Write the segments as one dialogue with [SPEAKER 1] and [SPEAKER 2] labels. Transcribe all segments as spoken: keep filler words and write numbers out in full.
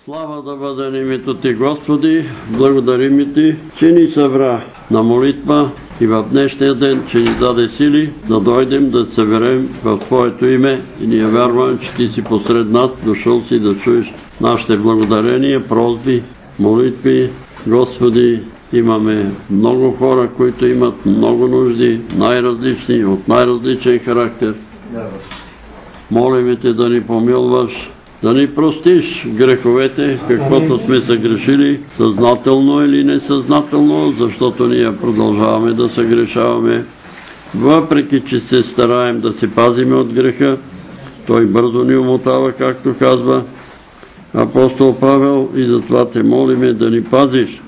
[SPEAKER 1] Слава да бъде на името Ти, Господи, благодарим Ти, че ни събра на молитва и в днешния ден, че ни даде сили да дойдем, да се съберем в Твоето име и ние вярваме, че Ти си посред нас, дошъл си да чуеш нашите благодарения, просби, молитви. Господи, имаме много хора, които имат много нужди, най-различни, от най-различен характер. Молим Те да ни помилваш, да ни простиш греховете, каквото сме съгрешили, съзнателно или несъзнателно, защото ние продължаваме да съгрешаваме. Въпреки че се стараем да се пазиме от греха, той бързо ни умотава, както казва апостол Павел, и затова Те молиме да ни пазиш.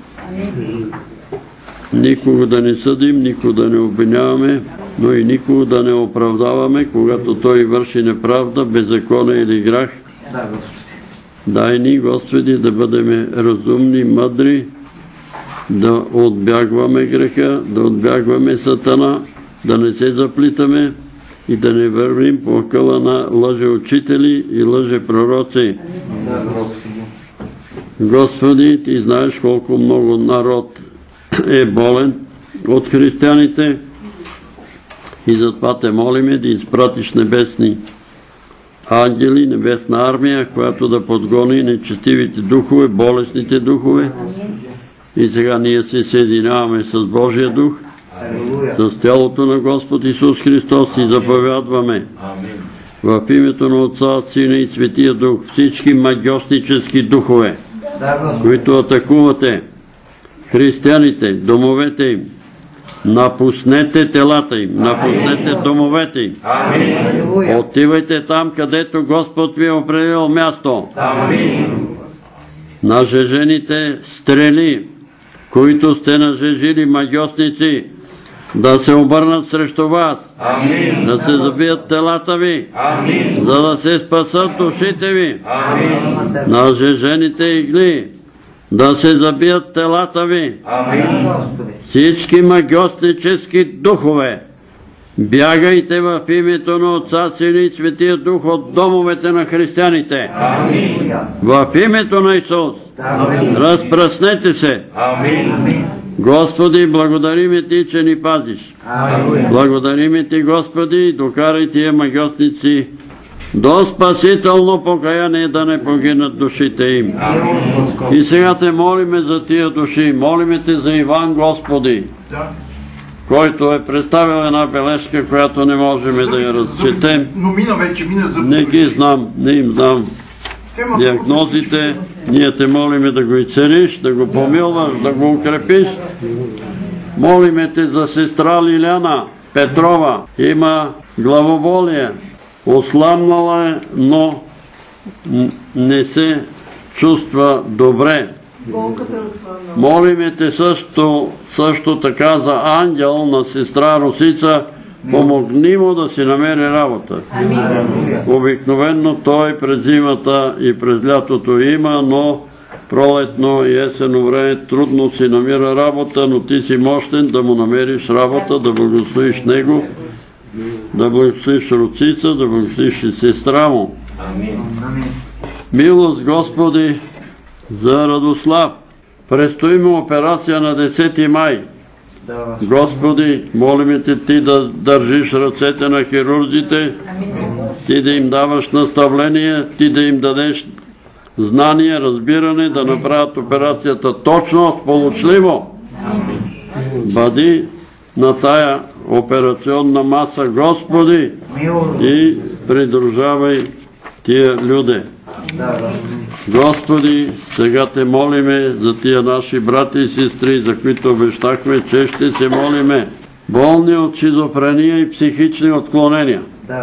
[SPEAKER 1] Никого да не съдим, никого да не обвиняваме, но и никого да не оправдаваме, когато той върши неправда, беззаконие или грях. Дай ни, Господи, да бъдем разумни, мъдри, да отбягваме греха, да отбягваме Сатана, да не се заплитаме и да не вървим по къла на лъжеучители и лъжепророци. Господи, Ти знаеш колко много народ е болен от християните и затова Те молиме да изпратиш небесни ангели, небесна армия, която да подгони нечестивите духове, болесните духове. И сега ние се съединяваме с Божия дух, с тялото на Господ Исус Христос и заповядваме в името на Отца, Сина и Светия Дух всички магьоснически духове, които атакувате християните, домовете им, напуснете телата им, напуснете домовете им. Отивайте там, където Господ ви е определил място. Нажежените стрели, които сте нажежили магьосници, да се обърнат срещу вас, да се забият телата ви, за да се спасат душите ви. Нажежените игли, да се забият телата ви. Всички магьоснически духове, бягайте в името на Отца, Сина и Светия Дух от домовете на християните. В името на Исус, разпръснете се. Господи, благодариме Ти, че ни пазиш. Благодариме Ти, Господи, докарай тия магьосници до спасително покаяние, да не погинат душите им. И сега Те молиме за тия души. Молиме Те за Иван, Господи, който е представил една бележка, която не можем да я разчетем. Не ги знам, не им знам диагнозите. Ние Те молиме да го изцелиш, да го помилваш, да го укрепиш. Молиме Те за сестра Лиляна Петрова. Има главоболие. Осламнала е, но не се чувства добре. Молиме Те също, също така за ангел на сестра Русица. Помогни му да си намери работа. Обикновено той през зимата и през лятото има, но пролетно и есенно време трудно си намира работа, но Ти си мощен да му намериш работа, да благословиш него, да благословиш Русица, да благословиш и сестра му. Милост, Господи, за Радослав. Предстои му операция на десети май. Господи, молим Те Ти да държиш ръцете на хирурзите, Ти да им даваш наставление, Ти да им дадеш знание, разбиране, да направят операцията точно, сполучливо. Бъди на тая операционна маса, Господи, и придружавай тия люди. Господи, сега Те молиме за тия наши брати и сестри, за които обещахме, че ще се молиме. Болни от шизофрения и психични отклонения.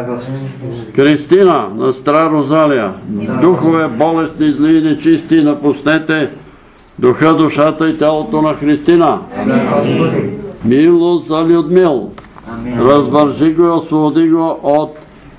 [SPEAKER 1] Кристина на Стара Розалия. Духове болестни, зли и нечисти, напуснете духа, душата и тялото на Христина. Милост за Людмил. Развържи го и освободи го от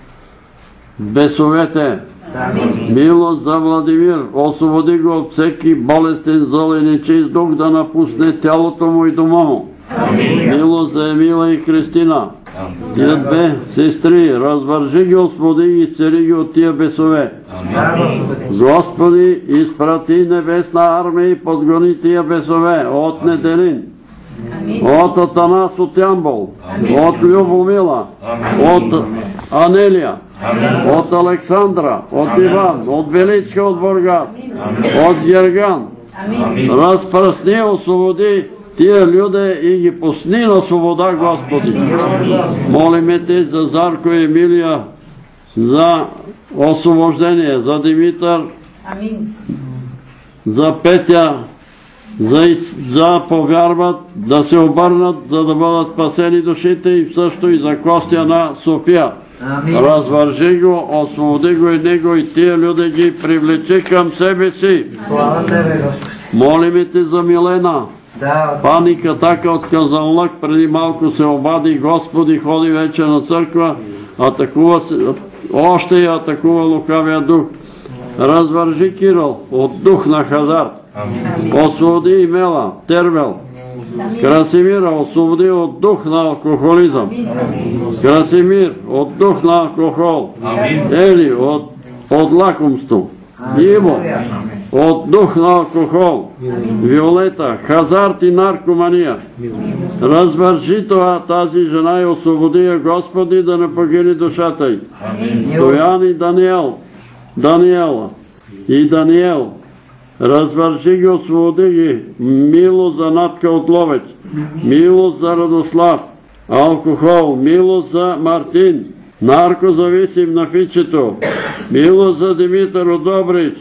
[SPEAKER 1] бесовете. Милост за Владимир. Освободи го от всеки болестен, зъл и нечист дух, да напусне тялото му и дома му. Милост за Емила и Христина. Тия две сестри, развържи ги, Господи, и изцели ги от тия бесове. Господи, изпрати небесна армия и подгони тия бесове от Неделин, от Атанас от Ямбол, от Любомила, от Анелия, от Александра, от Иван, от Величка, от Бургас, от Герган. Разпръсни, освободи тия люди и ги пусни на свобода, Господи. Молиме Те за Зарко и Емилия, за освобождение, за Димитър, за Петя, за, за повярват, да се обърнат, за да бъдат спасени душите и също и за Костя на София. Развържи го, освободи го и него и тия люди ги привлечи към себе си. Молиме Те за Милена. Паник атака от Казанлък преди малко се обади, Господи, ходи вече на църква, атакува се, още и атакува лукавия дух. Развържи Кирил от дух на хазарт. Освободи Имела, Тервел. Красимира освободи от дух на алкохолизъм. Красимир от дух на алкохол. Ели от, от лакомство. Иво от дух на алкохол. Виолета, хазарт и наркомания. Развържи това тази жена и освободи я, Господи, да не погини душата й. Стоян и Даниел, Даниела и Даниел. Развържи ги, освободи ги. Милост за Натка от Ловеч. Милост за Радослав. Алкохол. Милост за Мартин. Наркозависим на Фичето. Милост за Димитър от Добрич.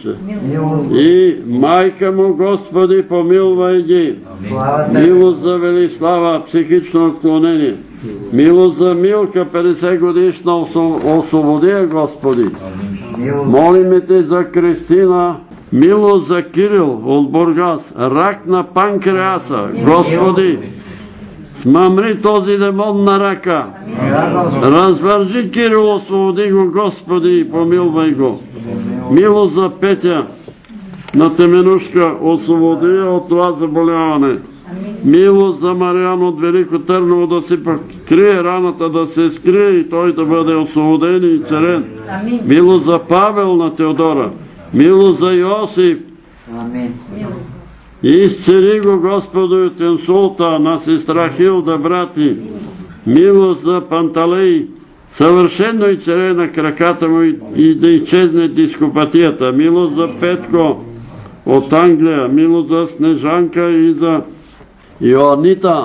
[SPEAKER 1] И майка му, Господи, помилвай ги. Милост за Велислава, психично отклонение. Милост за Милка, петдесет годишна, освободи я, Господи. Молиме Те за Кристина. Милост за Кирил от Бургас, рак на панкреаса, Господи, смъмри този демон на рака. Развържи Кирил, освободи го, Господи, и помилвай го. Милост за Петя на Теменушка, освободи я от това заболяване. Милост за Мариан от Велико Търново, да си покрие раната, да се скрие и той да бъде освободен и царен. Милост за Павел на Теодора. Милост за Йосип. Изцели го, Господи, от инсулта на сестра Хилда, брати. Милост за Панталей. Съвършено изцели на краката му и да изчезне дископатията. Милост за Петко от Англия. Милост за Снежанка и за Йоанита,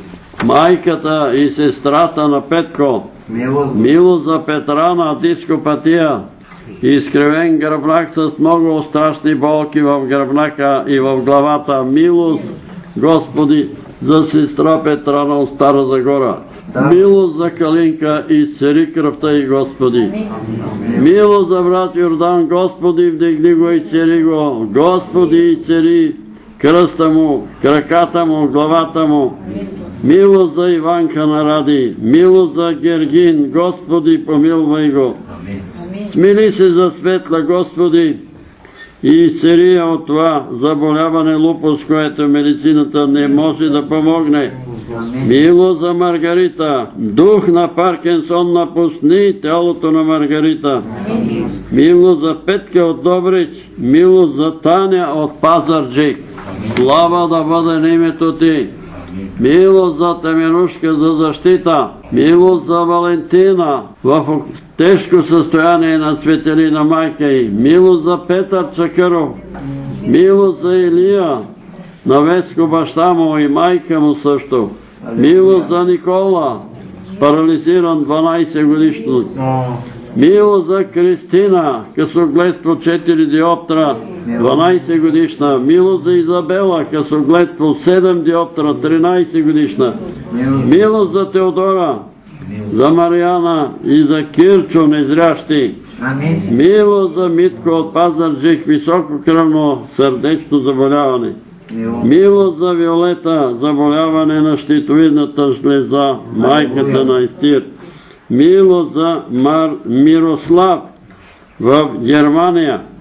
[SPEAKER 1] майката и сестрата на Петко. Милост за Петрана, дископатия. Изкривен гръбнак с много страшни болки в гръбнака и в главата. Милост, Господи, за сестра Петрана от Стара Загора. Милост за Калинка, изцели кръвта и, Господи. Милост за брат Йордан, Господи, вдигни го и цели го. Господи, изцели кръста му, краката му, главата му. Милост за Иванка на Ради. Милост за Гергин, Господи, помилвай го. Смили се за Светла, Господи, и изцели я от това заболяване лупус, което медицината не може да помогне. Милост за Маргарита, дух на Паркинсон напусни тялото на Маргарита. Милост за Петка от Добрич, милост за Таня от Пазарджик. Слава да бъде на името Ти. Милост за Теменушка за защита. Милост за Валентина в тежко състояние на Цветелина майка й. Милост за Петър Чакъров. Милост за Илия на Веско баща му и майка му също. Милост за Никола, парализиран дванайсет годишно. Милост за Кристина, късогледство четири диоптра, дванайсет годишна. Милост за Изабела, късогледство седем диоптра, тринайсет годишна. Милост за Теодора, за Мариана и за Кирчо, незрящи. Милост за Митко от Пазарджик, висококръвно сърдечно заболяване. Милост за Виолета, заболяване на щитовидната жлеза, майката на Естир. Милост за Мар... Мирослав в Германия.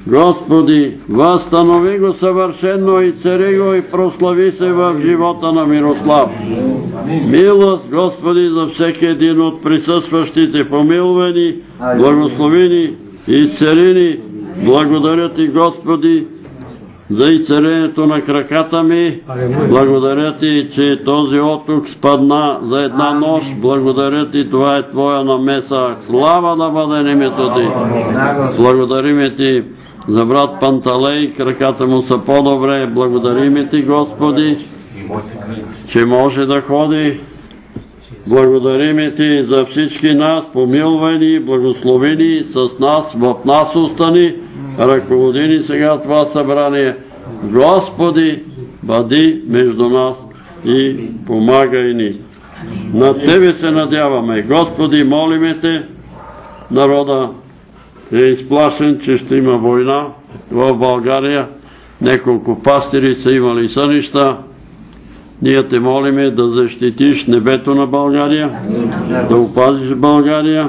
[SPEAKER 1] Господи, възстанови го съвършено и цари го и прослави се в живота на Мирослав. Милост, Господи, за всеки един от присъстващите, помилвани, благословени и царини. Благодаря Ти, Господи, за изцелението на краката ми. Благодаря Ти, че този отук спадна за една нощ. Благодаря Ти, това е Твоя намеса. Слава да бъде името Ти. Благодарим Ти за брат Панталей, краката му са по-добре. Благодарим Ти, Господи, че може да ходи. Благодарим Ти за всички нас, помилвани, благословени с нас, в нас остани, ръководи ни сега това събрание. Господи, бъди между нас и помагай ни. На Тебе се надяваме. Господи, молиме Те, народа е изплашен, че ще има война в България. Неколко пастири са имали сънища. Ние Те молиме да защитиш небето на България, да опазиш България,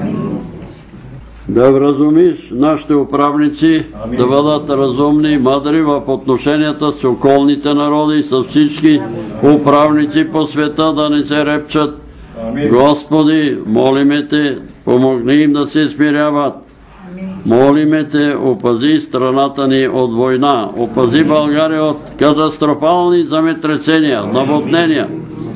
[SPEAKER 1] да вразумиш нашите управници, да бъдат разумни и мъдри в отношенията с околните народи, с всички управници по света, да не се репчат. Господи, молиме Те, помогни им да се смиряват. Молиме Те, опази страната ни от война, опази България от катастрофални земетресения, наводнения,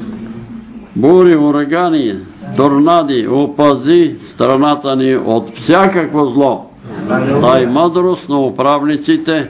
[SPEAKER 1] бури, урагани, торнади, опази страната ни от всякакво зло. Дай мъдрост на управниците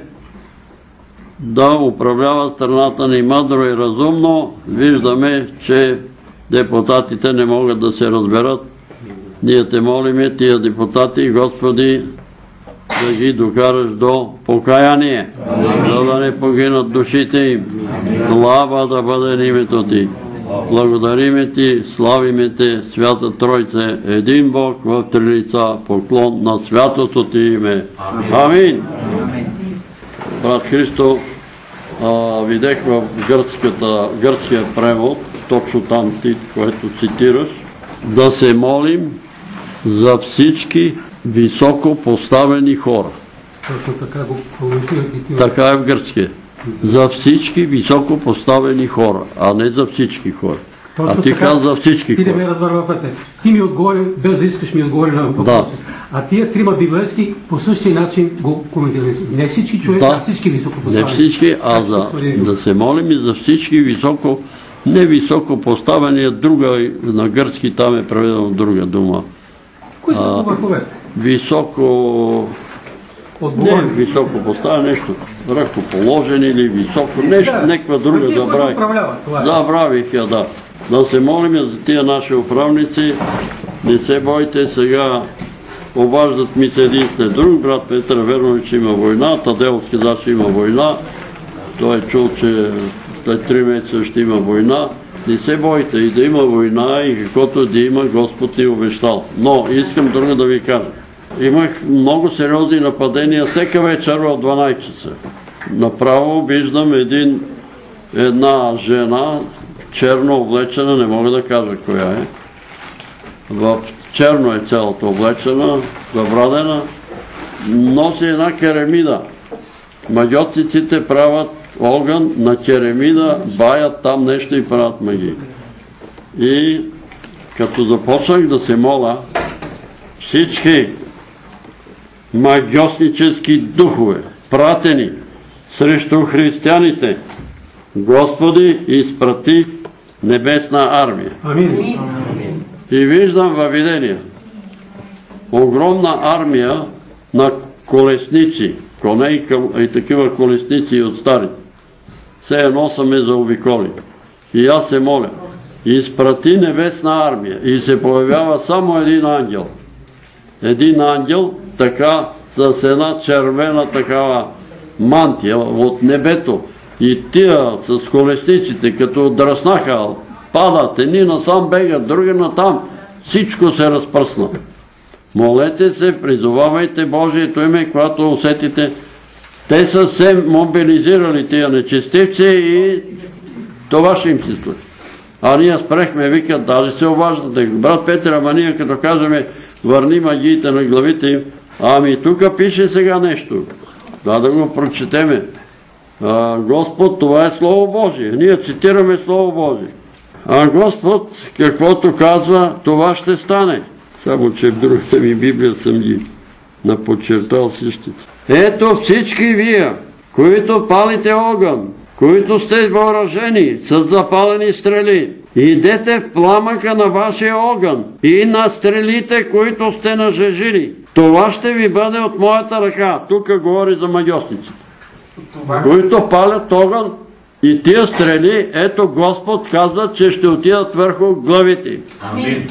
[SPEAKER 1] да управляват страната ни мъдро и разумно. Виждаме, че депутатите не могат да се разберат. Ние Те молиме, тия депутати, Господи, да ги докараш до покаяние, за да не погинат душите им. Слава да бъде името Ти. Благодариме Ти, славиме Те, Свята Тройце, един Бог в три лица, поклон на святото Ти име. Амин. Брат Христо, видях в гръцкия превод, точно там Ти, което цитираш, да се молим за всички високо поставени хора.
[SPEAKER 2] Точно така го коментирате и ти.
[SPEAKER 1] Така е в гръцкия. За всички високо поставени хора, а не за всички хора.
[SPEAKER 2] Точно
[SPEAKER 1] а ти
[SPEAKER 2] така,
[SPEAKER 1] каза за всички
[SPEAKER 2] ти
[SPEAKER 1] хора.
[SPEAKER 2] Ти да ме разбървате. Ти ми отговори, без да искаш ми отговори на въпроса. Да. А тия трима библейски по същия начин го коментираме. Не всички човеци, да, а всички високо поставени.
[SPEAKER 1] Не всички, а за, да се молим и за всички високо, не високо поставени, друга, на гръцки там е преведено друга дума.
[SPEAKER 2] Кои са по върховете?
[SPEAKER 1] Високо... Не, високо поставя нещо, ръкоположен или високо, нещо, да, някаква друга забравих.
[SPEAKER 2] Е.
[SPEAKER 1] Забравих я, да. Да се молим за тия наши управници, не се бойте, сега обаждат ми се един след друг, брат Петър верно, че има война, Тадеов каза, че има война, той е чул, че след три месеца ще има война. Не се бойте и да има война и каквото да има, Господ ни обещал. Но искам друго да ви кажа. Имах много сериозни нападения всека вечер в дванайсет часа. Направо виждам един, една жена, черно облечена, не мога да кажа коя е. В черно е цялото облечена, забрадена. Носи една керемида. Магиотиците правят огън на керемида, баят там нещо и правят магии. И като започнах да се моля, всички магиоснически духове, пратени срещу християните, Господи изпрати небесна армия.
[SPEAKER 2] Амин.
[SPEAKER 1] И виждам във видение огромна армия на колесници, коней и такива колесници от стари. Все едно са ме заобиколи. И аз се моля, изпрати небесна армия и се появява само един ангел. Един ангел, така, с една червена такава мантия от небето. И тия с колесниците, като дръснаха, падат, едни насам бегат, други натам, всичко се разпръсна. Молете се, призовавайте Божието име, когато усетите. Те са се мобилизирали тия нечестивци и това ще им се случи. А ние спрехме, викат, даже се обаждате. Брат Петър, ама ние като кажеме, върни магиите на главите им, Ами тук пише сега нещо. Да да го прочетеме. А, Господ, това е Слово Божие. Ние цитираме Слово Божие. А Господ, каквото казва, това ще стане. Само, че в другата ми Библия съм ги наподчертал всичките. Ето всички вие, които палите огън, които сте въоръжени с запалени стрели, идете в пламъка на вашия огън и на стрелите, които сте нажежили. Това ще ви бъде от моята ръка. Тук говори за магьосниците. Които палят огън и тия стрели, ето Господ казва, че ще отидат върху главите.
[SPEAKER 3] Амин.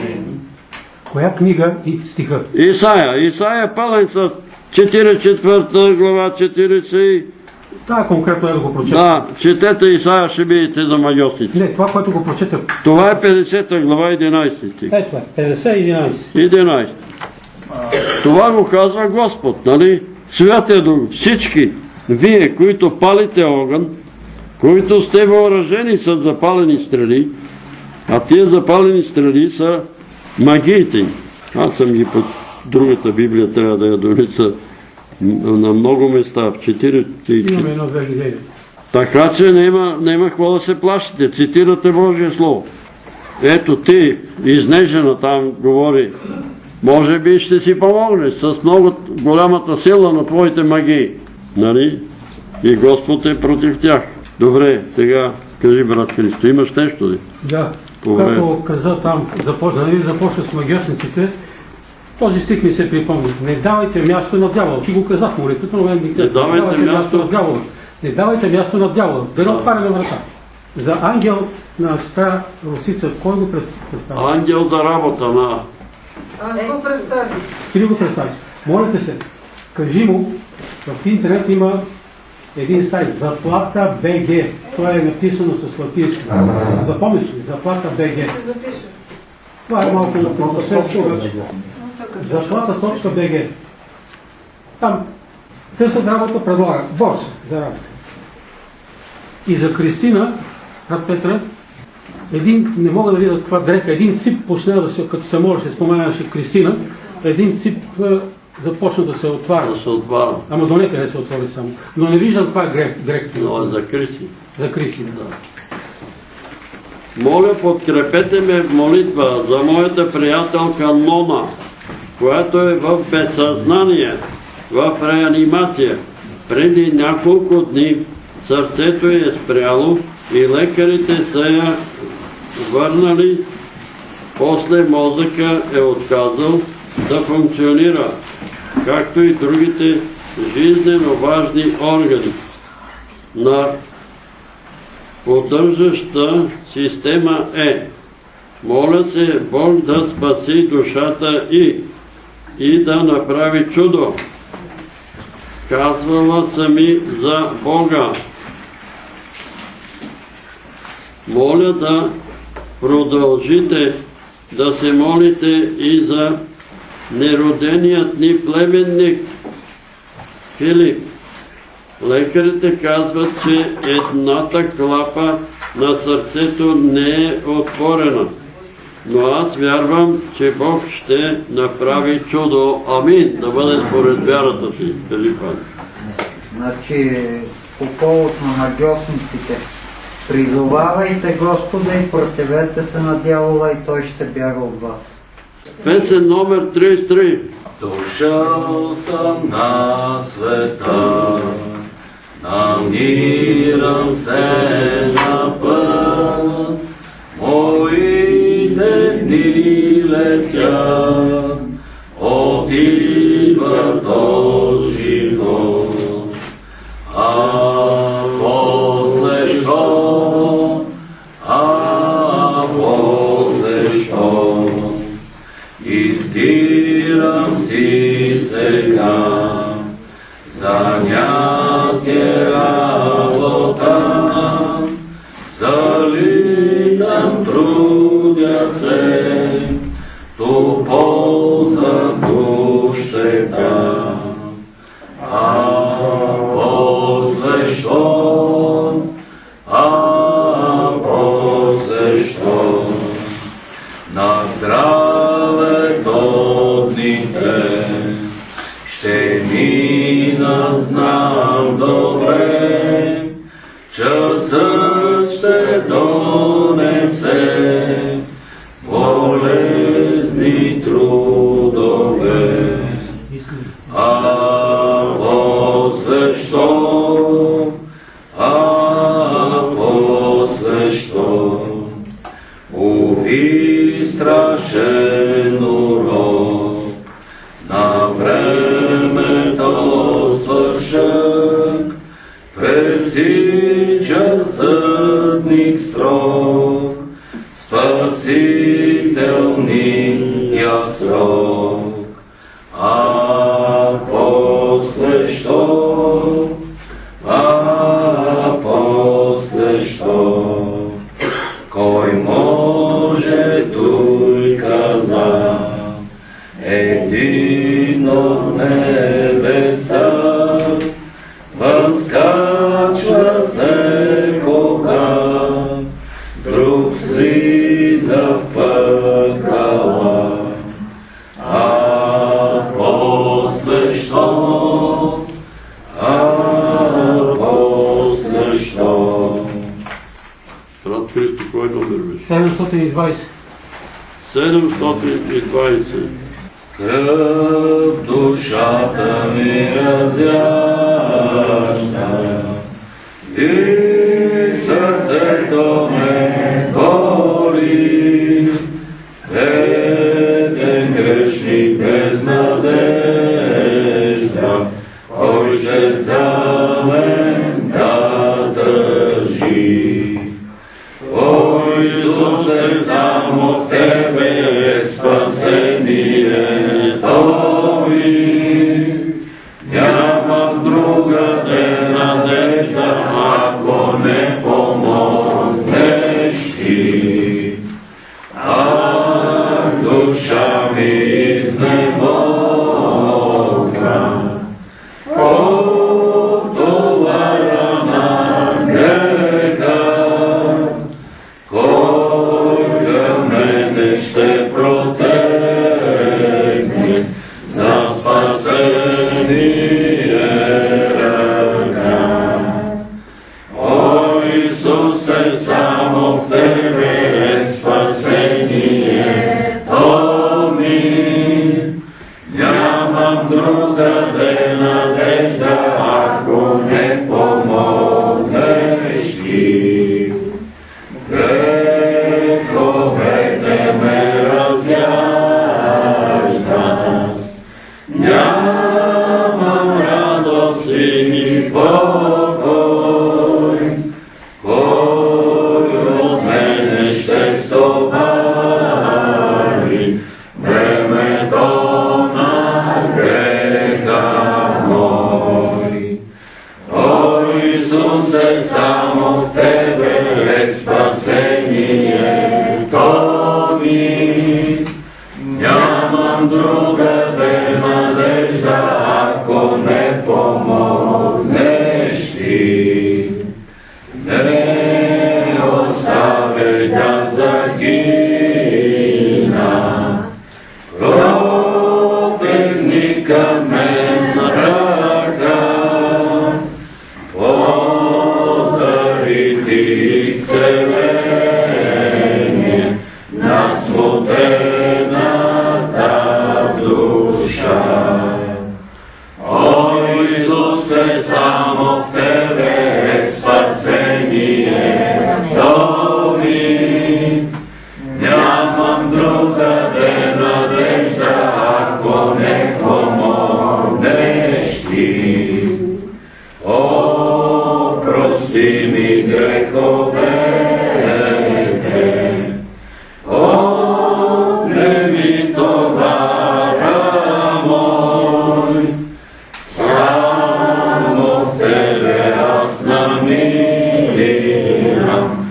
[SPEAKER 2] Коя книга и стиха?
[SPEAKER 1] Исаия. Исаия е пълен с четиридесет и четвърта глава, четиридесет.
[SPEAKER 2] Това конкретно е да го прочета.
[SPEAKER 1] Да, четете Исаия, ще видите за магьосниците.
[SPEAKER 2] Не, това, което го прочета.
[SPEAKER 1] Това е петдесета глава, единадесети стих.
[SPEAKER 2] Ето е, петдесет и единадесет.
[SPEAKER 1] единадесети. Това го казва Господ, нали? Святия Дух, всички вие, които палите огън, които сте въоръжени с запалени стрели, а тия запалени стрели са магиите им. Аз съм ги под другата Библия, трябва да я донеса на много места, в четиридесет и четири.
[SPEAKER 2] Имаме едно-две видео.
[SPEAKER 1] Така че няма, няма какво да се плашите. Цитирате Божие Слово. Ето ти, изнежена там, говори, може би ще си помогне с много голямата сила на твоите магии. Нали? И Господ е против тях. Добре, сега кажи, брат Христо, имаш нещо ли?
[SPEAKER 2] Да,
[SPEAKER 1] Добре.
[SPEAKER 2] когато каза там, започна, нали, започна с магьосниците, този стих ми се припомни. Не давайте място на дявола. Ти го казах в молитвата, но мен ми каза.
[SPEAKER 1] Не давайте място
[SPEAKER 2] на дявола. Не давайте място на дявола. Да не отваряме врата. За ангел на стара Русица, кой го представя?
[SPEAKER 1] Ангел за работа на...
[SPEAKER 4] Аз го представих.
[SPEAKER 2] Ти ли го представиш? Молите се, кажи му, в интернет има един сайт, Заплата БГ. Това е написано с латински. Запомниш ли? Заплата БГ.
[SPEAKER 4] Ще запиша.
[SPEAKER 2] Това е малко на светско. Заплата точка бг. Там търсят работа, предлага. Борса за работа. И за Кристина, брат Петра, един, не мога да видя каква дреха, един цип почна да се, като се може, се споменаваше Кристина, един цип е, започна да се отваря.
[SPEAKER 1] Да се отваря.
[SPEAKER 2] Ама до некъде се отвори само. Но не виждам каква е грех. грех.
[SPEAKER 1] Но е за Криси.
[SPEAKER 2] За Кристина.
[SPEAKER 1] Да. Моля, подкрепете ме в молитва за моята приятелка Нона, която е в безсъзнание, в реанимация. Преди няколко дни сърцето е спряло и лекарите са я върнали. После мозъка е отказал да функционира, както и другите жизнено важни органи на поддържаща система е. Моля се Бог да спаси душата и и да направи чудо. Казвала сами за Бога. Моля да продължите да се молите и за нероденият ни племенник Филип. Лекарите казват, че едната клапа на сърцето не е отворена. Но аз вярвам, че Бог ще направи чудо. Амин. Да бъде според вярата си. Кажи, Пане.
[SPEAKER 3] Значи, по повод на магьосниците, призовавайте Господа и противете се на дявола и той ще бяга от вас.
[SPEAKER 1] Песен номер тридесет и три.
[SPEAKER 5] Дошъл съм на света, намирам се на път, моите дни летят, отиват от живот. А после що? А после що? Избирам си сега занятие работа, залитам, трудя се, ту полза, ту щета. А после що? А после що? На здраве до дните добре, часът ще донесе болезни трудове. А после що? А после що? Уви страшен урок, на времето свършък, пресича съдник строг, спасителния срок. А после що? А после що? Кой може той каза, един от небеса, възкачва се кога, друг слиза в пъкала. А после що? А после що?
[SPEAKER 1] Брат Христо, кой номер беше?
[SPEAKER 2] седемстотин и двайсет.
[SPEAKER 1] седемстотин и двайсет.
[SPEAKER 5] Скръп душата ми разяжда, и сърцето ме боли, беден грешник без надежда, кой ще за мен да държи. О, Исусе, само в Тебе е спасението ми. Нямам другаде надежда, ако не помогнеш Ти. А душа ми изнемога от товара на греха. Кой към мене ще протегне за спасение ръка? О, Исусе, само в Тебе е спасението ми. Нямам другаде надежда, ако не помогнеш Ти. Греховете ме разяждат, нямам радост и ни покой. Кой от мене ще стовари бремето на греха мой? О, Исусе, само в Тебе е спасението ми. Нямам другаде надежда, ако не помогнеш Ти. Не оставяй да загина, протегни към мен ръка, подари Ти изцеление на смутената душа. О, Исусе, само в Тебе е спасението ми. Нямам другаде надежда, ако не помогнеш Ти. О, прости ми греховете, отнеми товара мой. Само в Тебе аз намирам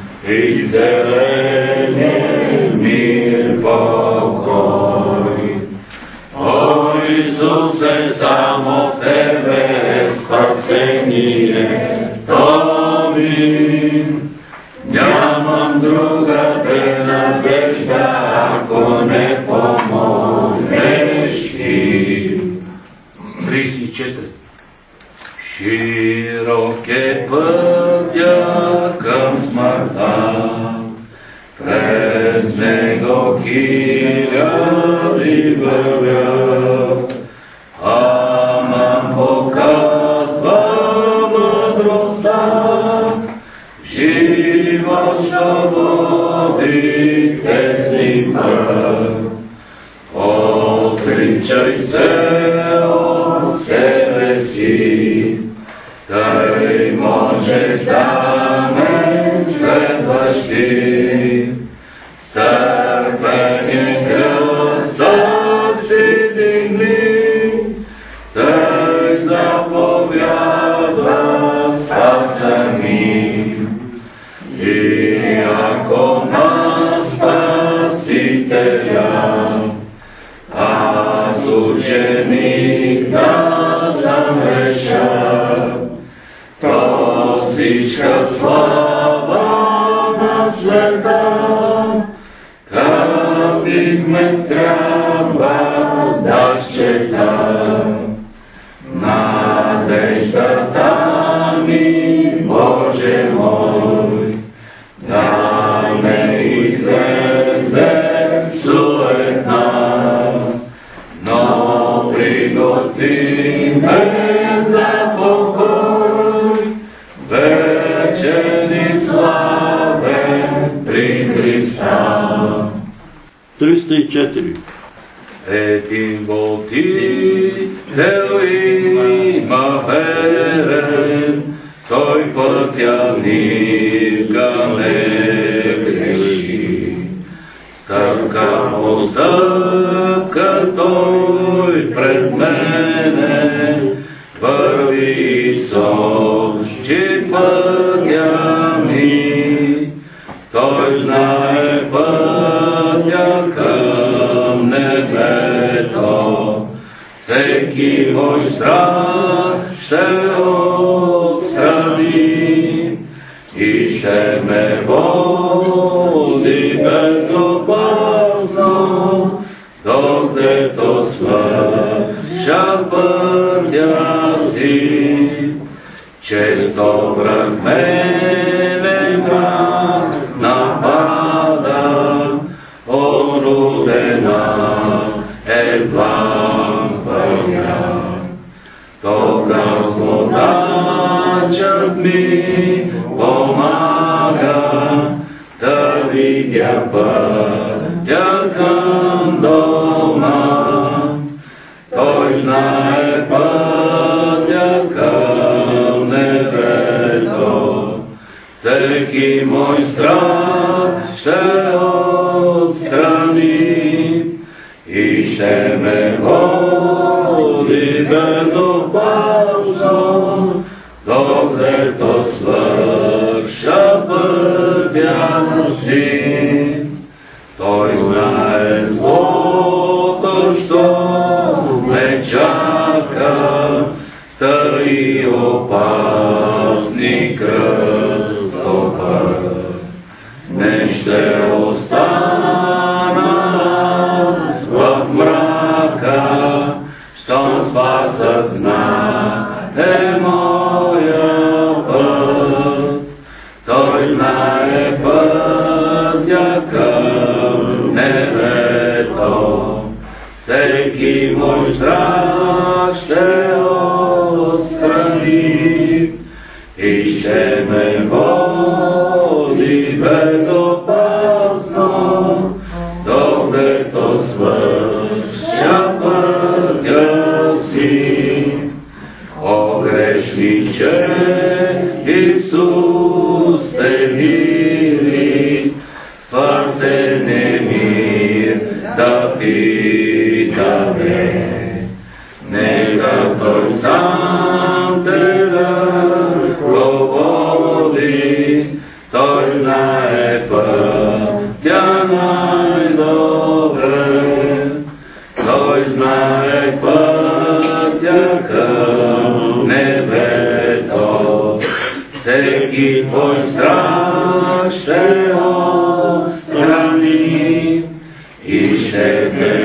[SPEAKER 5] изцеление, мир, покой. О, Исусе, само в Тебе е спасението ми. Нямам другаде надежда, ако не помогнеш Ти.
[SPEAKER 6] тридесет и четири.
[SPEAKER 5] Ши Широк е пътя към смъртта, през него хиляди вървят, а нам показва мъдростта, живот що води тесни път. Отричай се от себе си, тъй можеш да ме следваш ти. С търпение кръста си дигни, тъй заповядва спаса ми. И ако на Спасителя аз ученик да съм реша, то всичка слава на света катизме трябва да счета. Надеждата ми, Боже мой, да не излезе суетна, но приготви ме за покой, вечен и славен при Христа.
[SPEAKER 1] триста и четири.
[SPEAKER 5] Един Ботител има верен, той пътя никога не греши. Стъпка по стъпка той пред мене върви и сочи пътя ми. Той знае пътя към небето, всеки мой страх ще отстрани и ще ме води безопасно, докъдето свърша пътя си. Често враг мене напада, от родена едва вървя. Тогава Господачът ми помага да видя пътя към дома. Той знае пътя към небето, всеки мой страх ще отстрани и ще ме води безопасно, докъдето свърша пътя си. Той знае злото, що ме чака, тъй опасни кръстопът. Не ще остана в мрака, щом спасът знае моя път. Той знае пътя към небето, всеки мой страх ще отстрани и ще ме води безопасно, докъдето свърша пътя си. О, грешниче, Исус те мили, спасен мир да ти даде. Нека Той сам те ръководи, Той знае пътя най-добре. Той знае пътя към небето, всеки твой страх ще отстрани и ще те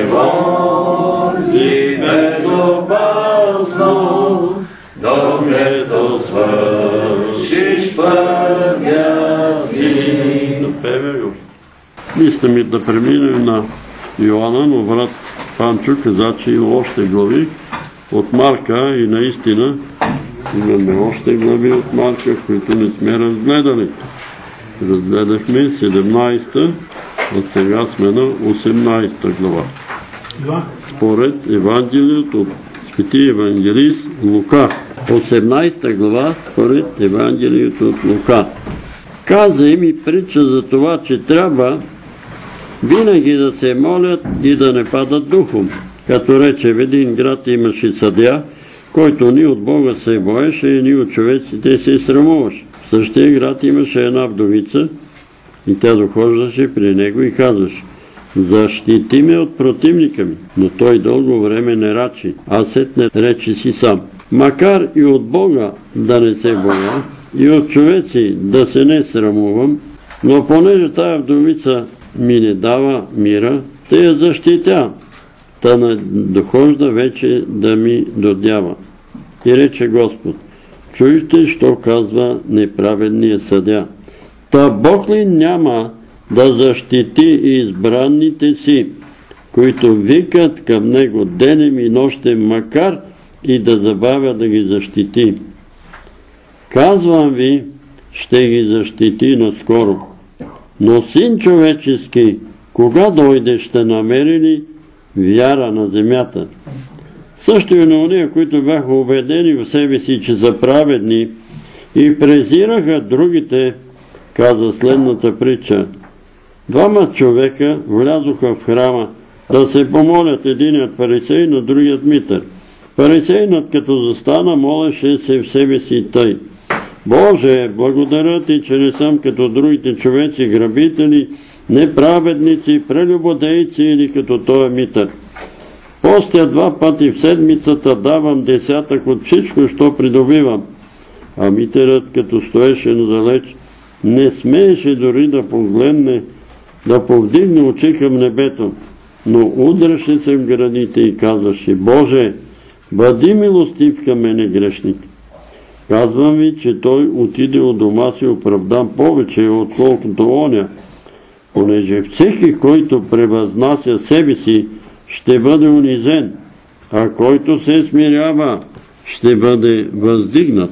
[SPEAKER 5] води безопасно, докъдето свърши свършиш пътя си.
[SPEAKER 1] Да певе го. Мисля ми да преминем на Йоанна, но брат Панчо каза, че има още глави от Марка и наистина имаме още глави от Марка, които не сме разгледали. Разгледахме седемнайсета, а сега сме на осемнайсета глава. Според Евангелието от Свети евангелист Лука. осемнайсета глава според Евангелието от Лука. Каза им и притча за това, че трябва винаги да се молят и да не падат духом. Като рече, в един град имаше съдия, който ни от Бога се боеше и ни от човеците се срамуваше. В същия град имаше една вдовица и тя дохождаше при него и казваше: защити ме от противника ми. Но той дълго време не рачи, а сетне рече си сам: макар и от Бога да не се боя, и от човеци да се не срамувам, но понеже тая вдовица ми не дава мира, те я защитя, та не дохожда вече да ми додява. И рече Господ: чуйте, що казва неправедния съдия. Та Бог ли няма да защити избранните си, които викат към Него денем и нощем, макар и да забавя да ги защити? Казвам ви, ще ги защити наскоро. Но Син човечески, кога дойде, ще намери ли вяра на земята? Също и на ония, които бяха убедени в себе си, че са праведни и презираха другите, каза следната притча. Двама човека влязоха в храма да се помолят, единият фарисей, на другият митър. Фарисейнат, като застана, молеше се в себе си тъй: Боже, благодаря ти, че не съм като другите човеци, грабители, неправедници, прелюбодейци или като този митър. Постя два пъти в седмицата, давам десятък от всичко, що придобивам. А митърът, като стоеше надалеч, не смееше дори да погледне, да повдигне очи към небето, но удряше се в градите и казваше: Боже, бъди милостив към мене грешник. Казвам ви, че той отиде от дома си оправдан повече, отколкото оня, понеже всеки, който превъзнася себе си, ще бъде унизен, а който се смирява, ще бъде въздигнат.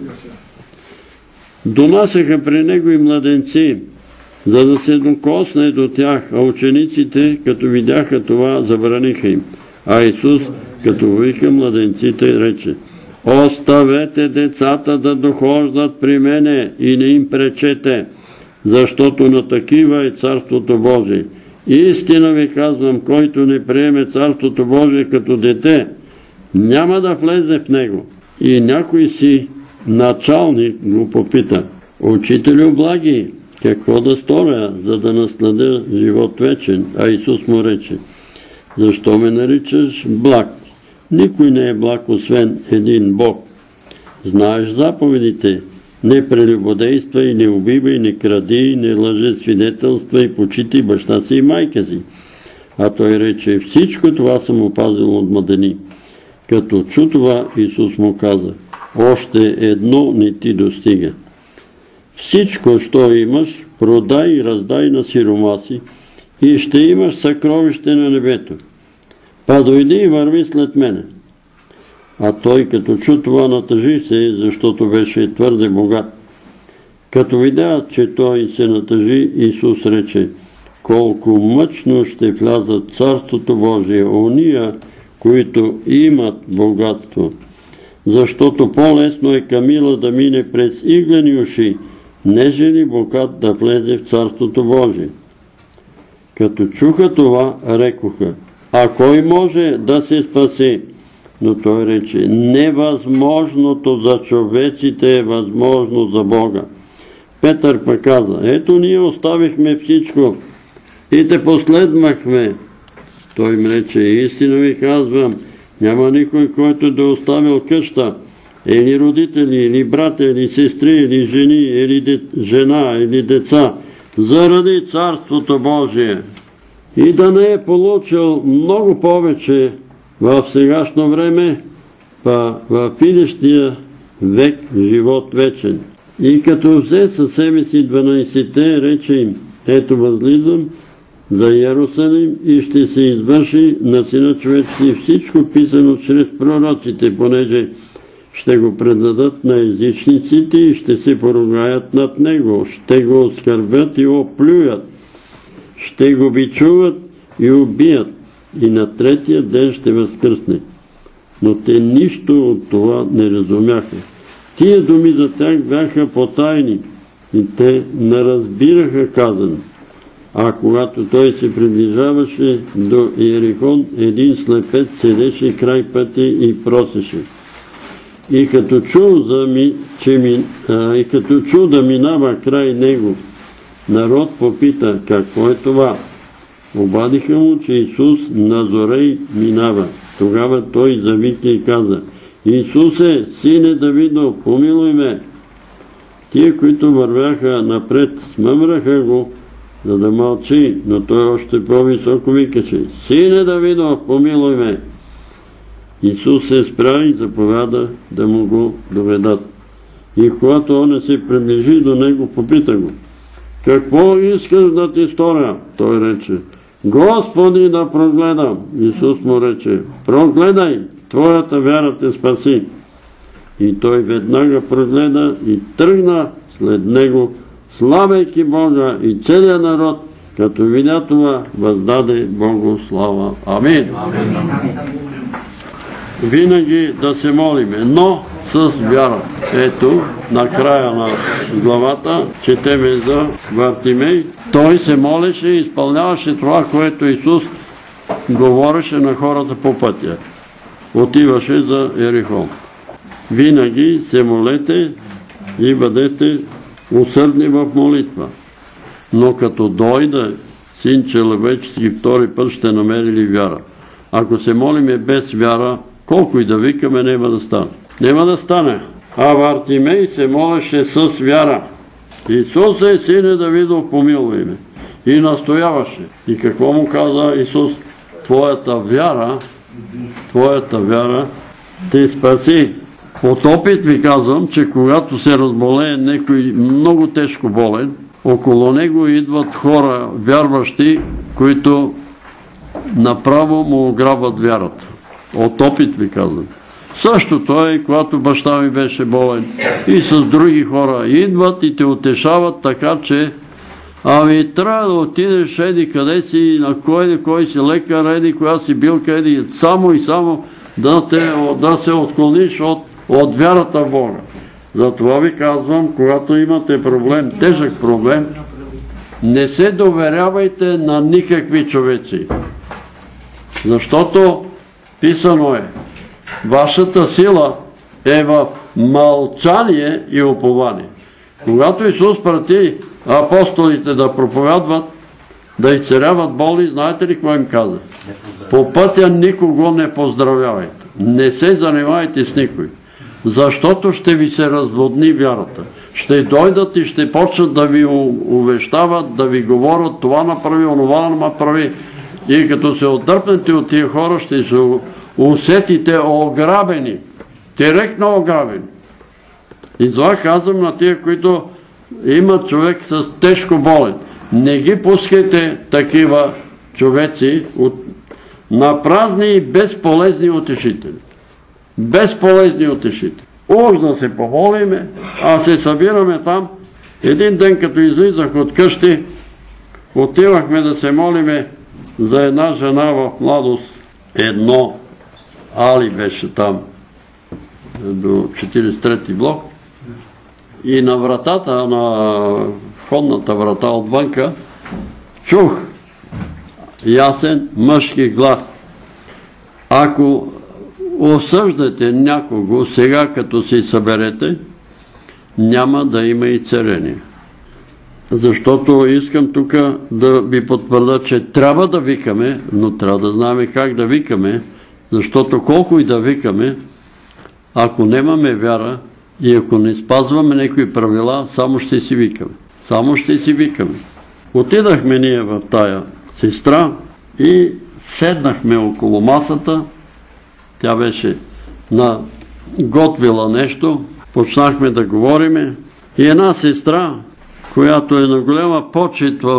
[SPEAKER 1] Донасяха при него и младенци, за да се докосне до тях, а учениците, като видяха това, забраниха им. А Исус, като вика младенците, рече: оставете децата да дохождат при мене и не им пречете, защото на такива е Царството Божие. Истина ви казвам, който не приеме Царството Божие като дете, няма да влезе в него. И някой си началник го попита: Учителю благи, какво да сторя, за да наследя живот вечен? А Исус му рече: защо ме наричаш благ? Никой не е благ, освен един Бог. Знаеш заповедите: не прелюбодействай, не убивай, не кради, не лъже свидетелствай, почитай баща си и майка си. А той рече: всичко това съм опазил от младени. Като чу това, Исус му каза: още едно не ти достига. Всичко, що имаш, продай и раздай на сирома си и ще имаш съкровище на небето. Па дойди и върви след мене. А той, като чу това, натъжи се, защото беше твърде богат. Като видя, че той се натъжи, Исус рече: колко мъчно ще влязат в Царството Божие ония, които имат богатство. Защото по-лесно е камила да мине през иглени уши, нежели богат да влезе в Царството Божие. Като чуха това, рекоха: а кой може да се спаси? Но той рече: невъзможното за човеците е възможно за Бога. Петър пък каза: ето ние оставихме всичко и те последвахме. Той им рече: истина ви казвам, няма никой, който да оставил къща, или родители, или брата, или сестри, или жени, или де... жена, или деца, заради Царството Божие, и да не е получил много повече в сегашно време, па в идещия век живот вечен. И като взе със себе си дванайсетте, рече им: ето възлизам за Иерусалим и ще се извърши на Сина човечки всичко писано чрез пророците, понеже ще го предадат на езичниците и ще се поругаят над него, ще го оскърбят и оплюят, ще го бичуват и убият, и на третия ден ще възкръсне. Но те нищо от това не разумяха. Тия думи за тях бяха потайни и те не разбираха казано. А когато той се приближаваше до Иерихон, един слепец седеше край пътя и просеше. И като чул, за ми, че ми, а, и като чул да минава край него, народ попита: какво е това? Обадиха му, че Исус Назорей минава. Тогава той завика и каза: Исусе, сине Давидов, помилуй ме. Тия, които вървяха напред, смъмраха го, за да мълчи, но той още по-високо викаше: сине Давидов, помилуй ме. Исус се спря и заповяда да му го доведат. И когато он се приближи до него, попита го: какво искаш да ти сторя? Той рече: Господи, да прогледам. Исус му рече: прогледай, твоята вяра те спаси. И той веднага прогледа и тръгна след него, славейки Бога, и целият народ, като видя това, въздаде Богу слава. Амин. Амин. Винаги да се молиме, но с вяра. Ето, на края на главата четеме за Вартимей. Той се молеше и изпълняваше това, което Исус говореше на хората по пътя. Отиваше за Ерихон. Винаги се молете и бъдете усърдни в молитва. Но като дойде Син човечески втори път, ще намери ли вяра? Ако се молиме без вяра, колко и да викаме, няма да стане. Няма да стане. А Вартимей се молеше с вяра. Исус е, сине Давидов, помилуй ме. И настояваше. И какво му каза Исус? Твоята вяра, твоята вяра те спаси. От опит ви казвам, че когато се разболее някой много тежко болен, около него идват хора вярващи, които направо му ограбват вярата. От опит ви казвам. Същото е, когато баща ми беше болен и с други хора идват и те утешават така, че ами трябва да отидеш еди къде си, на кой, кой си лекар, еди коя си билка, еди само и само да, те, да се отклониш от, от вярата в Бога. Затова ви казвам, когато имате проблем, тежък проблем, не се доверявайте на никакви човеци. Защото писано е: вашата сила е в мълчание и упование. Когато Исус прати апостолите да проповядват, да изцеляват болни, знаете ли какво им каза? По пътя никого не поздравявайте. Не се занимавайте с никой. Защото ще ви се разводни вярата. Ще дойдат и ще почнат да ви увещават, да ви говорят: това направи, онова направи. И като се отдърпнете от тия хора, ще се усетите ограбени. Директно ограбени. И това казвам на тия, които имат човек с тежко болен. Не ги пускайте такива човеци на празни и безполезни утешители. Безполезни утешители. Уж да се помолиме, а се събираме там. Един ден, като излизах от къщи, отивахме да се молиме за една жена в младост. Едно Али беше там до четиридесет и трети блок. И на вратата, на входната врата отвънка, чух ясен мъжки глас: ако осъждате някого сега, като се съберете, няма да има и царение. Защото искам тук да ви потвърда, че трябва да викаме, но трябва да знаем как да викаме, защото колко и да викаме, ако нямаме вяра и ако не спазваме някои правила, само ще си викаме. Само ще си викаме. Отидахме ние в тая сестра и седнахме около масата. Тя беше наготвила нещо почнахме да говориме. И една сестра, която е на голяма почет в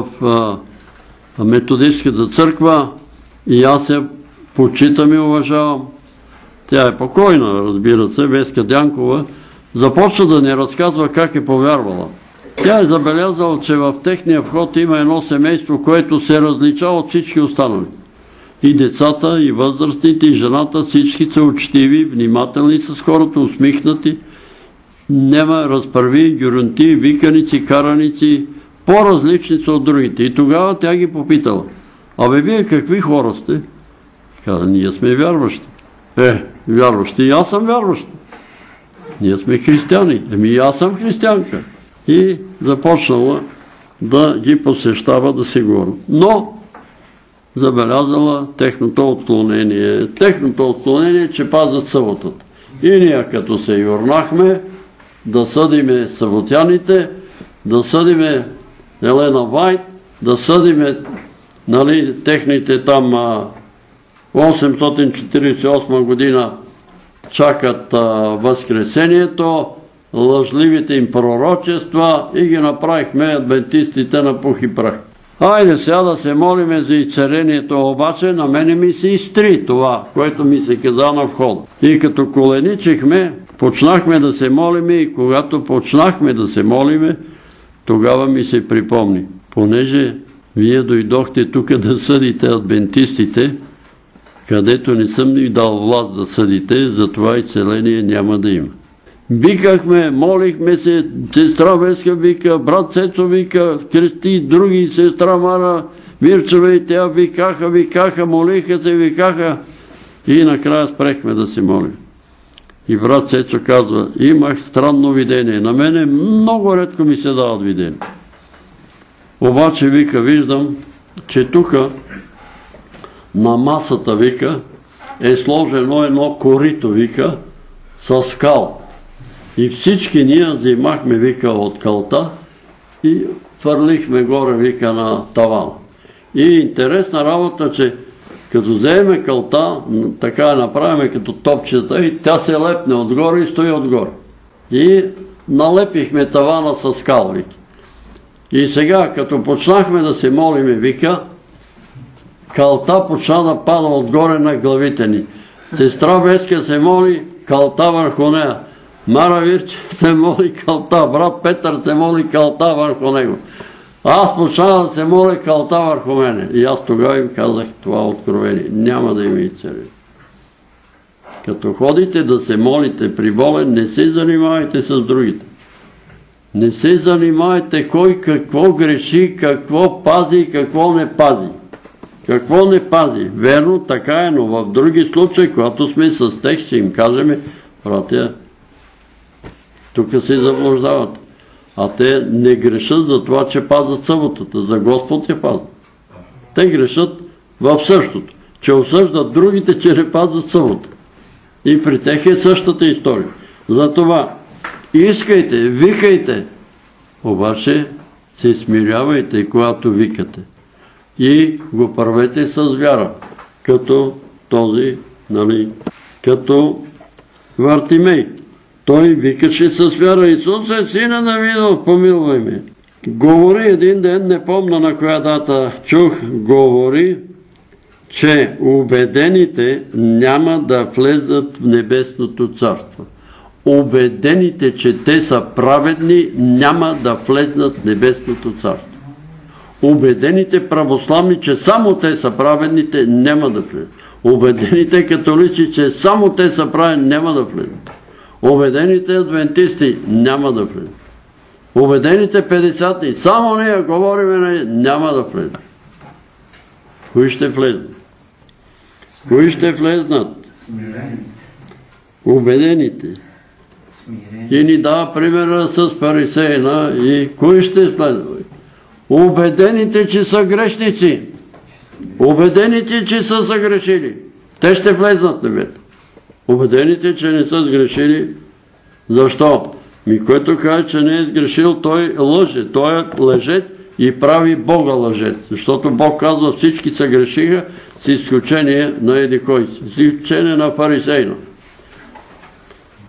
[SPEAKER 1] а, методистската църква, и аз я почитам и уважавам. Тя е покойна, разбира се, Веска Дянкова, започна да ни разказва как е повярвала. Тя е забелязала, че в техния вход има едно семейство, което се различава от всички останали. И децата, и възрастните, и жената, всички са учтиви, внимателни с хората, усмихнати. Няма разправи, гюранти, виканици, караници, по-различни са от другите. И тогава тя ги попитала: абе, вие какви хора сте? Каза: ние сме вярващи. Е, вярващи, и аз съм вярваща. Ние сме християни. Еми, и аз съм християнка. И започнала да ги посещава, да се говори. Но забелязала техното отклонение. Техното отклонение е, че пазят съботата. И ние като се юрнахме да съдиме съботяните, да съдиме Елена Вайт, да съдиме, нали, техните там а, осемстотин четиридесет и осма година чакат а, Възкресението, лъжливите им пророчества, и ги направихме адвентистите на пух и прах. Хайде сега да се молиме за изцелението, обаче на мене ми се изтри това, което ми се каза на входа. И като коленичихме, почнахме да се молиме, и когато почнахме да се молиме, тогава ми се припомни. Понеже вие дойдохте тук да съдите адвентистите, където не съм ни дал власт да съдите, затова изцеление няма да има. Викахме, молихме се, сестра Веска вика, брат Цецо вика, крести, други, сестра Мара Мирчева и тя викаха, викаха, молиха се, викаха, и накрая спрехме да се молим. И брат Цецо казва: имах странно видение. На мене много редко ми се дават видения. Обаче, вика, виждам, че тук на масата, вика, е сложено едно корито, вика, с скал. И всички ние взимахме, вика, от калта и фърлихме горе, вика, на тавана. И интересна работа, че като вземе калта, така я направиме като топчета, и тя се лепне отгоре и стои отгоре. И налепихме тавана с скал, вика. И сега, като почнахме да се молиме, вика, калта почна да пада отгоре на главите ни. Сестра Веска се моли, калта върху нея. Мара Вирче се моли, калта. Брат Петър се моли, калта върху него. Аз почнах да се моля, калта върху мене. И аз тогава им казах това откровение: няма да има изцеление. Като ходите да се молите при болен, не се занимавайте с другите. Не се занимавайте кой какво греши, какво пази и какво не пази. Какво не пази? Верно, така е, но в други случаи, когато сме с тях, ще им кажем: братя, тук се заблуждават. А те не грешат за това, че пазят съботата. За Господ я пазят. Те грешат в същото, че осъждат другите, че не пазят събота. И при тях е същата история. Затова искайте, викайте, обаче се смирявайте, когато викате. И го правете с вяра, като този, нали, като Вартимей. Той викаше с вяра: Исус е сина на Давидов, помилвай ме. Говори един ден, не помня на коя дата чух, говори, че убедените няма да влезат в небесното царство. Убедените, че те са праведни, няма да влезнат в небесното царство. Убедените православни, че само те са праведните, няма да влезнат. Убедените католици, че само те са праведни, няма да влезнат. Убедените адвентисти няма да влезнат. Убедените петдесятни, само ние говориме, няма да влезнат. Кои ще влезнат? Кои ще влезнат? Убедените. И ни дава примера с фарисеина. И кои ще следват? Убедените, че са грешници. Убедените, че са съгрешили. Те ще влезнат в небето. Убедените, че не са сгрешили. Защо? Ми, който каже, че не е сгрешил, той лъже. Той е лъжец и прави Бога лъжец. Защото Бог казва: всички са грешиха, с изключение на еди кой си. С изключение на фарисейна.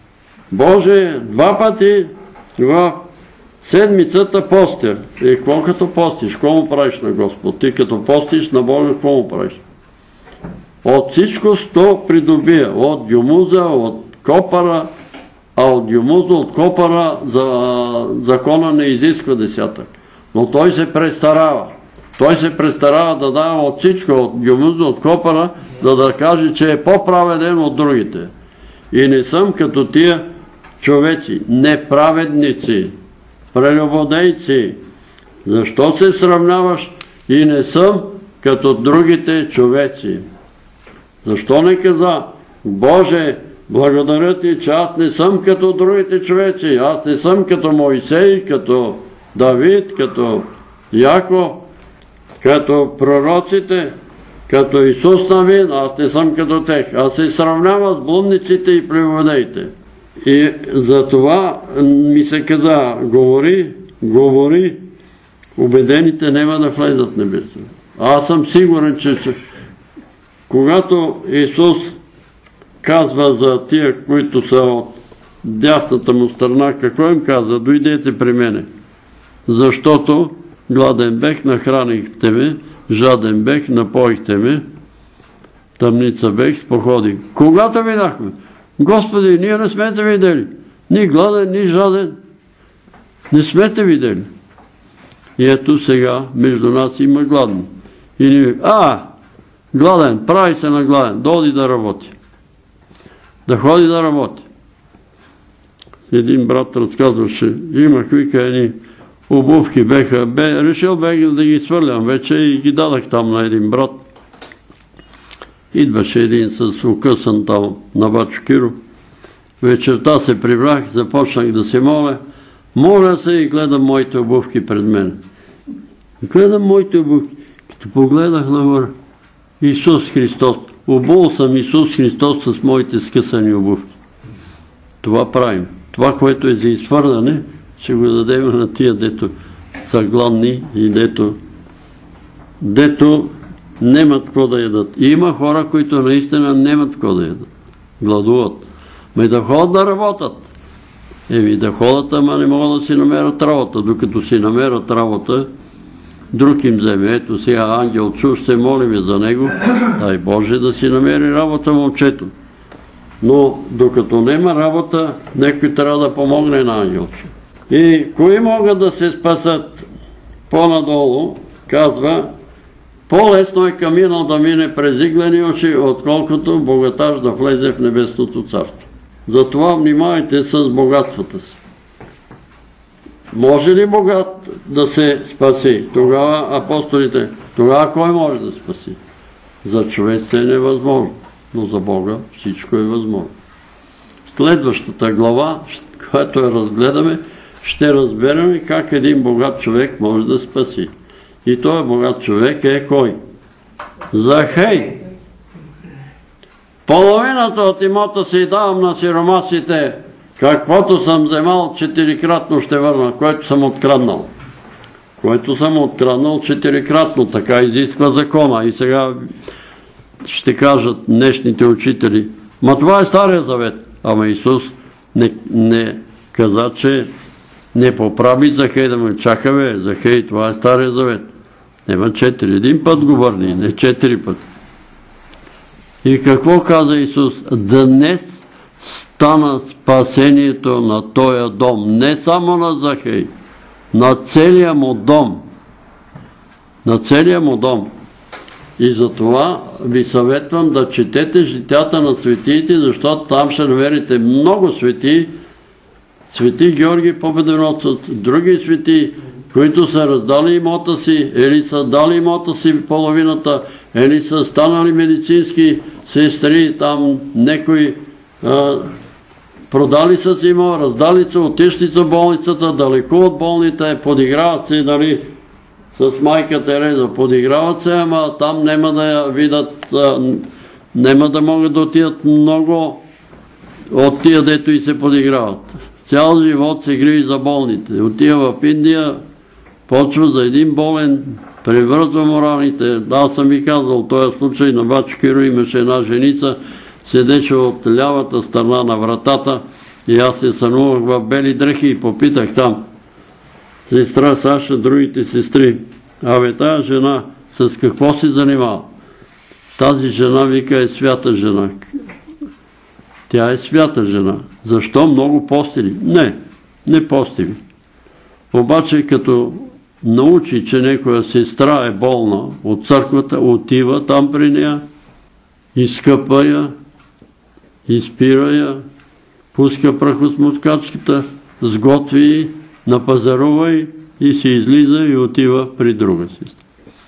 [SPEAKER 1] Боже, два пъти в седмицата постя. И какво като постиш? Какво му правиш на Господ? Ти като постиш на Бога, какво му правиш? От всичко сто придобия. От дюмуза, от копара, а от дюмуза, от копара за, закона не изисква десятък. Но той се престарава. Той се престарава да дава от всичко, от дюмуза, от копара, за да каже, че е по-праведен от другите. И не съм като тия човеци, неправедници, прелюбодейци. Защо се сравняваш? И не съм като другите човеци. Защо не каза, Боже, благодаря ти, че аз не съм като другите човеци, аз не съм като Моисей, като Давид, като Яков, като пророците, като Исус Навин, аз не съм като тех. Аз се сравнявам с блудниците и прелюбодеите. И за това ми се каза, говори, говори, убедените няма да влезат в небето. Аз съм сигурен, че когато Исус казва за тия, които са от дясната му страна, какво им каза? Дойдете при мене. Защото гладен бех, нахранихте ме, жаден бех, напоихте ме, тъмница бех, споходих. Когато видяхме? Господи, ние не сме те видели. Ни гладен, ни жаден. Не сме те видели. И ето сега между нас има гладни. И ни а, гладен, прави се на гладен, да ходи да работи. Да ходи да работи. Един брат разказваше, имах, вика, едни обувки беха, бе, решил бех да ги свърлям вече и ги дадах там на един брат. Идваше един с укъсан там на Бачо Киро. Вечерта се прибрах, започнах да се моля. Моля се и гледам моите обувки пред мен. Гледам моите обувки. Като погледах нагоре, Исус Христос. Обул съм Исус Христос с моите скъсани обувки. Това правим. Това, което е за изхвърляне, ще го дадем на тия, дето са гладни и дето дето немат какво да ядат. И има хора, които наистина немат какво да ядат. Гладуват. Ме да ходят да работят. Еми да ходят, ама не могат да си намерят работа. Докато си намерят работа, друг им вземе. Ето сега Ангел Чуш, се молиме за него. Дай Боже да си намери работа момчето. Но докато нема работа, някой трябва да помогне на Ангел Чуш. И кои могат да се спасат по-надолу, казва, по-лесно е каминал да мине през иглени очи, отколкото богаташ да влезе в небесното царство. Затова внимавайте с богатствата си. Може ли богат да се спаси? Тогава апостолите, тогава кой може да спаси? За човеците е невъзможно, но за Бога всичко е възможно. Следващата глава, която я разгледаме, ще разберем как един богат човек може да спаси. И този богат човек е кой? Захей. Половината от имота си давам на сиромасите, каквото съм вземал, четирикратно ще върна, което съм откраднал. Което съм откраднал четирикратно, така изисква закона. И сега ще кажат днешните учители, ма това е Стария завет. Ама Исус не, не каза, че не поправи Захей, да ме чака, бе, Захей, това е Стария завет. Нема четири. Един път го върни, не четири пъти. И какво каза Исус? Днес стана спасението на този дом. Не само на Захей, на целия му дом. На целия му дом. И затова ви съветвам да четете житията на светиите, защото там ще намерите много светии, свети Георги Победоносец, други светии, които са раздали имота си, или са дали имота си половината, или са станали медицински сестри, там некои а, продали са си имот, раздали са, отишли са в болницата, да лекуват болните, подиграват се, нали, с майка Тереза, подиграват се, ама там няма да я видят, а, няма да могат да отидат много от тия, дето и се подиграват. Цял живот се грижи за болните. Отива в Индия, почва за един болен, превързва му раните. Аз съм ви казал, в този случай на Бачо Киро имаше една женица, седеше от лявата страна на вратата И аз се сънувах в бели дрехи и попитах там сестра Саша, другите сестри, абе тая жена с какво се занимава? Тази жена, вика, е свята жена. Тя е свята жена. Защо много постили? Не, не постили. Обаче като научи, че някоя сестра е болна от църквата, отива там при нея, изкъпва я, изпира я, пуска прахосмокачката, сготви, напазарува и се излиза и отива при друга сестра.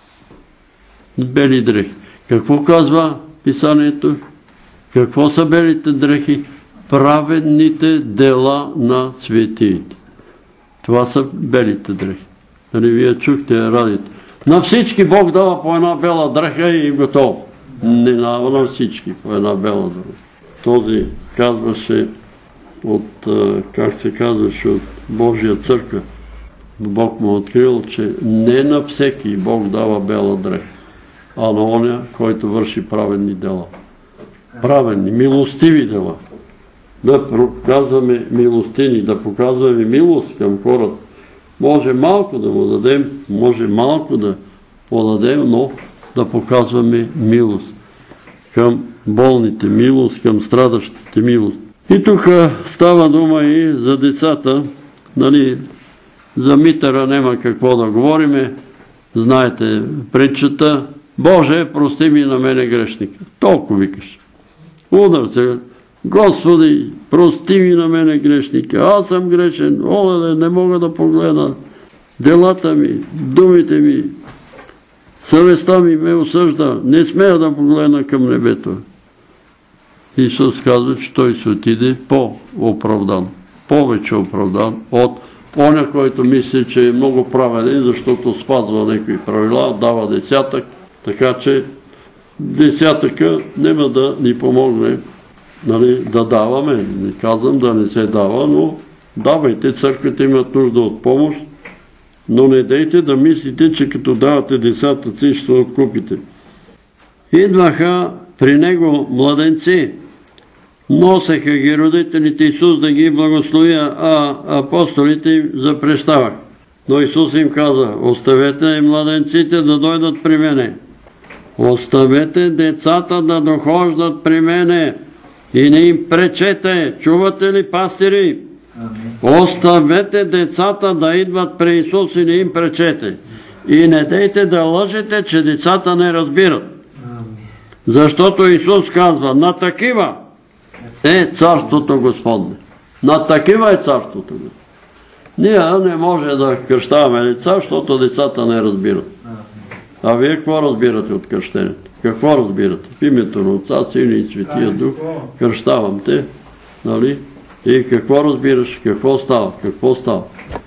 [SPEAKER 1] Бели дрехи. Какво казва писанието? Какво са белите дрехи? Праведните дела на светиите. Това са белите дрехи. Нали вие чухте радиото. На всички Бог дава по една бела дреха и готово. Не на всички по една бела дреха. Този казваше от, как се казваше, от Божия църква. Бог му открил, че не на всеки Бог дава бела дреха, а на оня, който върши праведни дела. Праведни, милостиви дела. Да показваме милостини, да показваме милост към хората. Може малко да му дадем, може малко да подадем, но да показваме милост към болните, милост към страдащите, милост. И тук става дума и за децата, нали, за Митъра нема какво да говориме, знаете притчата, Боже, прости ми на мене грешника. Толкова викаш. Удар се, Господи, прости ми на мене грешника. Аз съм грешен, оле, не мога да погледна делата ми, думите ми, съвестта ми ме осъжда, не смея да погледна към небето. Исус казва, че той се отиде по-оправдан, повече оправдан от оня, който мисли, че е много праведен, защото спазва някои правила, дава десятък, така че десятъка няма да ни помогне, нали, да даваме. Не казвам да не се дава, но давайте, църквата имат нужда от помощ, но не дейте да мислите, че като давате десятъци ще откупите. Идваха при него младенци, носеха ги родителите Исус да ги благослови, а апостолите им запрещавах. Но Исус им каза, оставете младенците да дойдат при мене. Оставете децата да дохождат при мене и не им пречете. Чувате ли, пастири? Оставете децата да идват при Исус и не им пречете. И не дейте да лъжете, че децата не разбират. Защото Исус казва, на такива е Царството Господне. На такива е Царството Господне. Ние не може да кръщаваме деца, защото децата не разбират. А вие какво разбирате от кръщението? Какво разбирате? В името на Отца, Сина и Светия Дух кръщавам те, нали? И какво разбираш? Какво става? Какво става?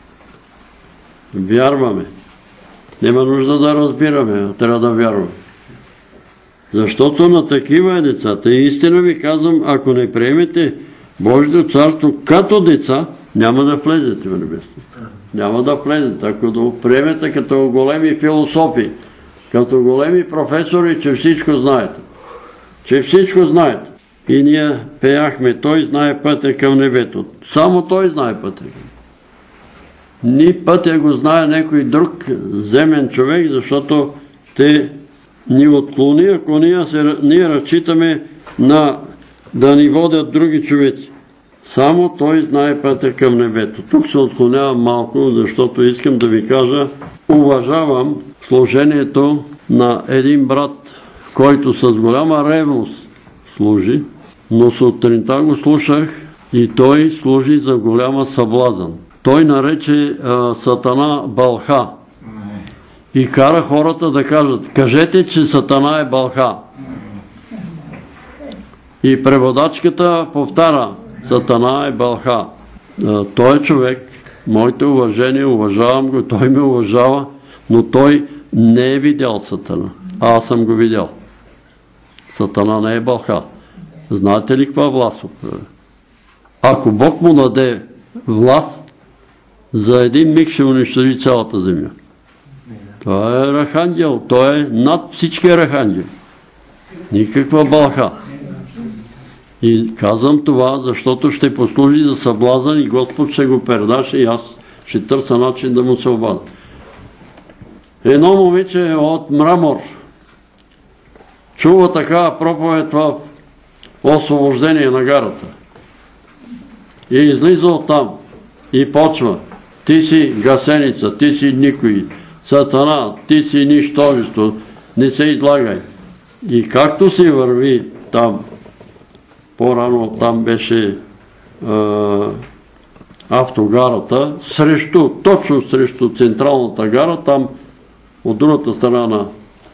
[SPEAKER 1] Вярваме. Нема нужда да разбираме, а трябва да вярваме. Защото на такива е децата. И истина ви казвам, ако не приемете Божието царство като деца, няма да влезете в небесното. Няма да влезете. Ако да приемете като големи философи, като големи професори, че всичко знаете. Че всичко знаете. И ние пеяхме, той знае пътя към небето. Само той знае пътя. Ни пътя го знае някой друг земен човек, защото те ни отклони, ако ние, се, ние разчитаме на да ни водят други човеци. Само той знае пътя към небето. Тук се отклонявам малко, защото искам да ви кажа, уважавам служението на един брат, който с голяма ревност служи, но сутринта го слушах и той служи за голяма съблазън. Той нарече а, Сатана Балха и кара хората да кажат, кажете, че Сатана е Балха. И преводачката повтаря, Сатана е Балха. А, той е човек, моите уважения, уважавам го, той ме уважава, но той не е видял Сатана. А аз съм го видял. Сатана не е Балха. Знаете ли каква власт? Ако Бог му даде власт, за един миг ще унищожи цялата земя. Той е архангел, той е над всички архангели. Никаква Балха. И казвам това, защото ще послужи за съблазън и Господ ще го предаше и аз ще търся начин да му се обадя. Едно момиче от Мрамор чува такава проповед в освобождение на гарата. И излиза оттам и почва. Ти си гасеница, ти си никой. Сатана, ти си нищожество. Не се излагай. И както си върви там, по-рано там беше а, автогарата, срещу, точно срещу централната гара, там от другата страна на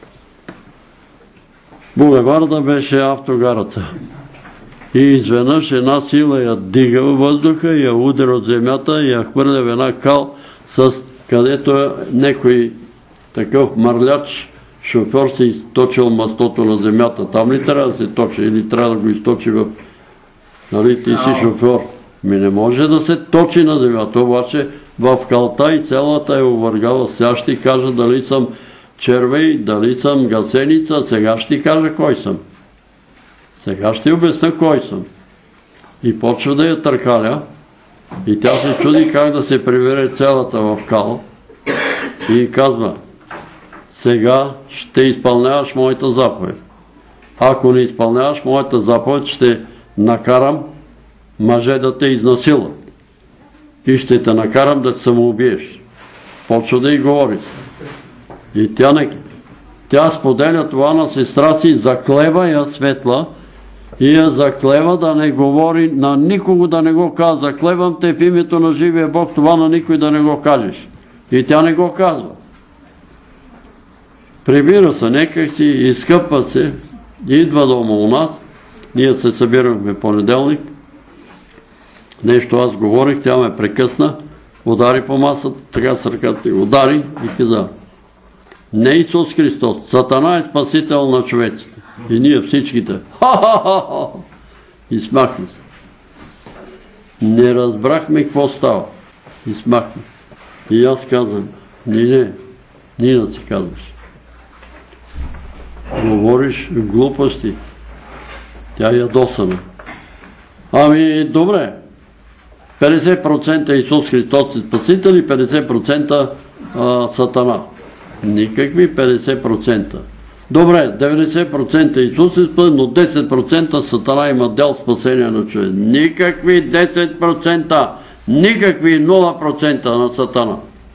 [SPEAKER 1] булеварда беше автогарата. И изведнъж една сила я дига във въздуха, я удря от земята и я хвърля в една кал, с където е некой такъв мърляч шофьор се източил мастото на земята. Там ли трябва да се точи или трябва да го източи в... Нали, ти си шофьор. Ми не може да се точи на земята, обаче в калта и цялата е увъргала. Сега ще ти кажа дали съм червей, дали съм гасеница, сега ще ти кажа кой съм. Сега ще обясня кой съм. И почва да я търкаля и тя се чуди как да се прибере цялата в кал и казва: сега ще изпълняваш моята заповед. Ако не изпълняваш моята заповед, ще накарам мъже да те изнасилат. И ще те накарам да се самоубиеш. Почва да й говори. И тя, не... тя споделя това на сестра си, заклева я Светла и я заклева да не говори, на никого да не го казва. Заклевам те в името на живия Бог, това на никой да не го кажеш. И тя не го казва. Прибира се, некак си, изкъпва се, идва дома у нас, ние се събирахме понеделник, нещо аз говорих, тя ме прекъсна, удари по масата, така с ръката и удари и каза: не Исус Христос, Сатана е спасител на човеците. И ние всичките ха-ха-ха-ха и смахме се. Не разбрахме какво става. И смахме. И аз казвам: не, не, Нина си казваш. Говориш глупости. Тя е ядосана. Ами, добре. петдесет процента Исус Христос е спасител и петдесет процента а, Сатана. Никакви петдесет процента. Добре, деветдесет процента Исус е спасител, но десет процента Сатана има дел спасение на човек. Никакви десет процента. Никакви нула процента на Сатана.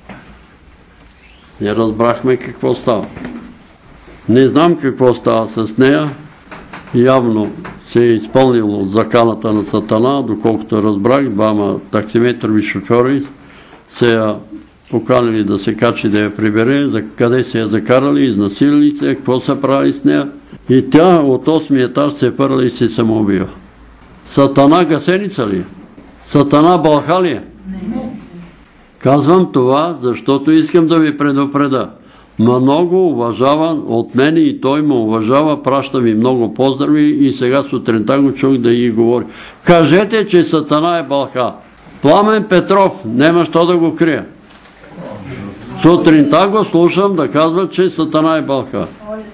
[SPEAKER 1] Не разбрахме какво става. Не знам какво става с нея. Явно се е изпълнило заканата на Сатана, доколкото разбрах, двама таксиметрови шофьори се я поканили да се качи да я прибере, за къде се я закарали, изнасилили се, какво са правили с нея. И тя от осми етаж се пърла и се самоубива. Сатана гасеница ли? Сатана бълха ли? Казвам това, защото искам да ви предупреда. Много уважаван от мене и той ме уважава, праща ми много поздрави и сега сутринта го чух да ги говори. Кажете, че Сатана е бълха. Пламен Петров, нема що да го крия. Сутринта го слушам да казва, че Сатана е бълха.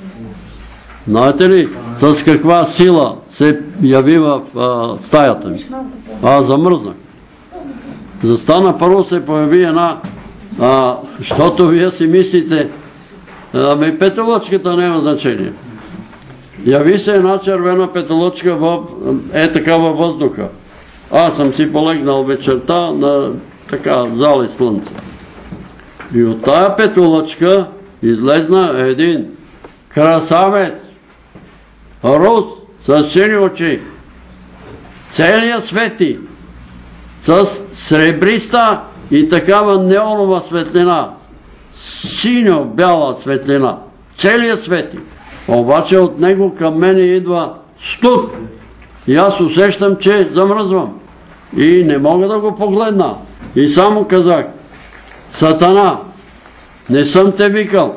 [SPEAKER 1] Знаете ли с каква сила се яви в а, стаята ми? Аз замръзнах. Застана, първо се появи една, а, защото вие си мислите, ами петелъчката няма значение. Яви се една червена петелъчка в, е така във въздуха. Аз съм си полегнал вечерта на така зали слънце. И от тая петелъчка излезна един красавец, рус, с сини очи, целият свети, с сребриста и такава неонова светлина, синьо-бяла светлина, целият свети. Обаче от него към мене идва студ и аз усещам, че замръзвам и не мога да го погледна. И само казах: Сатана, не съм те викал.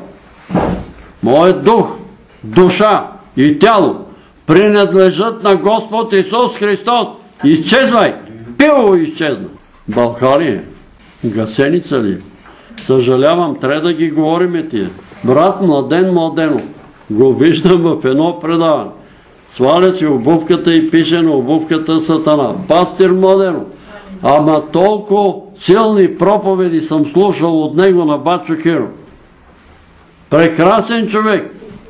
[SPEAKER 1] Моят дух, душа и тяло принадлежат на Господ Исус Христос. Изчезвай! Пило изчезна. Бълха ли е? Гасеница ли е? Съжалявам, трябва да ги говориме тия. Брат Младен Младенов, го виждам в едно предаване. сваля си обувката и пише на обувката Сатана. Пастир Младенов. Ама толкова силни проповеди съм слушал от него на Бачо Хиро. Прекрасен човек.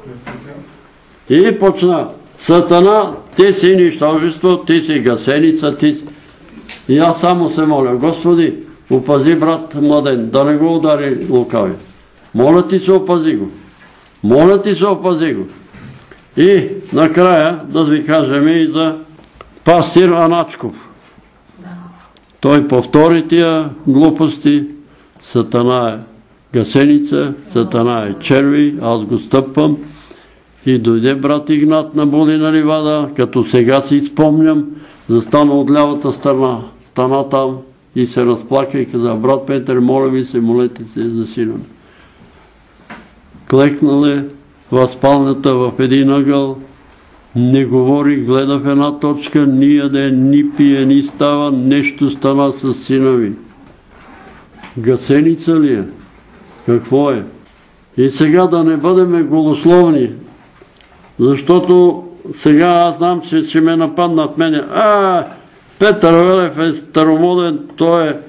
[SPEAKER 1] И почна. Сатана, ти си нищожество, ти си гасеница, ти си... И аз само се моля, Господи, опази брат Младен, да не го удари лукави. Моля ти се, опази го. Моля ти се, опази го. И накрая да ви кажем и за пастир Аначков. Той повтори тия глупости. Сатана е гасеница, Сатана е черви, аз го стъпвам. И дойде брат Игнат на Булина ливада, като сега си спомням, застана от лявата страна, стана там и се разплака и каза: брат Петър, моля ви се, молете се за сина ми. Клекнал е в спалнята в един ъгъл, не говори, гледа в една точка, ни яде, ни пие, ни става, нещо стана с сина ми. Гасеница ли е? Какво е? И сега да не бъдем голословни, защото сега аз знам, че ще ме нападнат мене. А, Петър Велев е старомоден, той е...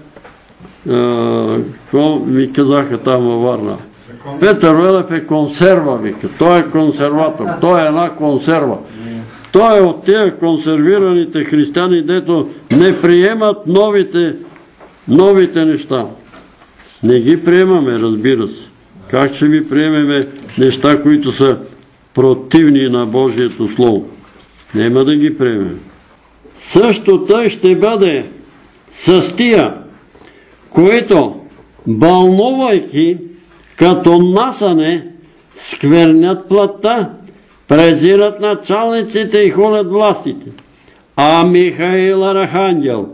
[SPEAKER 1] Какво ми казаха там във Варна? Петър Велев е консерва, вика. Той е консерватор. Той е една консерва. Той е от тия консервираните християни, дето не приемат новите, новите неща. Не ги приемаме, разбира се. Как ще ви приемеме неща, които са противни на Божието Слово? Нема да ги приемем. Също тъй ще бъде с тия, които, бълнувайки като насане, сквернят плътта, презират началниците и хулят властите. А Михаил Архангел,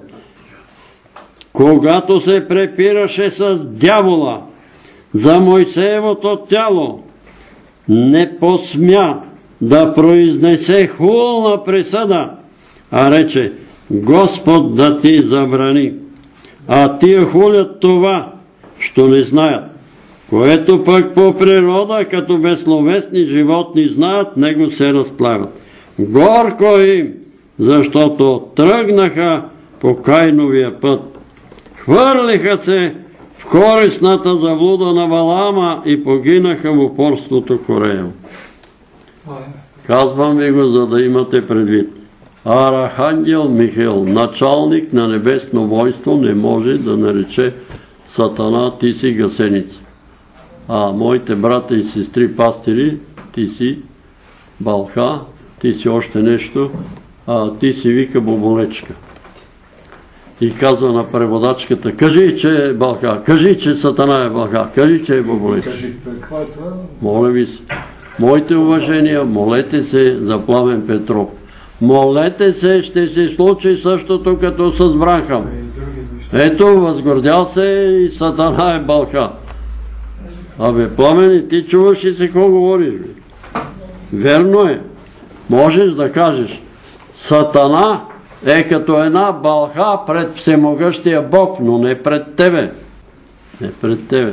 [SPEAKER 1] когато се препираше с дявола за Мойсеевото тяло, не посмя да произнесе хулна присъда, а рече: Господ да ти забрани. А тия хулят това, що не знаят, което пък по природа, като безсловесни животни знаят, него се разтлават. Горко им, защото тръгнаха по Кайновия път. Хвърлиха се в користната заблуда на Валаама и погинаха в упорството Кореево. Казвам ви го, за да имате предвид. Архангел Михаил, началник на небесно войство, не може да нарече Сатана: ти си гасеница. А моите брата и сестри пастири: ти си Балха, ти си още нещо, а ти си, вика, Боболечка. И казва на преводачката: кажи, че е Балха, кажи, че Сатана е Балха, кажи, че е Боболечка. Моля ви се, моите уважения, молете се за Пламен Петров. Молете се, ще се случи същото като с Бранхам. Ето, възгордял се и Сатана е Балха. Абе, Пламен, ти чуваш ли се какво говориш? Верно е. Можеш да кажеш: Сатана е като една Балха пред всемогъщия Бог, но не пред тебе. Не пред тебе.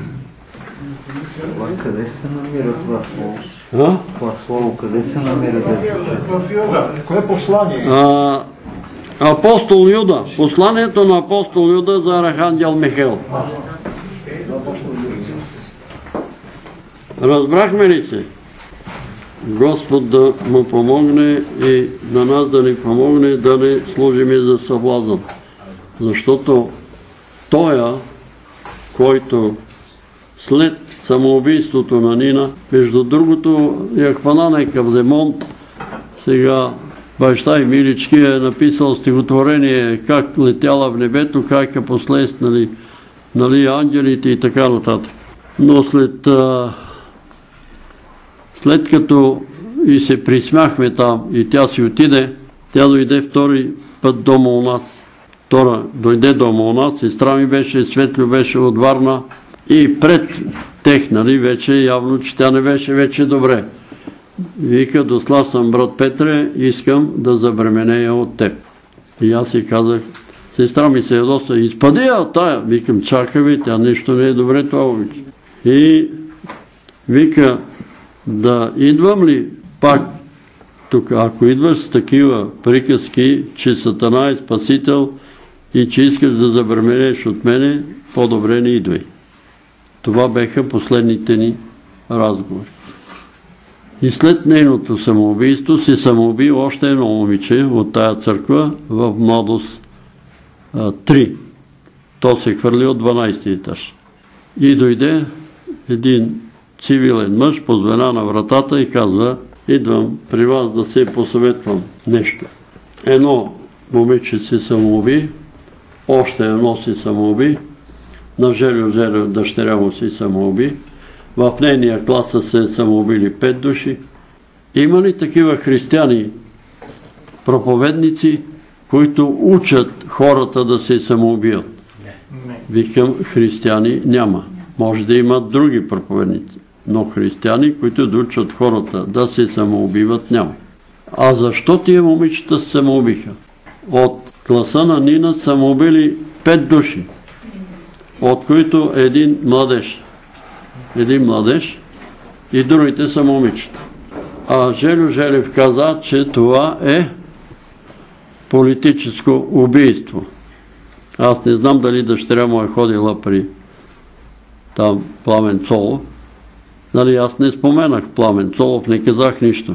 [SPEAKER 3] Къде се намира това слово?
[SPEAKER 1] А?
[SPEAKER 3] Това слово, къде се намира?
[SPEAKER 6] В Юда. Кое послание?
[SPEAKER 1] Апостол Юда. Посланието на апостол Юда за Архангел Михаил. Разбрахме ли се? Господ да му помогне и на нас да ни помогне да не служим и за съблазън. Защото тоя, който след самоубийството на Нина, между другото, я хвана някакъв демон, сега баща и Милички е написал стихотворение как летяла в небето, как е последствали, нали, ангелите и така нататък. Но след, а, след като и се присмяхме там и тя си отиде, тя дойде втори път дома у нас. Втора дойде дома у нас, сестра ми беше, Светлю беше от Варна и пред тех, нали, вече явно, че тя не беше вече добре. Вика: досла съм, брат Петре, искам да забременея от теб. И аз си казах: сестра ми се ядоса: изпади я от тая. Викам: чакай ви, тя нищо не е добре това, обича. И вика: да идвам ли пак Тук, ако идваш с такива приказки, че Сатана е спасител и че искаш да забременеш от мене, по-добре не идвай. Това беха последните ни разговори. И след нейното самоубийство се самоуби още едно момиче от тая църква в Младост три. То се хвърли от дванайсти етаж. И дойде един цивилен мъж, позвена на вратата и казва: идвам при вас да се посъветвам нещо. Едно момиче се самоуби, още едно се самоуби, на Желю Желев дъщеря му се самоуби, в нейния клас са се самоубили пет души. Има ли такива християни, проповедници, които учат хората да се самоубият? Викам, християни няма. Може да имат други проповедници, но християни, които да учат хората да се самоубиват, няма. А защо тия момичета се самоубиха? От класа на Нина самоубили пет души, от които един младеж. Един младеж и другите са момичета. А Желю Желев каза, че това е политическо убийство. Аз не знам дали дъщеря му е ходила при там Пламен Цолов. Нали, аз не споменах Пламен Цолов, не казах нищо.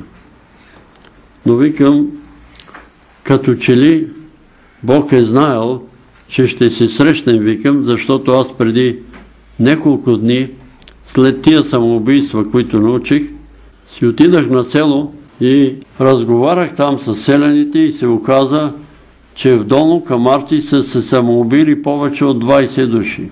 [SPEAKER 1] Но викам, като че ли Бог е знаел, че ще се срещнем, викам, защото аз преди няколко дни, след тия самоубийства, които научих, си отидах на село и разговарях там с селяните и се оказа, че в Долно Камарци са се самоубили повече от двайсет души.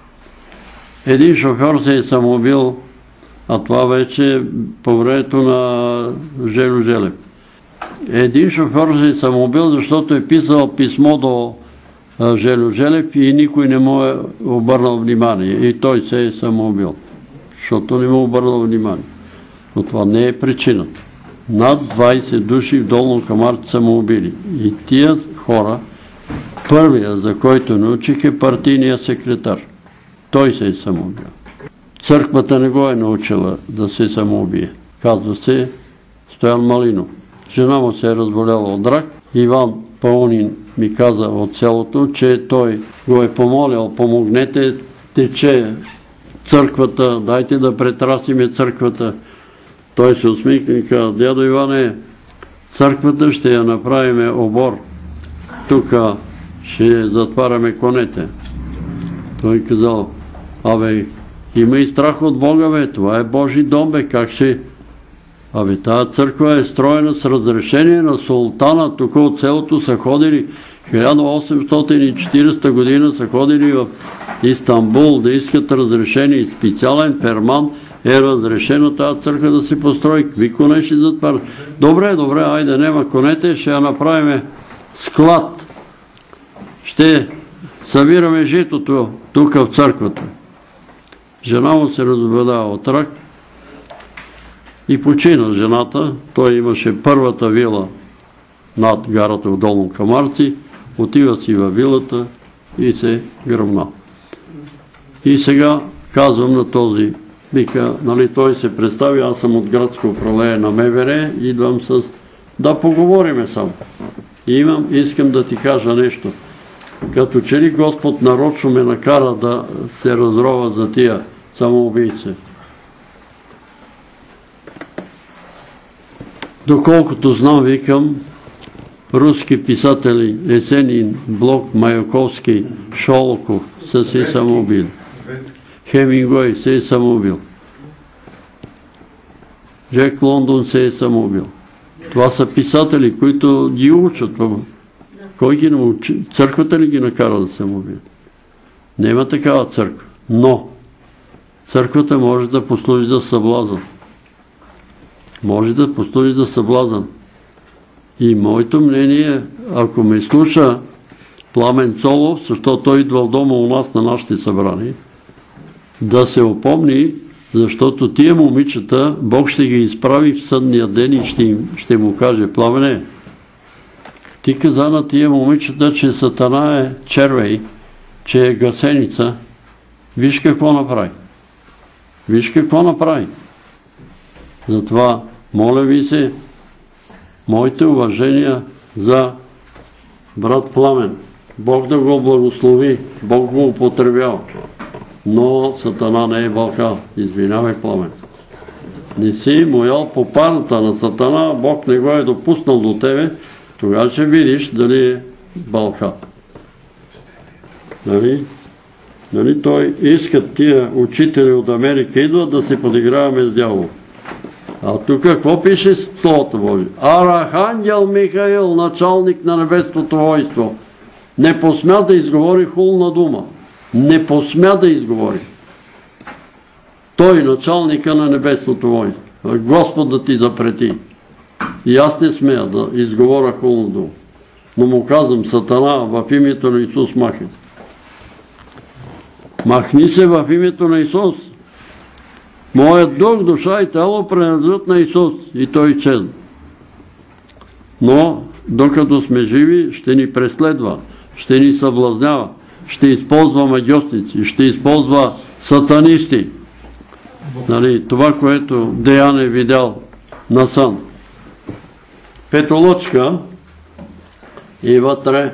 [SPEAKER 1] Един шофьор се е самоубил, а това вече по времето на Желю Желев. Един шофьор се е самоубил, защото е писал писмо до Желю Желев и никой не му е обърнал внимание. И той се е самоубил, защото не му обърнал внимание. Но това не е причината. Над двайсет души в Долно Камарци самоубили. И тия хора, първия, за който научих, е партийния секретар. Той се е самоубил. Църквата не го е научила да се самоубие. Казва се Стоян Малинов. Жена му се е разболяла от рак. Иван Паунин ми каза от селото, че той го е помолял: помогнете, тече църквата, дайте да претрасиме църквата. Той се усмихна и каза: дядо Иване, църквата ще я направиме обор. Тук ще затваряме конете. Той казал: абе, има и страх от Бога, бе, това е Божи дом, бе, как ще... Абе, тази църква е строена с разрешение на султана, тук от селото са ходили, хиляда осемстотин и четиридесета година са ходили в Истанбул да искат разрешение и специален ферман е разрешено тази църква да се построи. Какви коне ще затварят? Добре, добре, айде, нема конете, ще я направим склад. Ще събираме житото тук в църквата. Жена му се разболява от рак и почина жената. Той имаше първата вила над гарата в Долно Камарци. Отива си във вилата и се гръмна. И сега казвам на този, вика, нали, той се представи: аз съм от градско управление на МВР, идвам с... да поговориме само. И имам, искам да ти кажа нещо. Като че ли Господ нарочно ме накара да се разрова за тия самоубийци. Доколкото знам, викам, руски писатели Есенин, Блок, Маяковски, Шолоков са се самоубили. Хемингуей се е самоубил. Джек Лондон се е самоубил. Това са писатели, които ги учат. Кой ги научи? Църквата ли ги накара да самоубият? Нема такава църква. Но църквата може да послужи за съблазън. Може да послужи за съблазън. И моето мнение, ако ме слуша Пламен Цолов, защото той идвал дома у нас на нашите събрания, да се опомни, защото тия момичета Бог ще ги изправи в съдния ден и ще, им, ще му каже: Пламене, ти каза на тия момичета, че Сатана е червей, че е гасеница. Виж какво направи. Виж какво направи. Затова, моля ви се, Моите уважения за брат Пламен. Бог да го благослови, Бог го употребява. Но Сатана не е вълкал. Извинявай, Пламен. Не си му ял по парата на Сатана, Бог не го е допуснал до тебе, тогава ще видиш дали е вълкал. Нали? Нали, той искат тия учители от Америка идват да се подиграваме с дявола. А тук какво пише с Словото Божие? Архангел Михаил, началник на небесното войство, не посмя да изговори хулна дума. Не посмя да изговори. Той, началника на небесното войство. Господ да ти запрети. И аз не смея да изговоря хулна дума. Но му казвам, Сатана, в името на Исус махни. Махни се в името на Исус. Моят дух, душа и тело принадлежат на Исус. И той изчезна. Но, докато сме живи, ще ни преследва, ще ни съблазнява, ще използва магьосници, ще използва сатанисти. Нали, това, което Деян е видял на сън. Петолъчка и вътре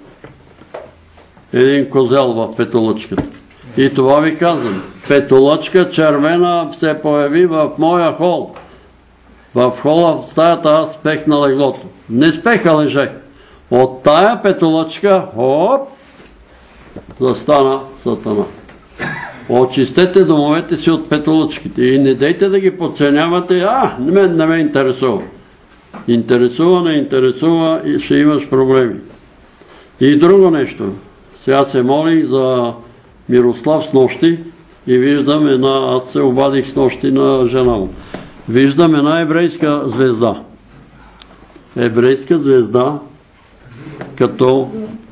[SPEAKER 1] един козел в петолъчката. И това ви казвам. Петолъчка червена се появи в моя хол. В хола в стаята аз спех на леглото. Не спех, а лежех. От тая петолъчка, оп, застана Сатана. Очистете домовете си от петолъчките и не дейте да ги подценявате. А, мен не ме интересува. Интересува, не интересува и ще имаш проблеми. И друго нещо. Сега се молих за Мирослав с нощи и виждам една, аз се обадих с нощи на жена му. Виждам една еврейска звезда. Еврейска звезда, като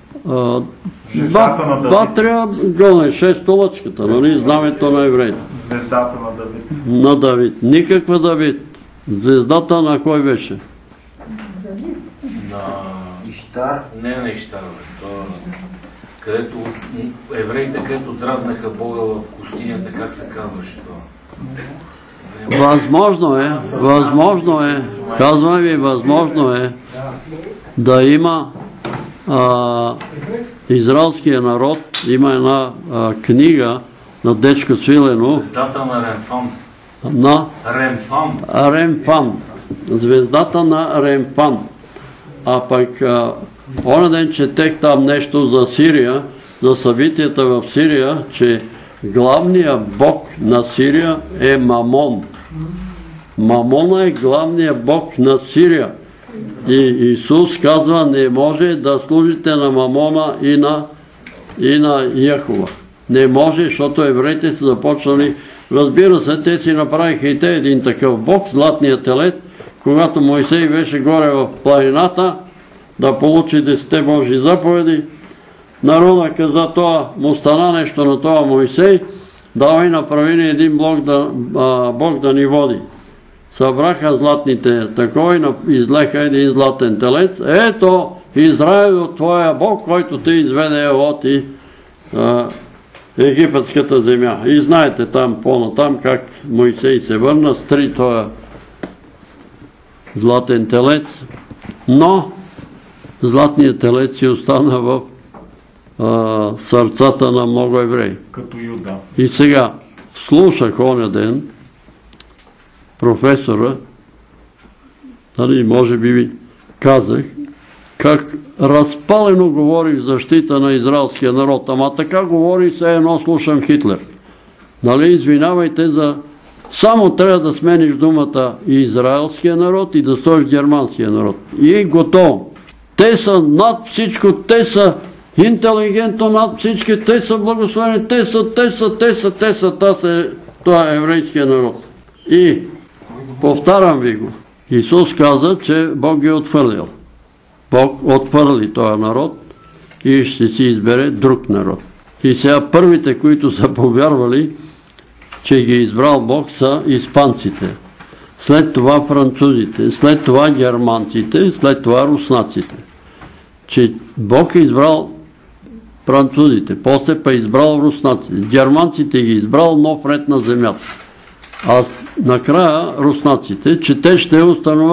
[SPEAKER 1] батрия гълне, шест столъчката, нали, знамето на евреите.
[SPEAKER 6] Звездата на Давид.
[SPEAKER 1] На Давид. Никаква Давид. Звездата на кой беше?
[SPEAKER 7] Давид.
[SPEAKER 3] На Иштар.
[SPEAKER 7] Не на Иштар. Където евреите, където дразнаха Бога в пустинята, как се казваше това?
[SPEAKER 1] Възможно е, възможно е, казвам ви, възможно е да има а, израелския народ, има една а, книга на Дечко Свиленов.
[SPEAKER 7] Звездата на Ремфан.
[SPEAKER 1] На
[SPEAKER 7] Ремфан.
[SPEAKER 1] Ремфан. Звездата на Ремфан. А пък а, оня ден четех там нещо за Сирия, за събитията в Сирия, че главният бог на Сирия е Мамон. Мамона е главният бог на Сирия. И Исус казва, не може да служите на Мамона и на, и на Яхова. Не може, защото евреите са започнали. Разбира се, те си направиха и те един такъв бог, златният телет, когато Мойсей беше горе в планината, да получи десете Божи заповеди. Народа каза, това му стана нещо на това Мойсей, давай направи ни един Бог да, а, Бог да ни води. Събраха златните такова и излеха един златен телец. Ето Израил, твоя Бог, който те изведе от и, а, египетската земя. И знаете там по-натам как Мойсей се върна, стри този златен телец, но златният телец си остана в а, сърцата на много евреи.
[SPEAKER 6] Като Юда. И
[SPEAKER 1] сега слушах оня ден професора, нали, може би ви казах, как разпалено говори в защита на израелския народ. Ама така говори, все едно слушам Хитлер. Нали, извинявайте за... Само трябва да смениш думата и израелския народ и да стоиш германския народ. И готово. Те са над всичко, те са интелигентно над всички, те са благословени, те са, те са, те са, те са, те са, това е еврейския народ. И повтарям ви го. Исус каза, че Бог ги е отхвърлил. Бог отхвърли този народ и ще си избере друг народ. И сега първите, които са повярвали, че ги е избрал Бог, са испанците. След това французите, след това германците, след това руснаците. Че Бог е избрал французите, после па е избрал руснаците. Германците ги е избрал нов ред на земята. А накрая руснаците, че те ще установят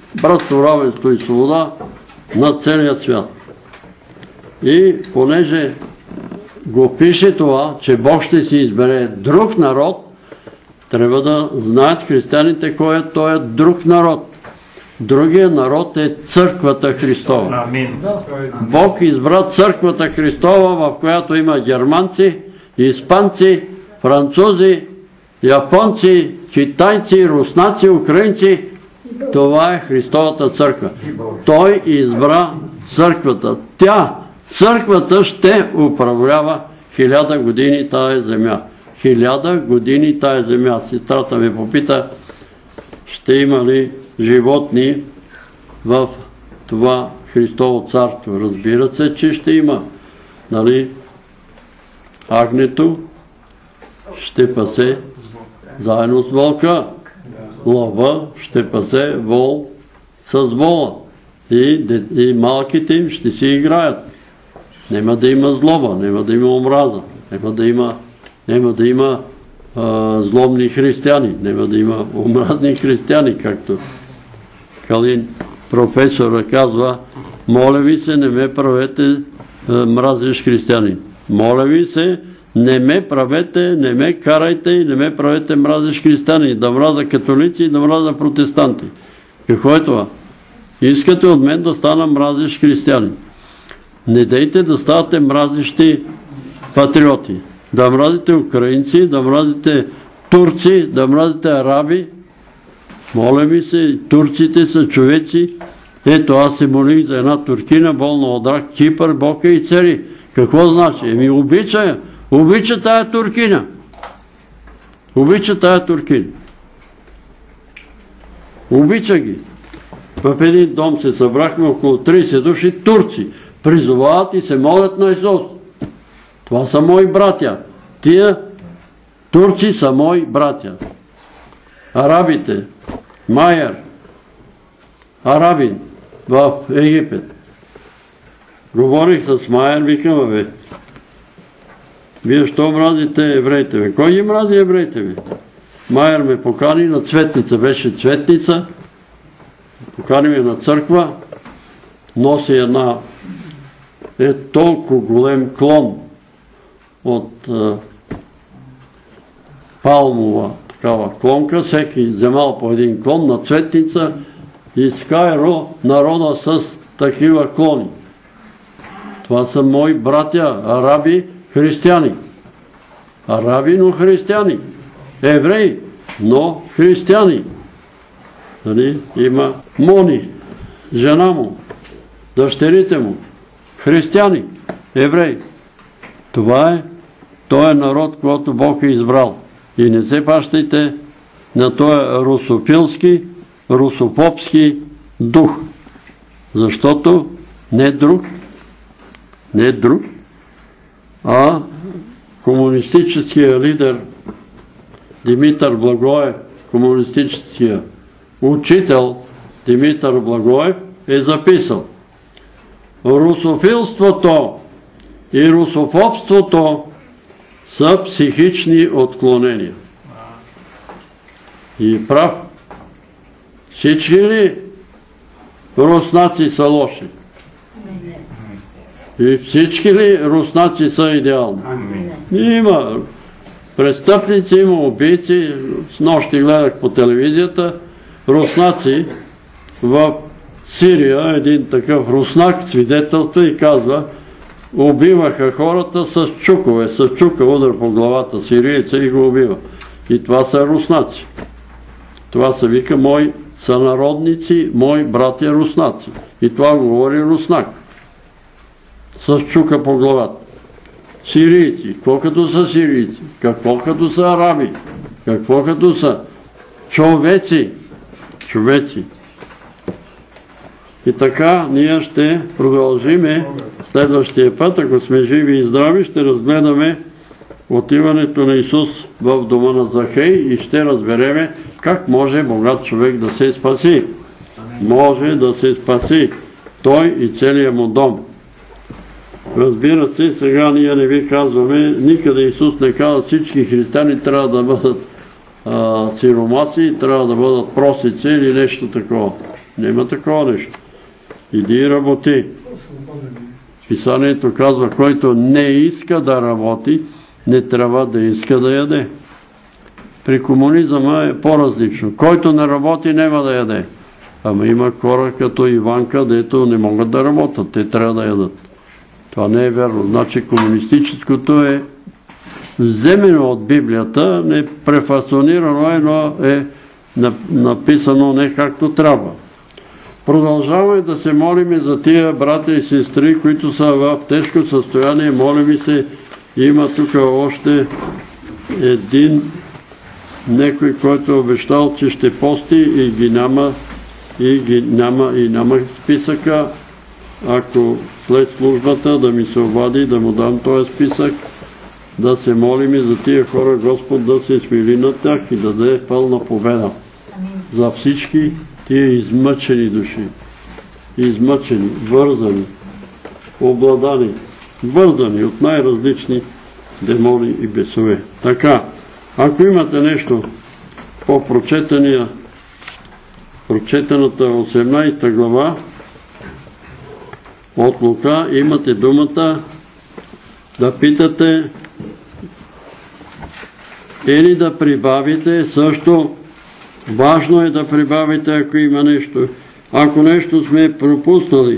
[SPEAKER 1] братство, равенство и свобода на целия свят. И понеже го пише това, че Бог ще си избере друг народ, трябва да знаят християните кой е този друг народ. Другия народ е църквата Христова. Бог избра църквата Христова, в която има германци, испанци, французи, японци, китайци, руснаци, украинци. Това е Христовата църква. Той избра църквата. Тя, църквата, ще управлява хиляда години тая земя. Хиляда години тая земя. Сестрата ми попита, ще има ли животни в това Христово царство. Разбира се, че ще има. Нали? Агнето ще пасе заедно с вълка. Лъва ще пасе вол с вола. И, и малките им ще си играят. Нема да има злоба, нема да има омраза, нема да има, нема да има а, злобни християни, нема да има омразни християни, както Калин професора казва, моля ви се, не ме правете а, мразиш християни. Моля ви се, не ме правете, не ме карайте и не ме правете мразиш християни, да мраза католици и да мраза протестанти. Какво е това? Искате от мен да стана мразиш християни. Не дейте да ставате мразищи патриоти. Да мразите украинци, да мразите турци, да мразите араби. Моля ми се, турците са човеци. Ето, аз се молих за една туркина, болна от рак, Кипър, Бока и цари. Какво значи? Еми обича я. Обича тая туркина. Обича тая туркина. Обича ги. В един дом се събрахме около трийсет души турци. Призовават и се молят на Исус. Това са мои братя. Тия турци са мои братя. Арабите, Майер, арабин в Египет. Говорих с Майер, викам, бе, вие що мразите евреите, бе? Кой ги мрази евреите, бе? Майер ме покани на цветница, беше цветница, покани ме на църква, носи една е толкова голем клон от а, палмова такава клонка, всеки вземал по един клон на цветница и скайро народа с такива клони. Това са мои братя, араби, християни. Араби, но християни. Евреи, но християни. Нали? Има Мони, жена му, дъщерите му, християни, евреи. Това е, той е народ, който Бог е избрал. И не се пащайте на този русофилски, русопопски дух. Защото не друг, не друг, а комунистическия лидер Димитър Благоев, комунистическия учител Димитър Благоев е записал: русофилството и русофобството са психични отклонения. И прав. Всички ли руснаци са лоши? И всички ли руснаци са идеални? Има престъпници, има убийци. С нощи гледах по телевизията руснаци в Сирия, един такъв руснак свидетелства и казва: убиваха хората с чукове, с чука удар по главата сирийца и го убива. И това са руснаци. Това се вика мои сънародници, мои братя руснаци. И това говори руснак. С чука по главата. Сирийци. Какво като са сирийци? Какво като са араби? Какво като са човеци? Човеци. И така ние ще продължиме следващия път, ако сме живи и здрави, ще разгледаме отиването на Исус в дома на Захей и ще разбереме как може богат човек да се спаси. Може да се спаси той и целият му дом. Разбира се, сега ние не ви казваме, никъде Исус не казва, всички християни трябва да бъдат а, сиромаси, трябва да бъдат просици или нещо такова. Няма такова нещо. Иди и работи. Писанието казва, който не иска да работи, не трябва да иска да яде. При комунизма е по-различно. Който не работи, няма да яде. Ама има хора като Иванка, дето не могат да работят. Те трябва да ядат. Това не е вярно. Значи комунистическото е вземено от Библията, не префасонирано е, но е написано не както трябва. Продължаваме да се молим за тия брата и сестри, които са в тежко състояние. Молим се, има тук още един некой, който е обещал, че ще пости и ги няма и ги няма и няма списъка. Ако след службата да ми се обади, да му дам този списък, да се молим и за тия хора, Господ да се смили над тях и да даде пълна победа. За всички тия измъчени души. Измъчени, вързани, обладани, вързани от най-различни демони и бесове. Така, ако имате нещо по прочетения, прочетената осемнадесета глава от Лука, имате думата да питате или да прибавите. Също важно е да прибавите, ако има нещо. Ако нещо сме пропуснали,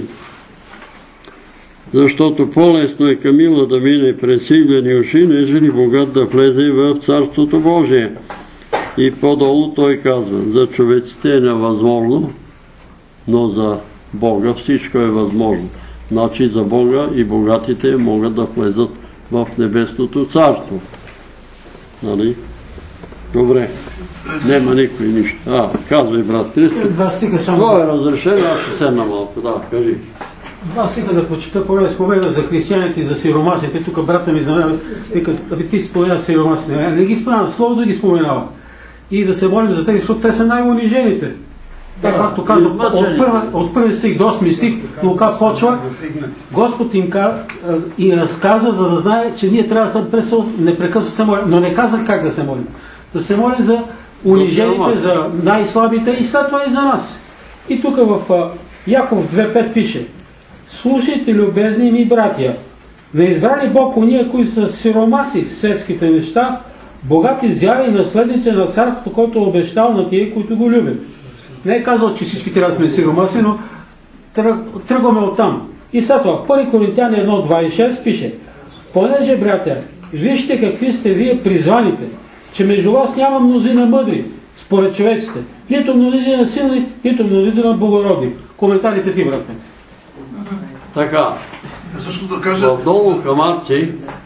[SPEAKER 1] защото по-лесно е Камила да мине през иглени уши, нежели богат да влезе в Царството Божие. И по-долу той казва, за човеците е невъзможно, но за Бога всичко е възможно. Значи за Бога и богатите могат да влезат в небесното царство. Нали? Добре. Нема никой нищо. А, казвай, брат Христо.
[SPEAKER 2] Два стиха само.
[SPEAKER 1] Това е разрешено, аз ще седна малко. Да, кажи.
[SPEAKER 2] Два стиха да почита, поне спомена за християните и за сиромасите. Тук брата ми за мен вика, аби ти спомена сиромасите. Не ги спомена, слово да ги споменава. И да се молим за тези, защото те са най-унижените. Така, както каза, от първи стих до осми стих, Лука почва, Господ им и разказа, за да знае, че ние трябва да се непрекъснато се молим. Но не каза как да се молим. Да се молим за унижените, за най-слабите и след това и за нас. И тук в Яков две пет пише: слушайте, любезни ми братя, не избрали Бог уния, които са сиромаси в светските неща, богати зяри и наследници на царството, който е обещал на тия, които го любят. Не е казал, че всички трябва да сме сиромаси, но тръгваме оттам. И след това в първи Коринтияни едно двадесет и шест пише: понеже, братя, вижте какви сте вие призваните, че между вас няма мнозина мъдри, според човеците, нито мнозина силни, нито мнозина благородни. Коментарите ти, брат.
[SPEAKER 1] Така,
[SPEAKER 8] също да кажа...
[SPEAKER 1] в долу камарци,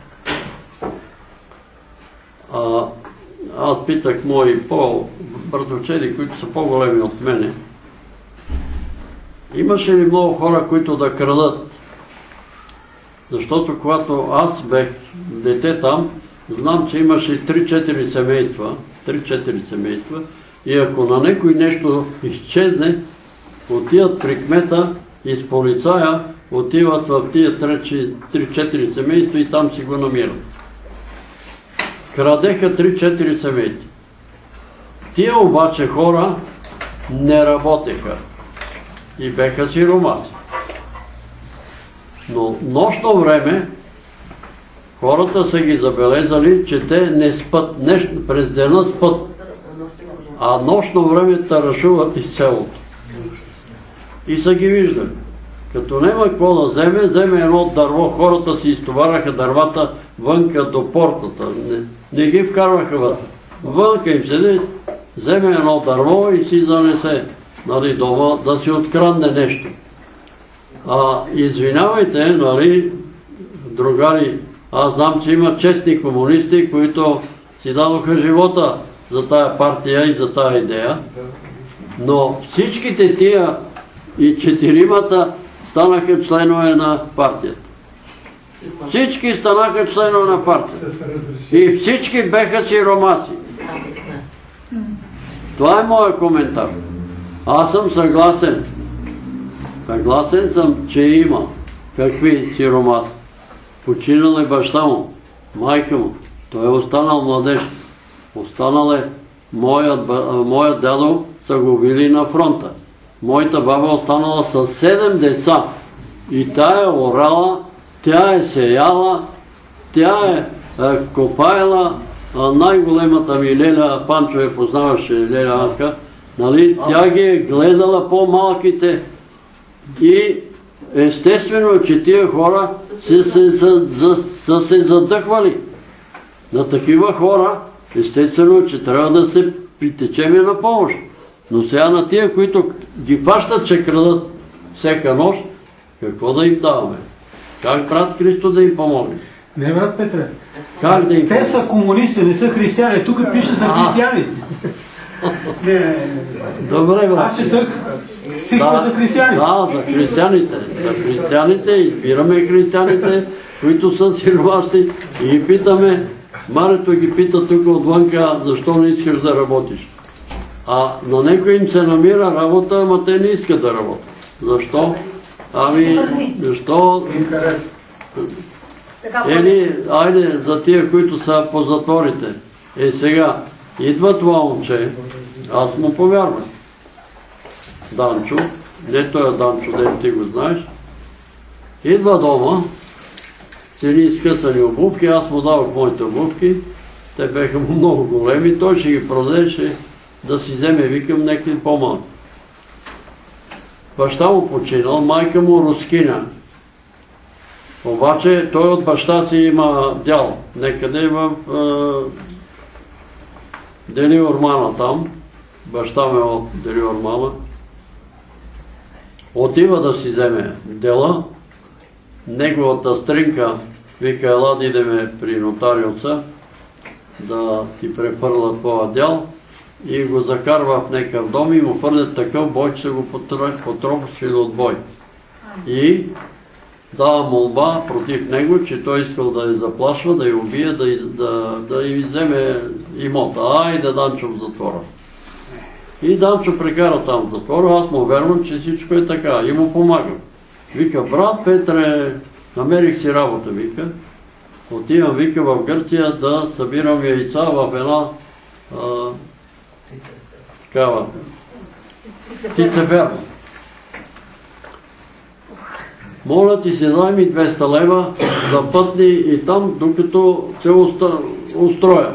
[SPEAKER 1] а, аз питах мои по-братовчеди, които са по-големи от мене, имаше ли много хора, които да крадат? Защото когато аз бех дете там, знам, че имаше три-четири семейства, три-четири семейства, и ако на некой нещо изчезне, отиват при кмета и с полицая, отиват в тия три-четири семейства и там си го намират. Крадеха три-четири семейства. Тия обаче хора не работеха и беха сиромаси. Но нощно време хората са ги забелезали, че те не спят, нещо, през дена спът, а нощно време тарашуват из селото. И са ги виждали. Като няма какво да вземе, вземе едно дърво, хората си изтовараха дървата вънка до портата. Не, не ги вкарваха вътре. Вънка им седи, вземе едно дърво и си занесе, нали, дома, да си открадне нещо. А, извинявайте, нали, другари, аз знам, че има честни комунисти, които си дадоха живота за тая партия и за тая идея, но всичките тия и четиримата станаха членове на партията. Всички станаха членове на партията. И всички беха сиромаси. Това е моят коментар. Аз съм съгласен. Съгласен съм, че има какви сиромаси. Починал е баща му, майка му. Той е останал младеж. Останал е моят, моят дядо, са го били на фронта. моята баба останала с седем деца. И тя е орала, тя е сеяла, тя е копаела. Най-големата ми Леля, Панчо я познаваше, Леля Анка, нали? Тя ги е гледала по-малките. И естествено, че тия хора са се, са се задъхвали. На такива хора, естествено, че трябва да се притечеме на помощ. Но сега на тия, които ги фащат, че крадат всяка нощ, какво да им даваме? Как брат Христо да им помогне?
[SPEAKER 2] Не, брат Петре.
[SPEAKER 1] Как да им
[SPEAKER 2] Те са комунисти, не са християни. Тук пише за християни. Не, не, не.
[SPEAKER 1] Добре, брат.
[SPEAKER 2] Аз четах стихове за християни.
[SPEAKER 1] Да, за християните. За християните, избираме християните, които са сиромасти и питаме, Марето ги пита тук отвънка, защо не искаш да работиш. А на някой им се намира работа, ама те не искат да работят. Защо? Ами, защо? Ели, айде за тия, които са по затворите. Е, сега, идва това момче, аз му повярвам. Данчо, не той е Данчо, дето ти го знаеш. Идва дома, с едни изкъсани обувки, аз му давах моите обувки, те беха му много големи, той ще ги продеше да си вземе, викам, някакви по-малки. Баща му починал, майка му рускиня. Обаче той от баща си има дял, некъде в е, Дели Ормана там, баща ме от Дели Ормана. Отива да си вземе дела, неговата стринка вика, ела да идеме при нотариуса, да ти препърла твоя дял и го закарва в някакъв дом и му фърлят такъв бой, че го потропшили от бой. И дава молба против него, че той искал да я заплашва, да я убие, да, да, да й вземе имота. Айде Данчо в затвора. И Данчо прекара там в затвора, аз му вервам, че всичко е така и му помагам. Вика, брат Петре, намерих си работа, вика. Отивам, вика, в Гърция да събирам яйца в една а, такава птицеферма. Моля ти се, дай ми двеста лева за пътни и там, докато се устроя.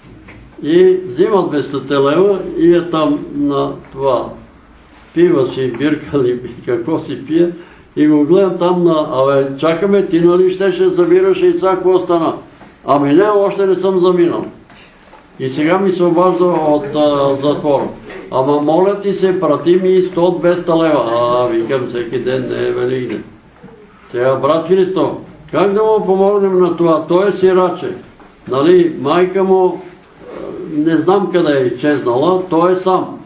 [SPEAKER 1] И взима двеста лева и е там на това пива си, бирка ли, какво си пие. И го гледам там на, абе, чакаме, ти нали ще ще забираш яйца, какво стана? Ами не, още не съм заминал. И сега ми се обажда от а, затвора. Ама моля ти се, прати ми сто-двеста лева. А, викам, всеки ден не е Великден. Сега, брат Христо, как да му помогнем на това? Той е сираче. Нали, майка му, не знам къде е изчезнала, той е сам.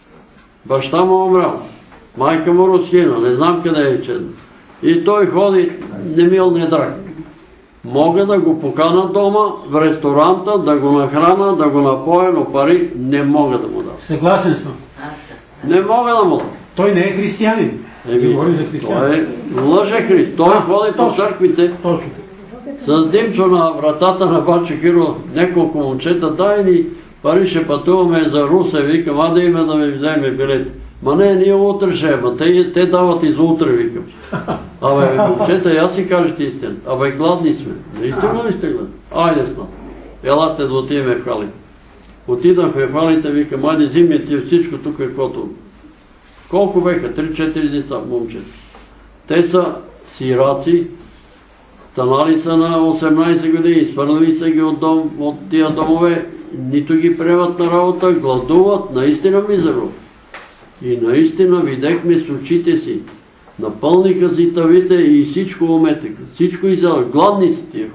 [SPEAKER 1] Баща му умрял. Майка му рускина, не знам къде е изчезнал. И той ходи, не мил, не драг. Мога да го покана дома, в ресторанта, да го нахрана, да го напоя, но пари не мога да му дам.
[SPEAKER 2] Съгласен съм.
[SPEAKER 1] Не мога да му дам.
[SPEAKER 2] Той не е християнин.
[SPEAKER 1] Еми, той е лъже Христ. Той ходи по църквите с димчо на вратата на Бачо Киро, няколко момчета, дай ни пари, ще пътуваме за Русе, викам, а да име да ми вземе билет. Ма не, ние утре ще, ма те, те дават и за утре, викам. Абе, момчета, я си кажете истина. Абе, гладни сме. Наистина ли сте гладни? Айде сна. Елате да отиваме в халите. Отидам в халите, викам, айде взимай ти всичко тук, каквото. Колко беха? Три-четири деца, момчета. Те са сираци, станали са на осемнайсет години, свърнали са ги от, дом, от тия домове, нито ги приемат на работа, гладуват, наистина мизерно. И наистина видехме с очите си, напълниха си тавите и всичко уметеха, всичко изядаха, гладни си тия.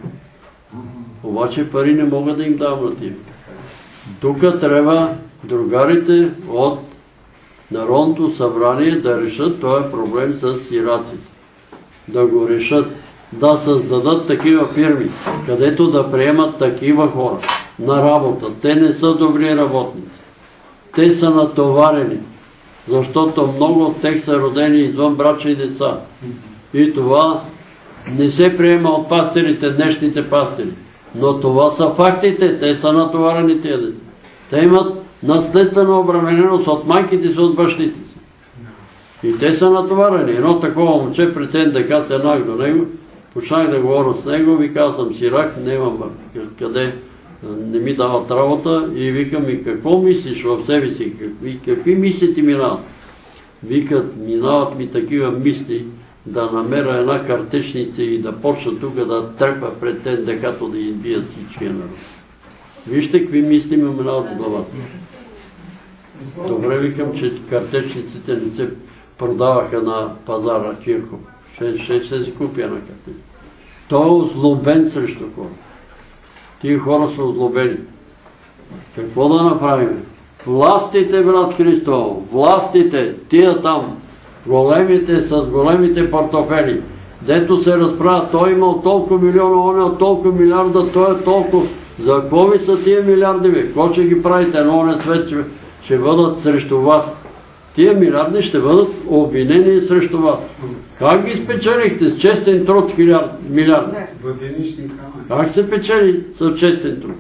[SPEAKER 1] Обаче пари не могат да им давам на тия. Тук трябва другарите от Народното събрание да решат този проблем с сираците. Да го решат, да създадат такива фирми, където да приемат такива хора на работа. Те не са добри работници. Те са натоварени, защото много от тях са родени извън братя и деца. И това не се приема от пастирите, днешните пастири. Но това са фактите, те са натоварени тия деца. Те имат наследствена обремененост от майките си, от бащите си. И те са натоварени. Едно такова момче, претен дека се нах до него, почнах да говоря с него, вика, аз съм сирак, нямам къде, не ми дават работа и вика ми, какво мислиш в себе си, какви, какви мисли ти минават? Викат, минават ми такива мисли, да намеря една картечница и да почна тук да трепа пред тен декато да избият всичкия народ. Вижте какви мисли ми минават в главата. Добре, викам, че картечниците не се продаваха на пазара Кирков. Ще, ще, ще си купи една картечница. Той е озлобен срещу хора. Тия хора са озлобени. Какво да направим? Властите, брат Христо, властите, тия там, големите с големите портофели, дето се разправят, той имал толкова милиона, он имал толкова милиарда, той е толкова. За какво ви са тия милиарди, бе? Какво ще ги правите? На оня свет ще, ще бъдат срещу вас. Тия милиарди ще бъдат обвинени срещу вас. Как ги спечелихте с честен труд милиарди? Как се печели с честен труд?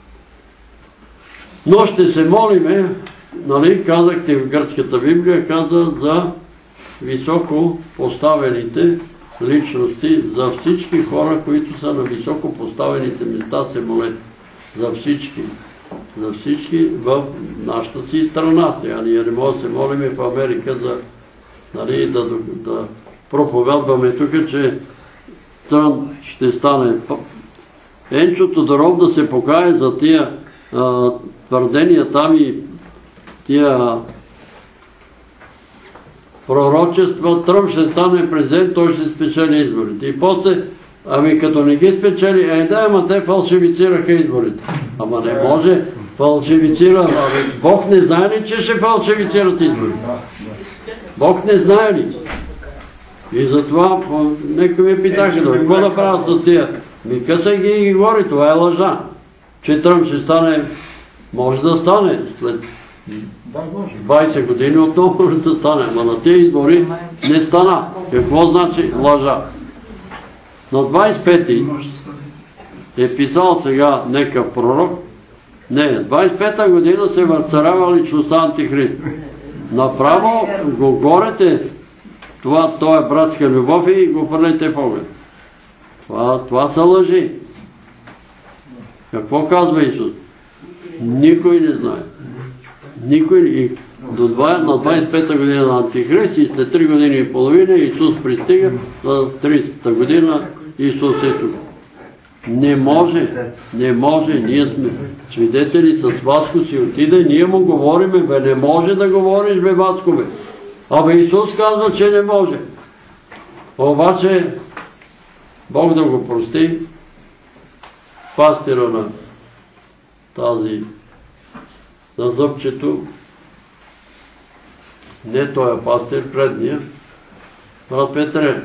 [SPEAKER 1] Но ще се молиме, нали, казахте в гръцката Библия, каза за високо поставените личности, за всички хора, които са на високо поставените места, се молят. За всички. За всички в нашата си страна. Сега ние не можем да се молиме в Америка за, нали, да, да проповядваме тук, че Тръмп ще стане. Енчо Тодоров да се покае за тия а, твърдения там и тия пророчества. Тръмп ще стане президент, той ще спечели изборите. И после, ами като не ги спечели, е да, ама те фалшифицираха изборите. Ама не може фалшифицира. Ами Бог не знае ли, че ще фалшифицират изборите? Бог не знае ли? И затова некои ме питаха, какво да правят с тия? Ми късай ги и ги говори, това е лъжа. Че Тръмп ще стане, може да стане след двайсет години отново може да стане, ама на тези избори не стана. Какво значи лъжа? На двайсет пети е писал сега некъв пророк, не, двайсет пета година се възцарява личността Антихрист. Направо го горете, това, това е братска любов и го хвърлете в огън. Това, това са лъжи. Какво казва Исус? Никой не знае. Никой не... До на двайсет пета година на Антихрист и след три години и половина Исус пристига, за тридесета година Исус е тук. Не може, не може, ние сме свидетели с Васко си отиде, ние му говориме, бе, не може да говориш, бе, Васко, бе. Абе Исус казва, че не може. Обаче, Бог да го прости, пастира на тази, на зъбчето, не той е пастир, предния, брат Петре,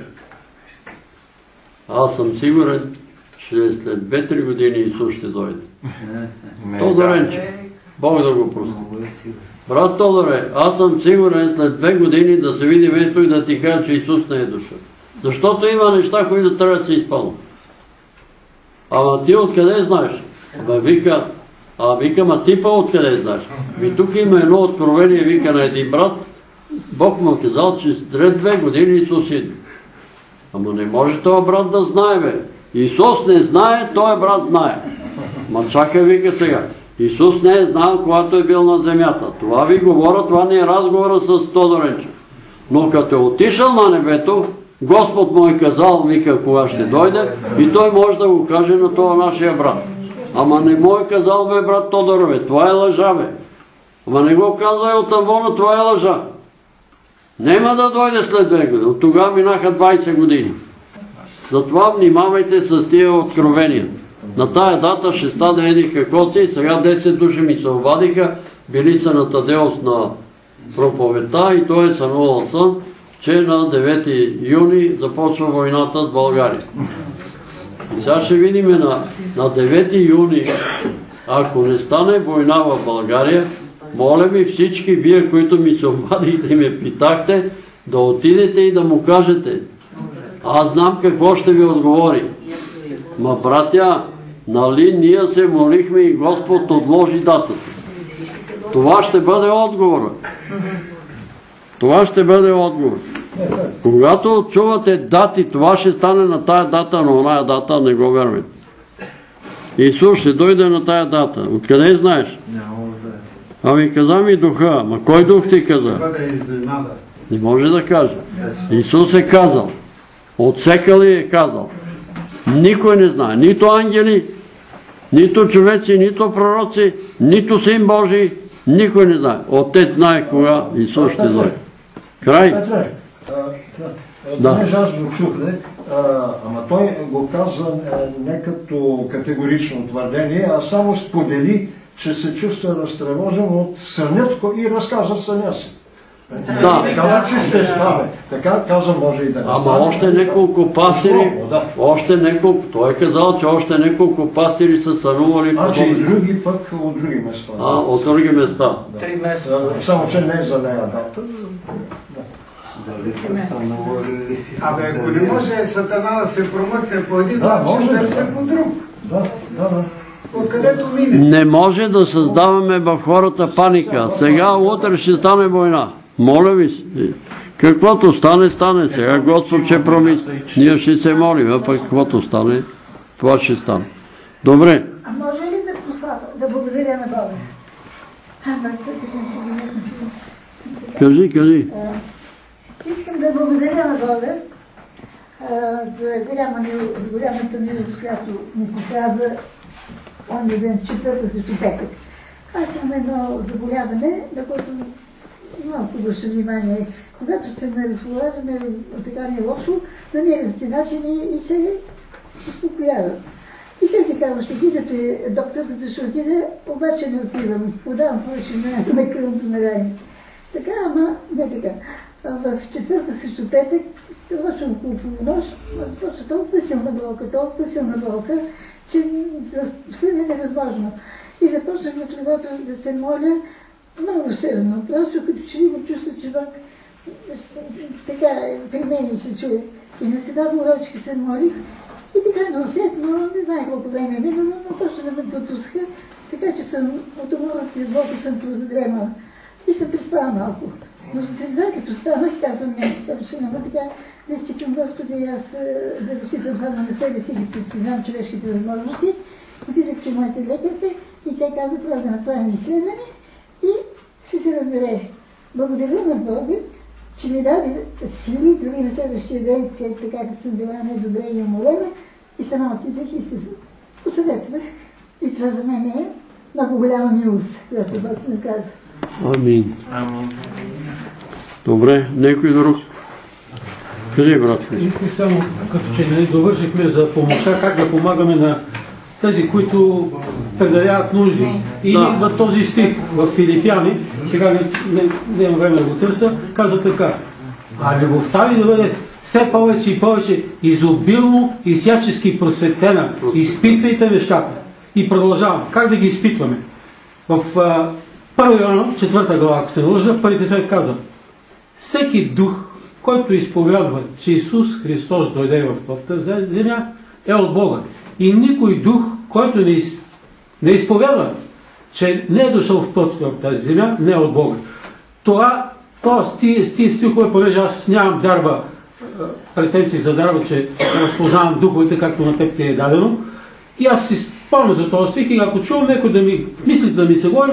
[SPEAKER 1] аз съм сигурен, че след две-три години Исус ще дойде. Тодоренче, Бог да го прости. Брат Тодоре, аз съм сигурен след две години да се видим ето и да ти кажа, че Исус не е дошъл. Защото има неща, които трябва да се изпълнят. Ама ти откъде знаеш? Ама вика, а вика, ма ти па откъде знаеш? И тук има едно откровение, вика на един брат, Бог му казал, че след две години Исус идва. Ама не може този брат да знае, бе. Исус не знае, този брат знае. Ма чакай, вика сега. Исус не е знал, когато е бил на земята. Това ви говоря, това не е разговора с Тодоренчев. Но като е отишъл на небето, Господ му е казал, вика, кога ще дойде, и той може да го каже на това нашия брат. Ама не му е казал, бе, брат Тодорове, това е лъжа, бе. Ама не го каза и от Амвона, това е лъжа. Нема да дойде след две години. От тогава минаха двайсет години. Затова внимавайте с тия откровения. На тая дата ще стане еди какво си, сега десет души ми се обадиха, били са на Тадеос на проповедта и той е сънувал сън, че на девети юни започва войната с България. И сега ще видим на, на девети юни, ако не стане война в България, моля ви всички вие, които ми се обадихте и ме питахте, да отидете и да му кажете. Аз знам какво ще ви отговори. Ма, братя, нали ние се молихме и Господ отложи датата. Това ще бъде отговорът. Това ще бъде отговор. Когато чувате дати, това ще стане на тая дата, но оная дата не го вярвайте. Исус ще дойде на тая дата. Откъде знаеш? Ами каза ми духа. Ама кой дух ти каза? Не може да каже. Исус е казал. Отсека ли е казал? Никой не знае. Нито ангели, нито човеци, нито пророци, нито Син Божий. Никой не знае. Отец знае кога Исус ще знае. Край.
[SPEAKER 9] Да. Аз го чух, не? Ама той го каза не като категорично твърдение, а само сподели, че се чувства разтревожен от сънят и разказа съня си.
[SPEAKER 1] Да.
[SPEAKER 9] Каза, че ще стане. Така каза, може и да не стане.
[SPEAKER 1] Ама още неколко пастири, още неколко, той е казал, че още неколко пастири са сънували по
[SPEAKER 9] Значи и други пък от други места.
[SPEAKER 1] А, от други места.
[SPEAKER 9] Три месеца. Само, че не е за нея дата.
[SPEAKER 4] Абе, ако не може Сатана да се промъкне по един начин, търси по друг.
[SPEAKER 9] Да, да, да.
[SPEAKER 4] Откъдето мине.
[SPEAKER 1] Не може да създаваме в хората паника. Сега, утре ще стане война. Моля ви се. Каквото стане, стане. Сега Господ ще промисли. Ние ще се молим, а пък каквото стане, това ще стане. Добре.
[SPEAKER 10] А може ли да прослава, да благодаря на Бога?
[SPEAKER 1] Кажи, кажи.
[SPEAKER 10] Искам да благодаря на Бога за голямата милост, която ми показа онзи ден, четвърта срещу петък. Аз имам едно заболяване, на което малко обръща внимание. Когато се не разполагаме, така не е лошо, намерям си начини и се успокоявам. И се си казва, ще отида при докторката, ще отида, обаче не отивам. Подавам повече на кръвното намерение. Така, ама не така. В четвъртък срещу петък, точно около полунощ, почва толкова силна болка, толкова силна болка, че сън е невъзможно. И започнах в леглото да се моля много сериозно. Просто като че ли го чувства, че пак така при мен се чуе. И на седа урочки се молих. И така неусетно, не знае колко време е минало, но точно да ме потуска, така че съм от умората и болка съм прозадрemала. И съм преспала малко. Но сутринта, като станах, казвам, не, ще няма така да изпитам Господи и аз да защитам само на себе си, като си знам човешките възможности. Отидах при моите лекарите и тя каза, това да направим изследване и ще се разбере. Благодаря на Бога, че ми даде сили, дори на следващия ден, така като съм била недобре и уморена, и сама отидах и се посъветвах. И това за мен е много голяма милост, която Бог ми каза.
[SPEAKER 1] Амин. Добре, някой друг? Кажи, брат.
[SPEAKER 2] Исках само, като че не довършихме за помощта, как да помагаме на тези, които предаряват нужди. И да. Идва този стих в Филипяни, сега не, не, не имам време да го търся, каза така: а любовта ви да бъде все повече и повече изобилно и всячески просветена. Изпитвайте нещата. И продължавам. Как да ги изпитваме? В първа Йоанна, четвърта глава, ако се наложа, първите свет казва: всеки дух, който изповядва, че Исус Христос дойде в плътта за земя, е от Бога. И никой дух, който не, из... не изповядва, че не е дошъл в плът в тази земя, не е от Бога. Това, т.е. с тия стихове, понеже аз нямам дарба, претенции за дарба, че разпознавам духовете, както на теб ти е дадено, и аз си спомням за този стих, и ако чувам някой да ми мислите да ми се говори,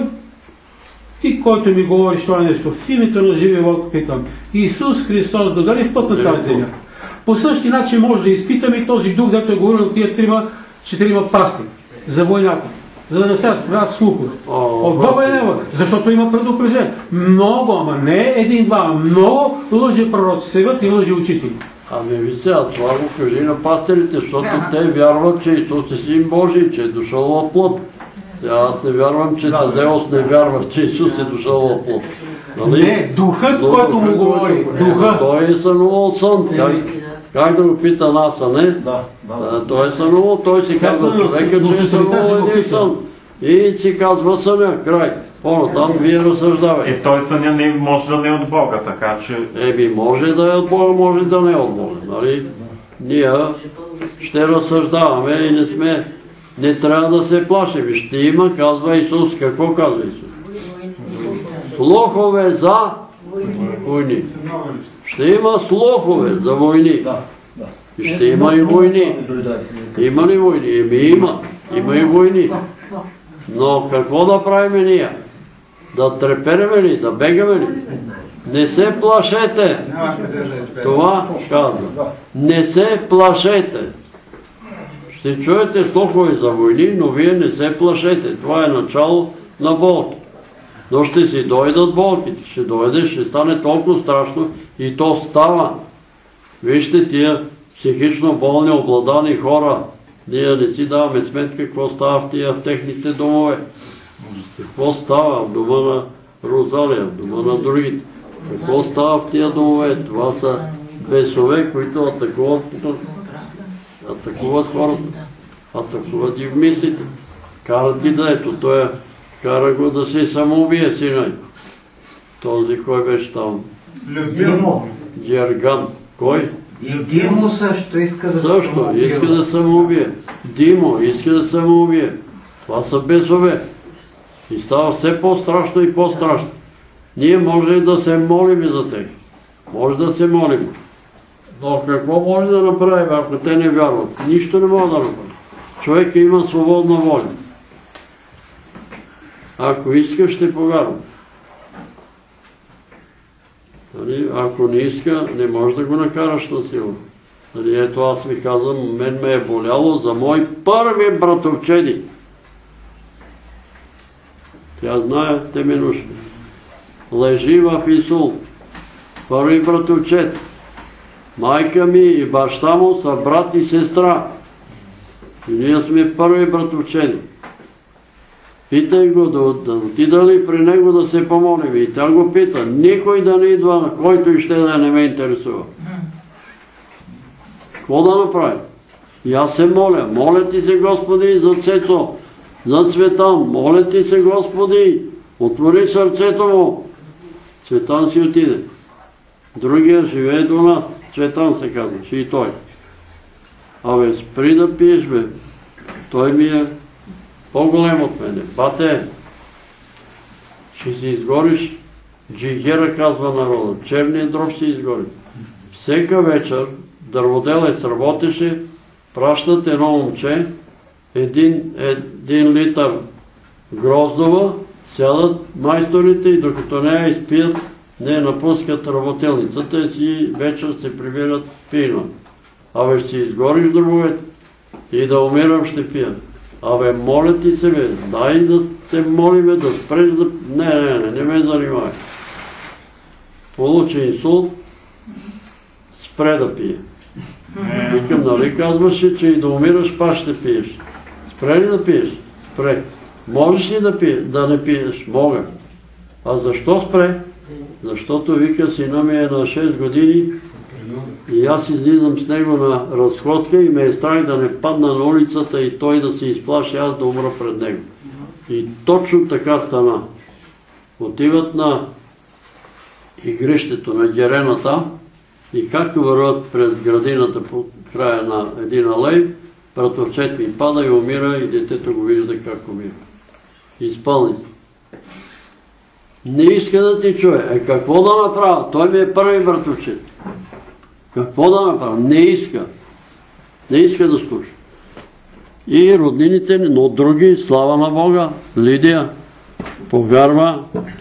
[SPEAKER 2] ти, който ми говориш това нещо, в името на живия Бог питам: Исус Христос дойде в път на тази земя. По същия начин може да изпитаме и този дух, дето е говорил тия трима, четирима пасти за войната, за да не се разправят слухове. От Бога е нема, защото има предупреждение. Много, ама не един-два, много лъжи пророци се явят и лъжи учители.
[SPEAKER 1] Ами ви сега, това го кажи на пастирите, защото те вярват, че Исус е Син Божий, че е дошъл от плът. Аз не вярвам, че Тадеос не вярва, че Исус е дошъл от плът.
[SPEAKER 2] Не, духът, който му говори. Духа.
[SPEAKER 1] Той е сънувал от сън. Как да го пита нас, а не?
[SPEAKER 9] Да, да.
[SPEAKER 1] Той е сънувал, той си казва човека, че е сънувал един сън. И си казва съня, край. По-натам вие разсъждавайте.
[SPEAKER 6] Е, той съня не може да не е от Бога, така че...
[SPEAKER 1] Еби, може да е от Бога, може да не е от Бога. Нали? Ние ще разсъждаваме и не сме... Не трябва да се плашим. Ще има, казва Исус. Какво казва Исус? Слухове за Войни. Ще има слухове за войни. И ще има и войни. Има ли войни? Еми има. Има и войни. Но какво да правим ние? Да трепереме ли? Да бегаме ли? Не се плашете. Това казва. Не се плашете. Ще чуете слухове за войни, но вие не се плашете. Това е начало на болки. Но ще си дойдат болките. Ще дойде, ще стане толкова страшно и то става. Вижте тия психично болни, обладани хора. Ние не си даваме сметка какво става в тия в техните домове. Какво става в дома на Розалия, в дома на другите. Какво става в тия домове? Това са бесове, които атакуват, атакуват хората. Атакуват и в мислите. Карат ги да ето, той кара го да се самоубие, сина. Този кой беше там?
[SPEAKER 3] Димо.
[SPEAKER 1] Герган. Кой?
[SPEAKER 3] И Димо също иска да се
[SPEAKER 1] Също, иска да самоубие. Димо иска да самоубие. Това са бесове. И става все по-страшно и по-страшно. Ние може да се молим за тях. Може да се молим. Но какво може да направим, ако те не вярват? Нищо не може да направим. Човек има свободна воля. Ако иска, ще повярва. Ако не иска, не може да го накараш на сила. Ето аз ви казвам, мен ме е боляло за мои първи братовчеди. Тя знае Теменушка. Лежи в Исул. Първи братовчет. Майка ми и баща му са брат и сестра. И ние сме първи братовчеди. Питай го да отида ли при него да се помолим. И тя го пита. Никой да не идва, на който и ще да не ме интересува. Какво да направи? И аз се моля. Моля ти се, Господи, за Цецо, за Цветан. Моля ти се, Господи, отвори сърцето му. Цветан си отиде. Другия живее до нас. Цветан се казваше и той. Абе, спри да пиеш, бе. Той ми е по-голем от мене. Бате, ще си изгориш, джигера, казва народа. Черния дроб ще изгори. Всека вечер дърводелец работеше, пращат едно момче, един, един литър гроздова, сядат майсторите и докато не я изпият, не напускат работелницата и си вечер се прибират пина. Абе, ще си изгориш дробовете и да умирам ще пия. Абе, моля ти се, бе, дай да се молиме, да спреш да... Не, не, не, не ме занимай. Получи инсулт, спре да пие. Викам, нали казваше, че и да умираш, пак ще пиеш. Спре ли да пиеш? Спре. Можеш ли да, пие, да не пиеш? Мога. А защо спре? Защото, вика, сина ми е на шест години и аз излизам с него на разходка и ме е страх да не падна на улицата и той да се изплаши, аз да умра пред него. И точно така стана. Отиват на игрището на Герената и както върват пред градината по края на един алей, братовчет ми пада и умира и детето го вижда как умира. Изпълни. Не иска да ти чуе. Е, какво да направя? Той ми е първи братовчет. Какво да направя? Не иска. Не иска да слуша. И роднините, но други, слава на Бога, Лидия, повярва,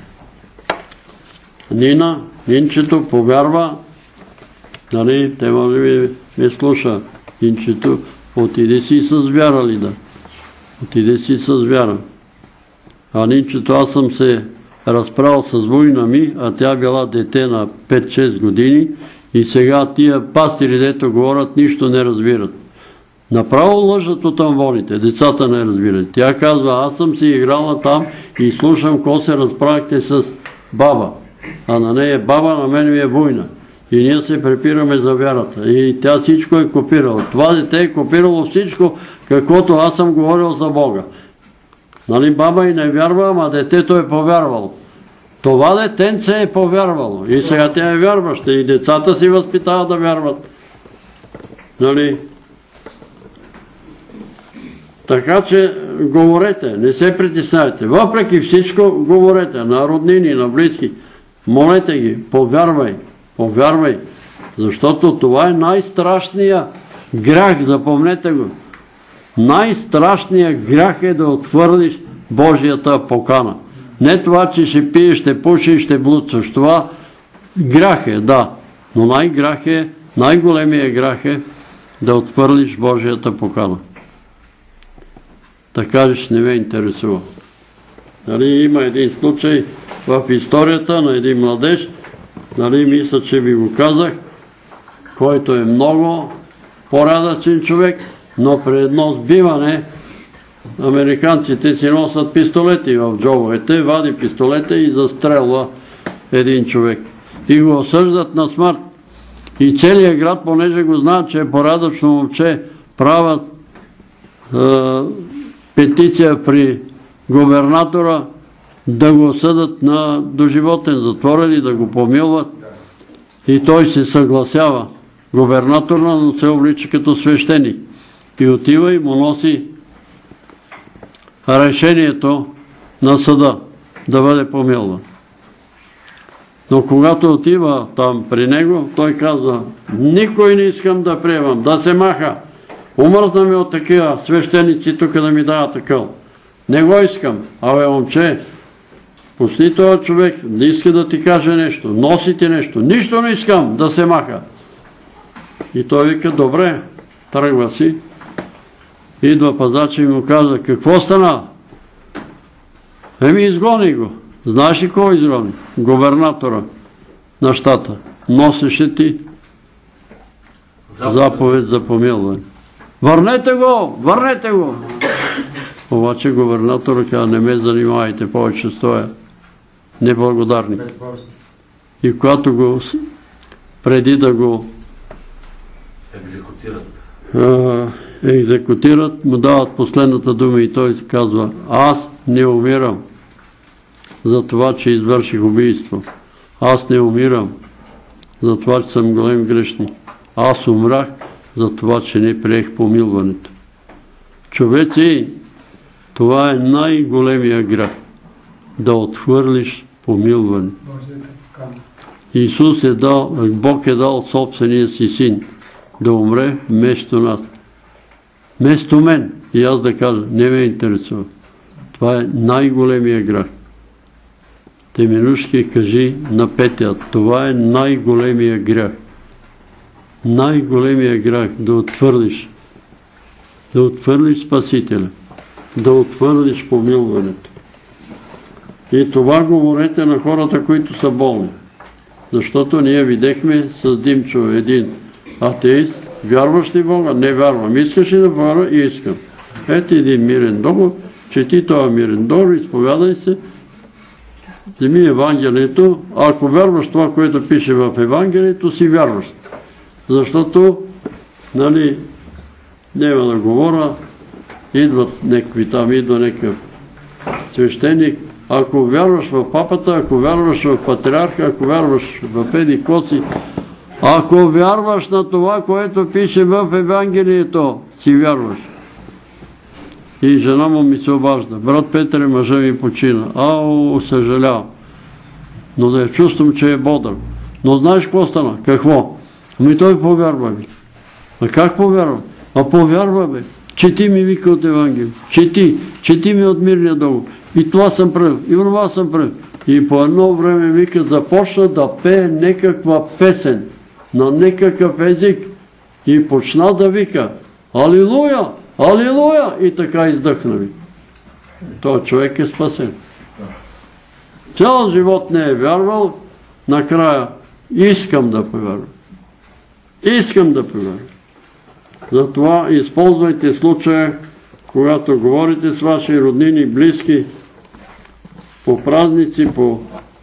[SPEAKER 1] Нина, Нинчето повярва, нали, те може би ме слуша, Нинчето, отиде си с вяра, Лида. Отиде си с вяра. А Нинчето, аз съм се разправил с война ми, а тя била дете на пет-шест години и сега тия пастири, дето говорят, нищо не разбират. Направо лъжат от амвоните, децата не разбират. Тя казва, аз съм си играла там и слушам какво се разправихте с баба. А на нея е баба, на мен ми е война. И ние се препираме за вярата. И тя всичко е копирала. Това дете е копирало всичко, каквото аз съм говорил за Бога. Нали, баба и не вярва, ама детето е повярвало. Това детенце е повярвало. И сега тя е вярваща. И децата си възпитават да вярват. Нали? Така че говорете, не се притеснявайте. Въпреки всичко говорете на роднини, на близки. молете ги, повярвай, повярвай, защото това е най-страшният грях, запомнете го. Най-страшният грях е да отхвърлиш Божията покана. Не това, че ще пиеш, ще пушиш, ще блудстваш. Това грях е, да. Но най-грях е, най-големият грях е да отхвърлиш Божията покана. Да кажеш, не ме интересува. Нали, има един случай в историята на един младеж, нали, мисля, че ви го казах, който е много порядъчен човек, но при едно сбиване американците си носят пистолети в джобовете, вади пистолета и застрелва един човек. И го осъждат на смърт. И целият град, понеже го знаят, че е порядъчно момче, правят е, петиция при губернатора да го осъдат на доживотен затвор или да го помилват. И той се съгласява. Губернатор, но се облича като свещеник. И отива и му носи решението на съда да бъде помилван. Но когато отива там при него, той казва: никой не искам да приемам, да се маха. Умръзна ми от такива свещеници тук да ми дават такъв. Не го искам. Абе, момче, пусти този човек, да иска да ти каже нещо, носи ти нещо. Нищо не искам, да се маха. И той вика: добре, тръгва си. Идва пазач и му казва: какво стана? Еми, изгони го. Знаеш ли кой изгони? Губернатора на щата. Носеше ти заповед за помилване. Върнете го! Върнете го! Обаче губернатора казва: не ме занимавайте повече с това неблагодарник. И когато го, преди да го екзекутират, екзекутират, му дават последната дума и той казва: аз не умирам за това, че извърших убийство. Аз не умирам за това, че съм голем грешник. Аз умрах за това, че не приех помилването. Човеци, това е най-големия грях. Да отхвърлиш помилване. Исус е дал, Бог е дал собствения си син да умре вместо нас. Вместо мен. И аз да кажа: не ме интересува. Това е най-големия грях. Теменушки кажи на Петя: това е най-големия грях. Най-големия грях да отхвърлиш. Да отхвърлиш Спасителя. Да отхвърлиш помилването. И това говорете на хората, които са болни. Защото ние видехме с Димчо един атеист. Вярваш ли Бога? Не вярвам. Искаш ли да вярва? И искам. Ето един мирен договор. Чети това мирен договор, изповядай се. Вземи Евангелието. Ако вярваш това, което пише в Евангелието, си вярваш. Защото, нали, няма да говоря, идват някакви там, идва някакъв свещеник. Ако вярваш в папата, ако вярваш в патриарха, ако вярваш в еди коци, ако вярваш на това, което пише в Евангелието, си вярваш. И жена му ми се обажда: брат Петре, мъжа ми почина. Ау, съжалявам. Но да я чувствам, че е бодър. Но знаеш какво стана? Какво? Ами той повярва ми. А как повярва? А повярва бе. Чети ми, вика, от Евангелие. Чети. Чети ми от мирния договор. И това съм правил. И това съм правил. И по едно време, вика, започна да пее някаква песен на някакъв език. И почна да вика: Алилуя! Алилуя! И така издъхна ви. Той човек е спасен. Цял живот не е вярвал, накрая искам да повярвам. Искам да повярвам. Затова използвайте случая, когато говорите с ваши роднини, близки, по празници, по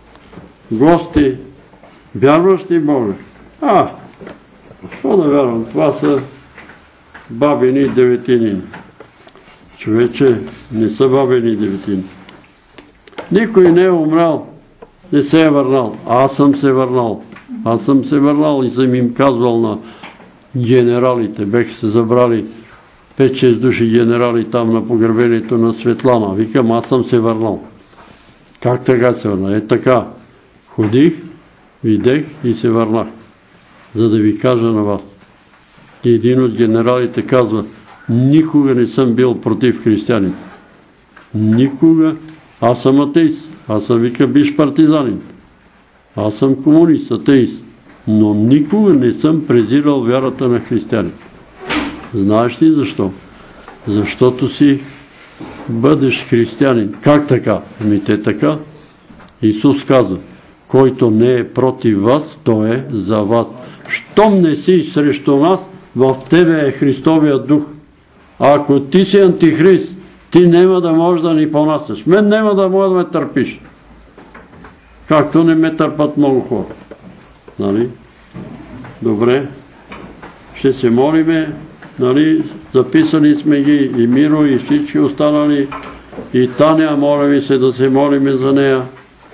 [SPEAKER 1] гости. Вярваш ли Боже? А, какво да вярвам? Това са бабини деветини. Човече, не са бабини деветини. Никой не е умрял, не се е върнал. Аз съм се върнал. Аз съм се върнал и съм им казвал на генералите. Беха се забрали пет-шест души генерали там на погребението на Светлана. Викам: аз съм се върнал. Как така се върна? Е така. Ходих, видех и се върнах, за да ви кажа на вас. И един от генералите казва: никога не съм бил против християните. Никога. Аз съм атеист. Аз съм, вика, биш партизанин. Аз съм комунист, атеист. Но никога не съм презирал вярата на християните. Знаеш ли защо? Защото си бъдеш християнин. Как така? Ами те така. Исус казва: който не е против вас, той е за вас. Щом не си срещу нас, в тебе е Христовия дух. А ако ти си антихрист, ти няма да можеш да ни понасяш. Мен няма да може да ме търпиш. Както не ме търпат много хора. Нали? Добре. Ще се молиме. Нали? Записали сме ги и Миро, и всички останали. И Таня, моля ви се да се молиме за нея.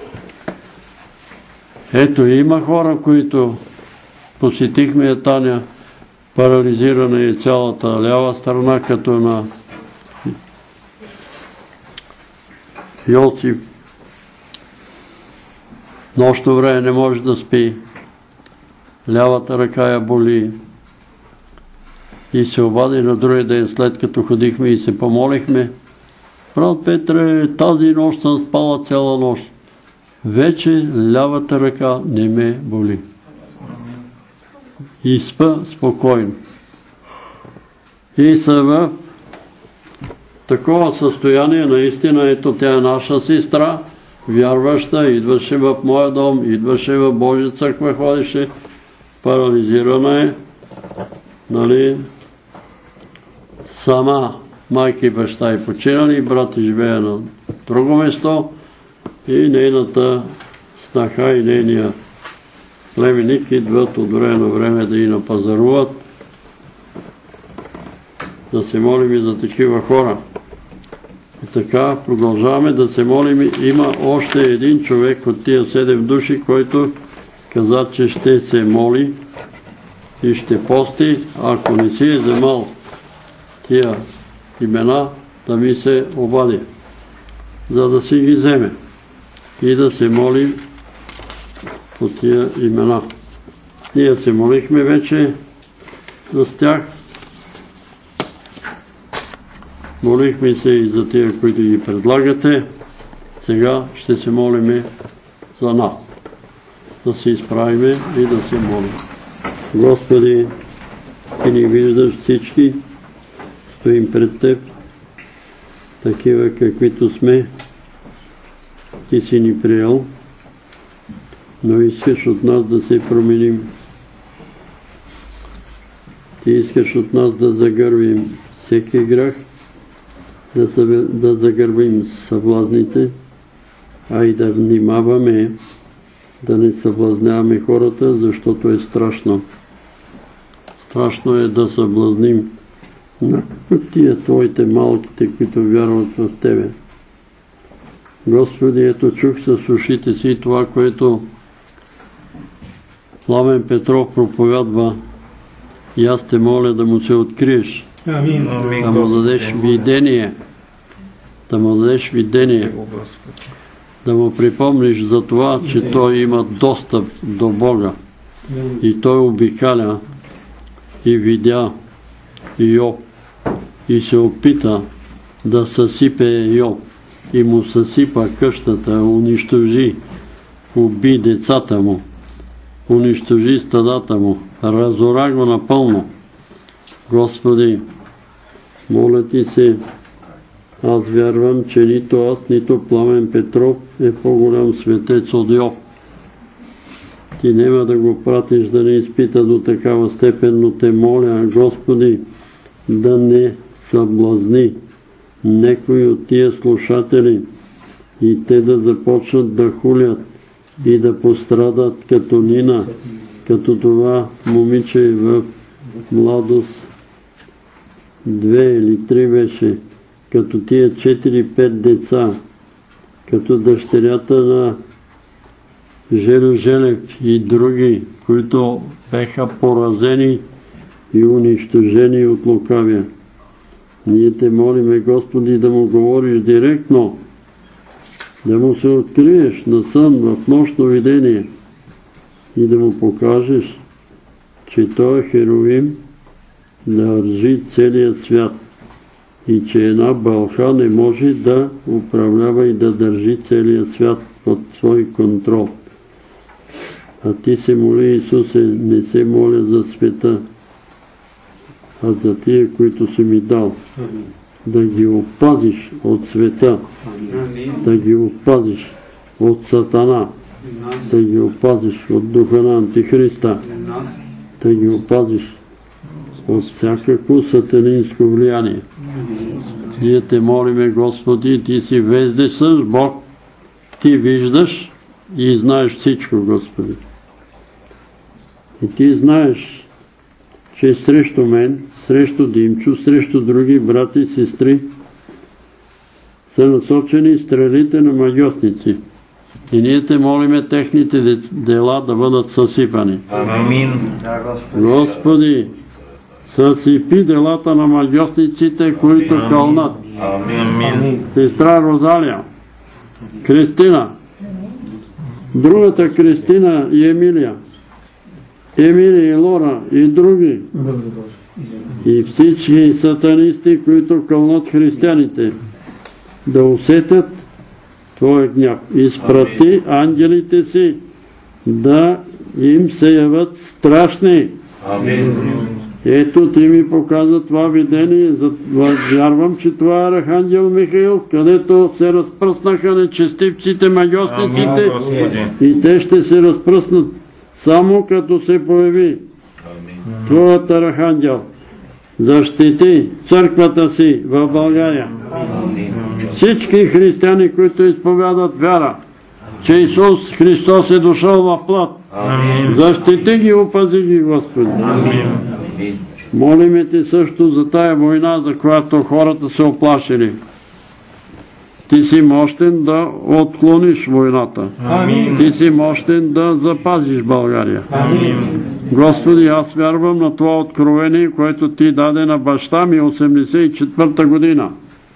[SPEAKER 1] Ето, има хора, които посетихме Таня. Парализирана е цялата лява страна, като на Йосиф. Нощно време не може да спи. Лявата ръка я боли. И се обади на другия ден, след като ходихме и се помолихме: брат Петре, тази нощ съм спала цяла нощ. Вече лявата ръка не ме боли. И спа спокойно. И са в такова състояние, наистина, ето тя е наша сестра, вярваща, идваше в моя дом, идваше в Божия църква, ходеше, парализирана е, нали, сама майка и баща е починали, брат и живее на друго место и нейната снаха и нейния племеник идват от време на време да и напазаруват. Да се молим и за такива хора. И така продължаваме да се молим. Има още един човек от тия седем души, който каза, че ще се моли и ще пости. Ако не си е вземал тия имена, да ми се обади, за да си ги вземе и да се молим по тия имена. Ние се молихме вече за тях. Молихме се и за тия, които ги предлагате. Сега ще се молиме за нас. Да се изправиме и да се молим. Господи, Ти ни виждаш всички. Стоим пред Теб, такива каквито сме. Ти си ни приел, но искаш от нас да се променим. Ти искаш от нас да загърбим всеки грях, да, да загърбим съблазните, а и да внимаваме да не съблазняваме хората, защото е страшно. Страшно е да съблазним на тия Твоите малките, които вярват в Тебе. Господи, ето чух с ушите си това, което Пламен Петров проповядва, и аз те моля да му се откриеш.
[SPEAKER 2] Амин.
[SPEAKER 1] Да му дадеш видение. Да му дадеш видение. Да му припомниш за това, че той има достъп до Бога. И той обикаля и видя Йоб и се опита да съсипе Йоб. И му съсипа къщата, унищожи, уби децата му, унищожи стадата му, разора го напълно. Господи, моля Ти се, аз вярвам, че нито аз, нито Пламен Петров е по-голям светец от Йоб. Ти няма да го пратиш да не изпита до такава степен, но те моля, Господи, да не съблазни некои от тия слушатели и те да започнат да хулят и да пострадат като Нина, като това момиче в младост, две или три беше, като тия четири-пет деца, като дъщерята на Желю Желев и други, които беха поразени и унищожени от лукавия. Ние те молиме, Господи, да му говориш директно, да му се откриеш на сън, в нощно видение и да му покажеш, че той е херовим, да държи целия свят и че една бълха не може да управлява и да държи целия свят под свой контрол. А ти се моли, Исусе, не се моля за света, а за тия, които си ми дал. Да ги опазиш от света, да ги опазиш от Сатана, да ги опазиш от духа на Антихриста, да ги опазиш от всякакво сатанинско влияние. Ние те молиме, Господи, ти си вездесъщ Бог, ти виждаш и знаеш всичко, Господи. И ти знаеш, че срещу мен, срещу Димчо, срещу други брати и сестри са насочени стрелите на магьосници. И ние те молиме техните дела да бъдат съсипани.
[SPEAKER 6] Амин.
[SPEAKER 1] Господи, съсипи делата на магьосниците, които кълнат.
[SPEAKER 6] Амин.
[SPEAKER 1] Сестра Розалия, Кристина, другата Кристина и Емилия, Емилия и Лора и други. И всички сатанисти, които кълнат християните, да усетят Твоя гняв. Изпрати ангелите си да им се явят страшни.
[SPEAKER 6] Амин.
[SPEAKER 1] Ето ти ми показа това видение, вярвам, че това е Архангел Михаил, където се разпръснаха нечестивците, магьосниците и те ще се разпръснат само като се появи Твоят Архангел. Защити църквата си в България. Всички християни, които изповядат вяра, че Исус Христос е дошъл в плът. Защити ги, опази ги, Господи. Молиме Ти също за тая война, за която хората се оплашили. Ти си мощен да отклониш войната. Ти си мощен да запазиш България. Господи, аз вярвам на това откровение, което Ти даде на баща ми осемдесет и четвърта година.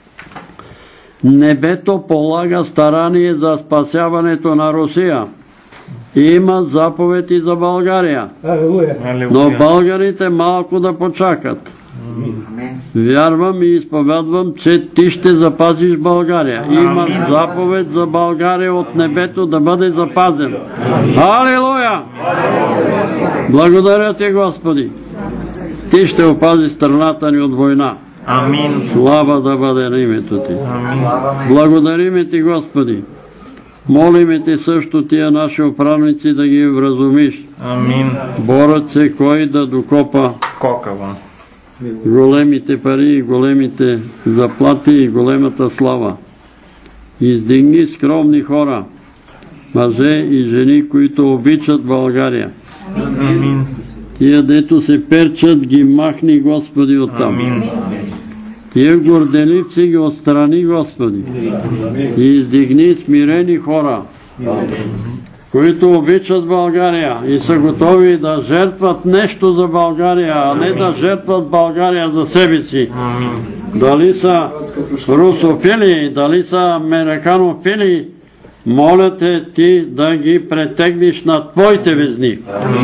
[SPEAKER 1] Небето полага старание за спасяването на Русия. Има заповеди за България. Но българите малко да почакат. Вярвам и изповядвам, че Ти ще запазиш България. Има заповед за България от небето да бъде запазен. Алилуя! Благодаря Ти, Господи. Ти ще опази страната ни от война.
[SPEAKER 6] Амин.
[SPEAKER 1] Слава да бъде на името Ти. Благодариме Ти, Господи. Молиме Ти също тия наши управници да ги вразумиш.
[SPEAKER 6] Амин.
[SPEAKER 1] Борят се кой да докопа
[SPEAKER 6] Кокава.
[SPEAKER 1] големите пари, големите заплати и големата слава. Издигни скромни хора, мъже и жени, които обичат България.
[SPEAKER 6] Амин.
[SPEAKER 1] Тия, дето се перчат, ги махни, Господи, оттам.
[SPEAKER 6] Амин.
[SPEAKER 1] Тия горделивци ги отстрани, Господи. И издигни смирени хора, които обичат България и са готови да жертват нещо за България, а не да жертват България за себе си. Дали са русофили, дали са американофили, моля Те Ти да ги претегнеш на Твоите везни.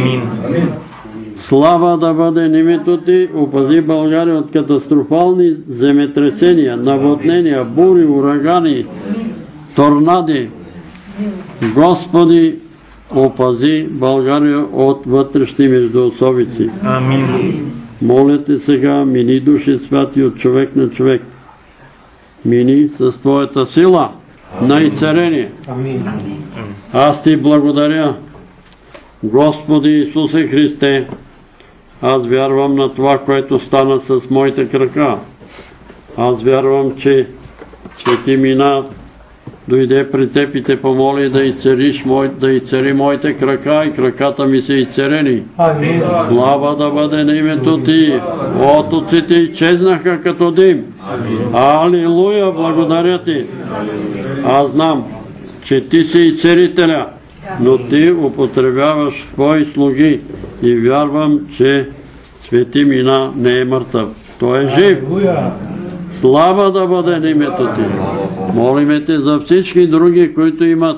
[SPEAKER 1] Слава да бъде на името Ти, опази България от катастрофални земетресения, наводнения, бури, урагани, торнади. Господи, опази България от вътрешни междуособици.
[SPEAKER 6] Амин.
[SPEAKER 1] Моля Те сега, мини Души Святи от човек на човек. Мини с Твоята сила на изцеление. Аз Ти благодаря, Господи Исусе Христе. Аз вярвам на това, което стана с моите крака. Аз вярвам, че Свети Мина дойде при Теб и Те помоли да изцелиш да изцели моите крака и краката ми са изцелени. Слава да бъде на името Ти. Отоците изчезнаха като дим. Алилуя, благодаря Ти. Аз знам, че Ти си изцелителя, но Ти употребяваш Твои слуги и вярвам, че Свети Мина не е мъртъв. Той е жив. Слава да бъде на името Ти. Молиме Те за всички други, които имат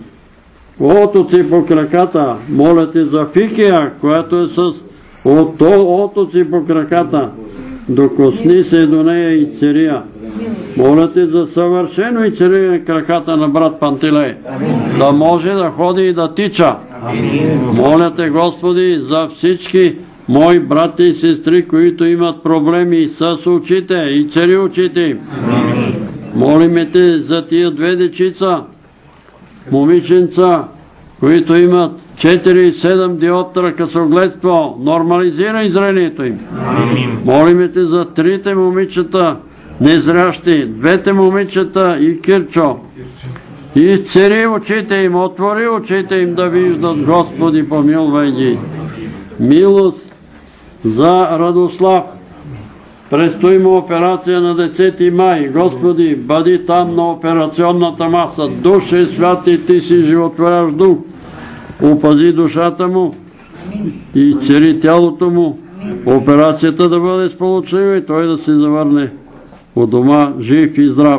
[SPEAKER 1] отоци по краката. Моля Те за Фикия, която е с отоци по краката. Докосни се до нея и Церия. Моля Те за съвършено и Церия краката на брат Пантелей. Да може да ходи и да тича. Моля Те, Господи, за всички мои брати и сестри, които имат проблеми с очите и цери очите им. Молиме Те за тия две дечица, момиченца, които имат четири и седем диоптра късогледство. Нормализирай зрението им. Молиме Те за трите момичета незрящи, двете момичета и Кирчо. Изцери очите им, отвори очите им да виждат, Господи, помилвай ги. Милост за Радослав. Предстои му операция на десети май. Господи, бъди там на операционната маса. Душе святи, Ти си животворящ дух. Опази душата му и цери тялото му. Операцията да бъде сполучлива и той да се завърне от дома жив и здрав.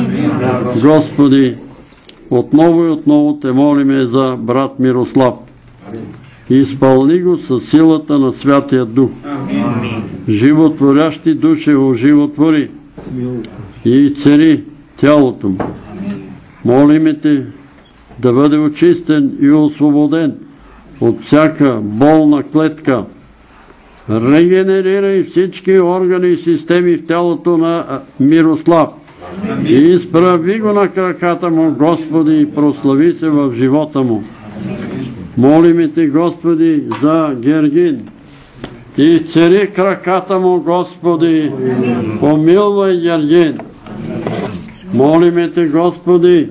[SPEAKER 1] Господи, отново и отново Те молиме за брат Мирослав. Изпълни го със силата на Святия Дух. Животворящи души оживотвори и цери тялото му. Молиме Те да бъде очистен и освободен от всяка болна клетка. Регенерирай всички органи и системи в тялото на Мирослав. И изправи го на краката му, Господи, и прослави се в живота му. Молиме Те, Господи, за Гергин. И цери краката му, Господи. Помилвай Гергин. Молиме Те, Господи,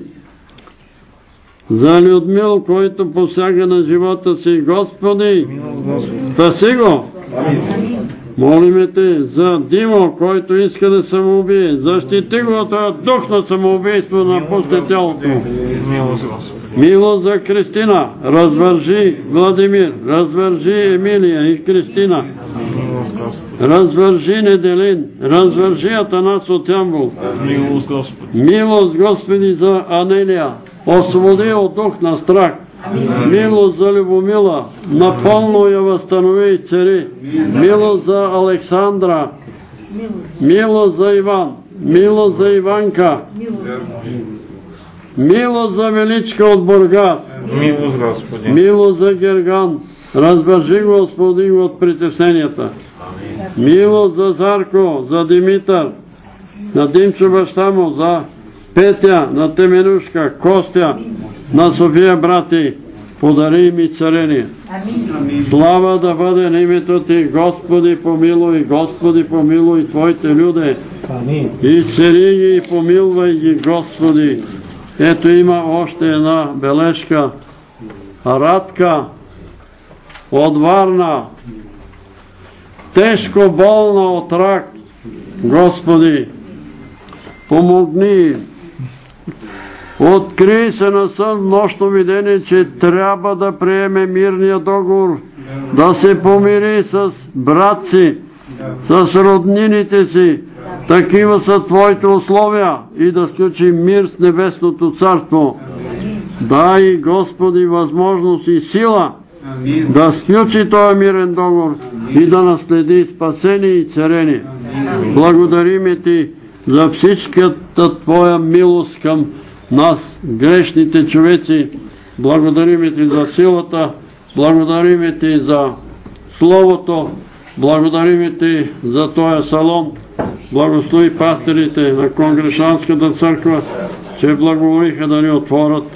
[SPEAKER 1] за Людмил, който посяга на живота си. Господи, спаси го. Молиме Те за Димо, който иска да самоубие. Защити го от този дух на самоубийство, напусне тялото му. Милост за Кристина. Развържи Владимир. Развържи Емилия и Кристина. Развържи Неделин. Развържи Атанас от Ямбол. Милост, Господи, за Анелия. Освободи от дух на страх. Милост за Любомила. Напълно я възстанови и цари. Милост за Александра. Милост за Иван. Милост за Иванка. Милост за Величка от Бургас.
[SPEAKER 6] Милост, Господи.
[SPEAKER 1] Милост за Герган. Развържи го, освободи го от притесненията. Милост за Зарко, за Димитър, на Димчо баща му, за Петя, на Теменушка, Костя, на София брати. Подари им и царение. Слава да бъде на името Ти, Господи, помилуй, Господи, помилуй Твоите люде. И цари ги, и помилвай ги, Господи. Ето има още една бележка. Радка от Варна, тежко болна от рак. Господи, помогни. Откри се на сън нощно видение, че трябва да приеме мирния договор, да се помири с брат си, с роднините си. Такива са Твоите условия и да сключи мир с Небесното царство. Дай, Господи, възможност и сила да сключи този мирен договор и да наследи спасение и царение. Благодариме Ти за всичката Твоя милост към нас, грешните човеци. Благодариме Ти за силата, благодариме Ти за Словото, благодариме Ти за този салон. Благослови пастирите на Конгрешанската църква, че благоволиха да ни отворят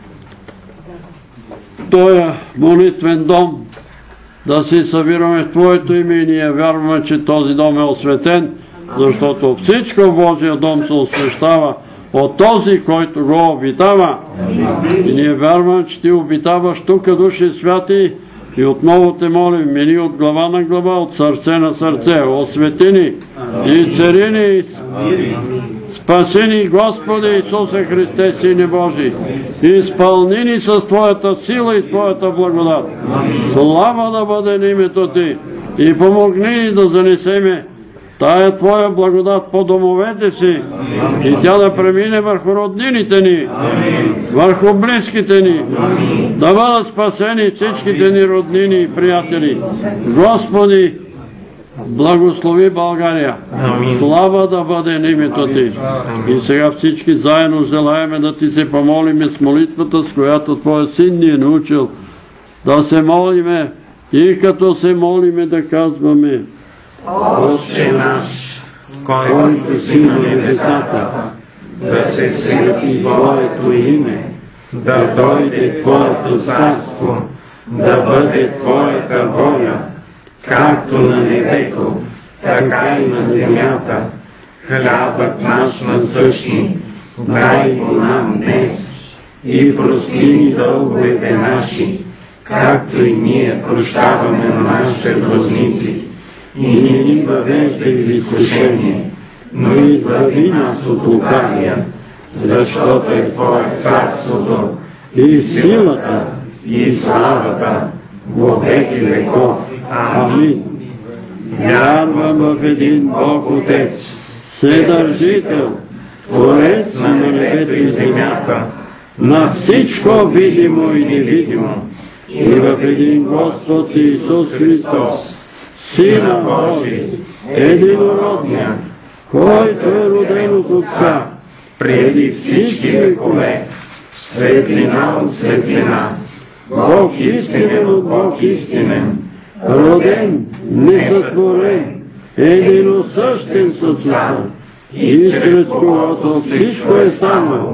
[SPEAKER 1] този молитвен дом, да се събираме в Твоето име и ние вярваме, че този дом е осветен, защото всичко в Божия дом се освещава от този, който го обитава. И ние вярваме, че Ти обитаваш тук, души святи, и отново Те молим, мини от глава на глава, от сърце на сърце, освети ни и цари ни, спаси ни, Господи Исусе Христе, Сине Божий, изпълни ни с Твоята сила и с Твоята благодат. Слава да бъде на името Ти и помогни ни да занесеме тая Твоя благодат по домовете си и тя да премине върху роднините ни, върху близките ни, да бъдат спасени всичките ни роднини и приятели. Господи, благослови България. Слава да бъде на името Ти. И сега всички заедно желаеме да Ти се помолиме с молитвата, с която Твоя син ни е научил. Да се молиме и като се молиме да казваме: Отче наш, който си на небесата, да се свети Твоето име, да дойде Твоето царство, да бъде Твоята воля, както на небето, така и на земята. Хлябът наш насъщни, дай го нам днес и прости ни дълговете наши, както и ние прощаваме на нашите длъжници. И не ни въвеждай в изкушение, но избави нас от лукавия, защото е Твое царството и силата и славата во веки веков. Амин. Вярвам в един Бог Отец, Вседържител, Творец на небето и земята, на всичко видимо и невидимо, и в един Господ Исус Христос, Сина Божий, единородния, който е роден от Отца преди всички векове, светлина от светлина, Бог истинен от Бог истинен, роден, несътворен, единосъщен с Отца, и чрез когото всичко е станало,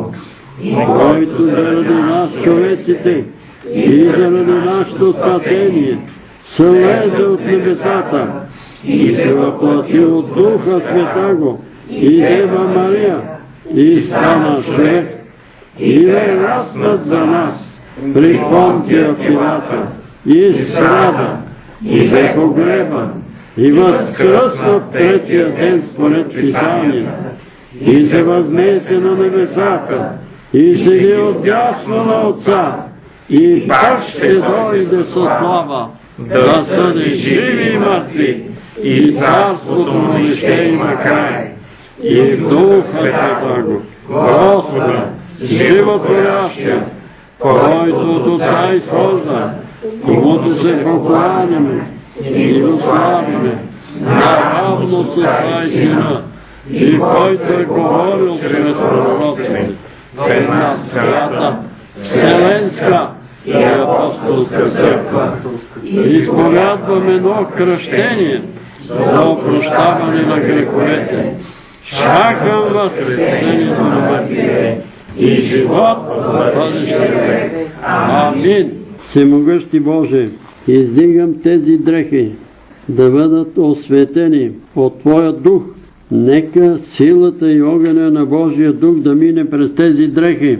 [SPEAKER 1] който заради нас човеците и заради нашето спасение слезе от небесата и се въплати от Духа Святаго и Дева Мария и стана човек и бе разпнат за нас при Понтия Пилата и страда и бе погребан и възкръсна в третия ден според Писанията и се възнесе на небесата и седи отдясно на Отца и пак ще дойде със слава да съди живи и мъртви, и царството му не ще има край. И в Духа Святаго, Господа, животворящия, който от Отца изхожда, комуто се покланяме и го славиме, наравно с Отца и Сина, и който е говорил пред пророците в една свята, вселенска и апостолска църква. Изповядваме едно кръщение за опрощаване на греховете. Чакам възкресението на мъртвите и живот в бъдещия век. Амин. Всемогъщи Боже, издигам тези дрехи да бъдат осветени от Твоя Дух. Нека силата и огъня на Божия Дух да мине през тези дрехи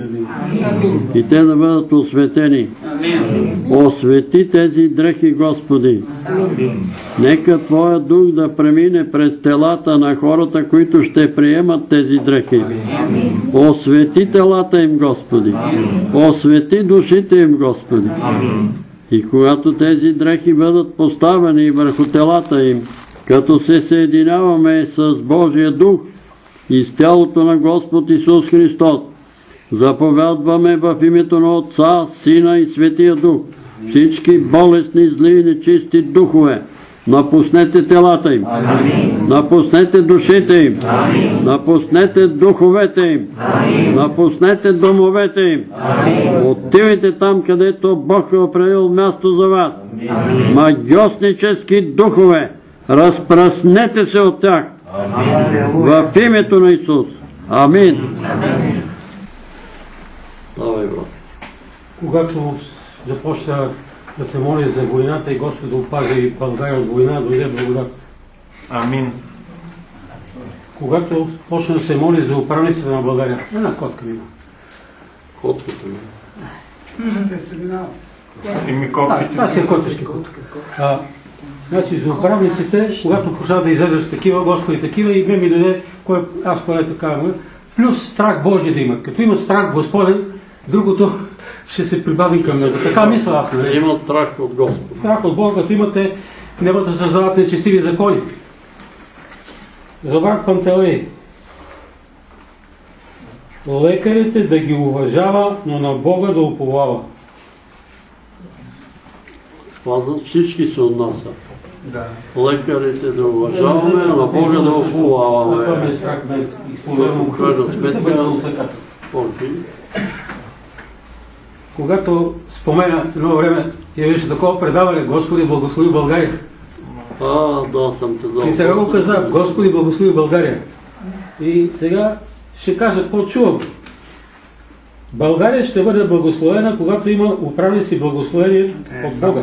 [SPEAKER 1] и те да бъдат осветени. Освети тези дрехи, Господи. Нека Твоя Дух да премине през телата на хората, които ще приемат тези дрехи. Освети телата им, Господи. Освети душите им, Господи. И когато тези дрехи бъдат поставени върху телата им, като се съединяваме с Божия Дух и с тялото на Господ Исус Христос, заповядваме в името на Отца, Сина и Светия Дух всички болестни, зли и нечисти духове. Напуснете телата им. Амин. Напуснете душите им. Амин. Напуснете духовете им. Амин. Напуснете домовете им. Амин. Отивайте там, където Бог е определил място за вас. Амин. Магиоснически духове, разпръснете се от тях. Амин. В името на Исус. Амин. Амин. Давай, брат.
[SPEAKER 2] Когато започна да се моли за войната и Господ да опази България от война, дойде благодат.
[SPEAKER 6] Амин.
[SPEAKER 2] Когато почна да се моли за управницата на България, една котка ми има.
[SPEAKER 1] Котката ми.
[SPEAKER 4] Те се минават.
[SPEAKER 6] Ими котките.
[SPEAKER 2] Това си е котешки котка. Значи за управниците, когато почна да излезеш с такива, Господи такива, и ме ми даде, кое, аз поне така, плюс страх Божий да имат. Като имат страх Господен, другото ще се прибави към него. Така мисля аз. Не?
[SPEAKER 1] Имат страх от Господ.
[SPEAKER 2] Страх от Бога, като имате, няма да създават нечестиви закони. за брат Пантелей. Лекарите да ги уважава, но на Бога да уповава.
[SPEAKER 1] Това за всички се отнася.
[SPEAKER 4] Да.
[SPEAKER 1] Лекарите да уважаваме, а на Бога да уповаваме.
[SPEAKER 2] Това ме е страх, ме изповедвам. Когато спомена едно време, тя беше такова предаване, Господи благослови България.
[SPEAKER 1] А, да, съм казал.
[SPEAKER 2] И сега го каза, Господи благослови България. И сега ще кажа какво чувам. България ще бъде благословена, когато има управници благословени от Бога.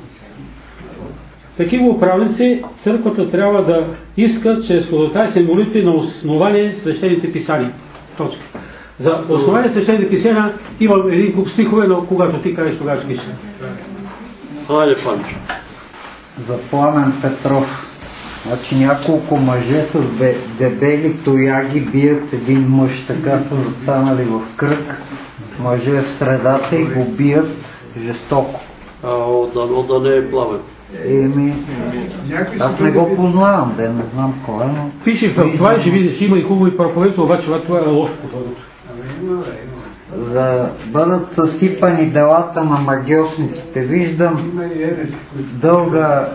[SPEAKER 2] Такива управници църквата трябва да иска чрез ходатайствени молитви на основание свещените писания. Точка. За основание свещените писания имам един куп стихове, но когато ти кажеш, тогава ще ги ще.
[SPEAKER 1] Хайде, Панчо.
[SPEAKER 3] За Пламен Петров. Значи няколко мъже с дебели тояги бият един мъж, така са застанали в кръг. Мъже в средата и го бият жестоко.
[SPEAKER 1] А, да, да не е Пламен.
[SPEAKER 3] Еми, аз не го познавам, да не знам кой е, но...
[SPEAKER 2] Пише в това и ще видиш, има и хубави проповеди, обаче това е лошо по това.
[SPEAKER 3] За бъдат съсипани делата на магиосниците. Виждам дълга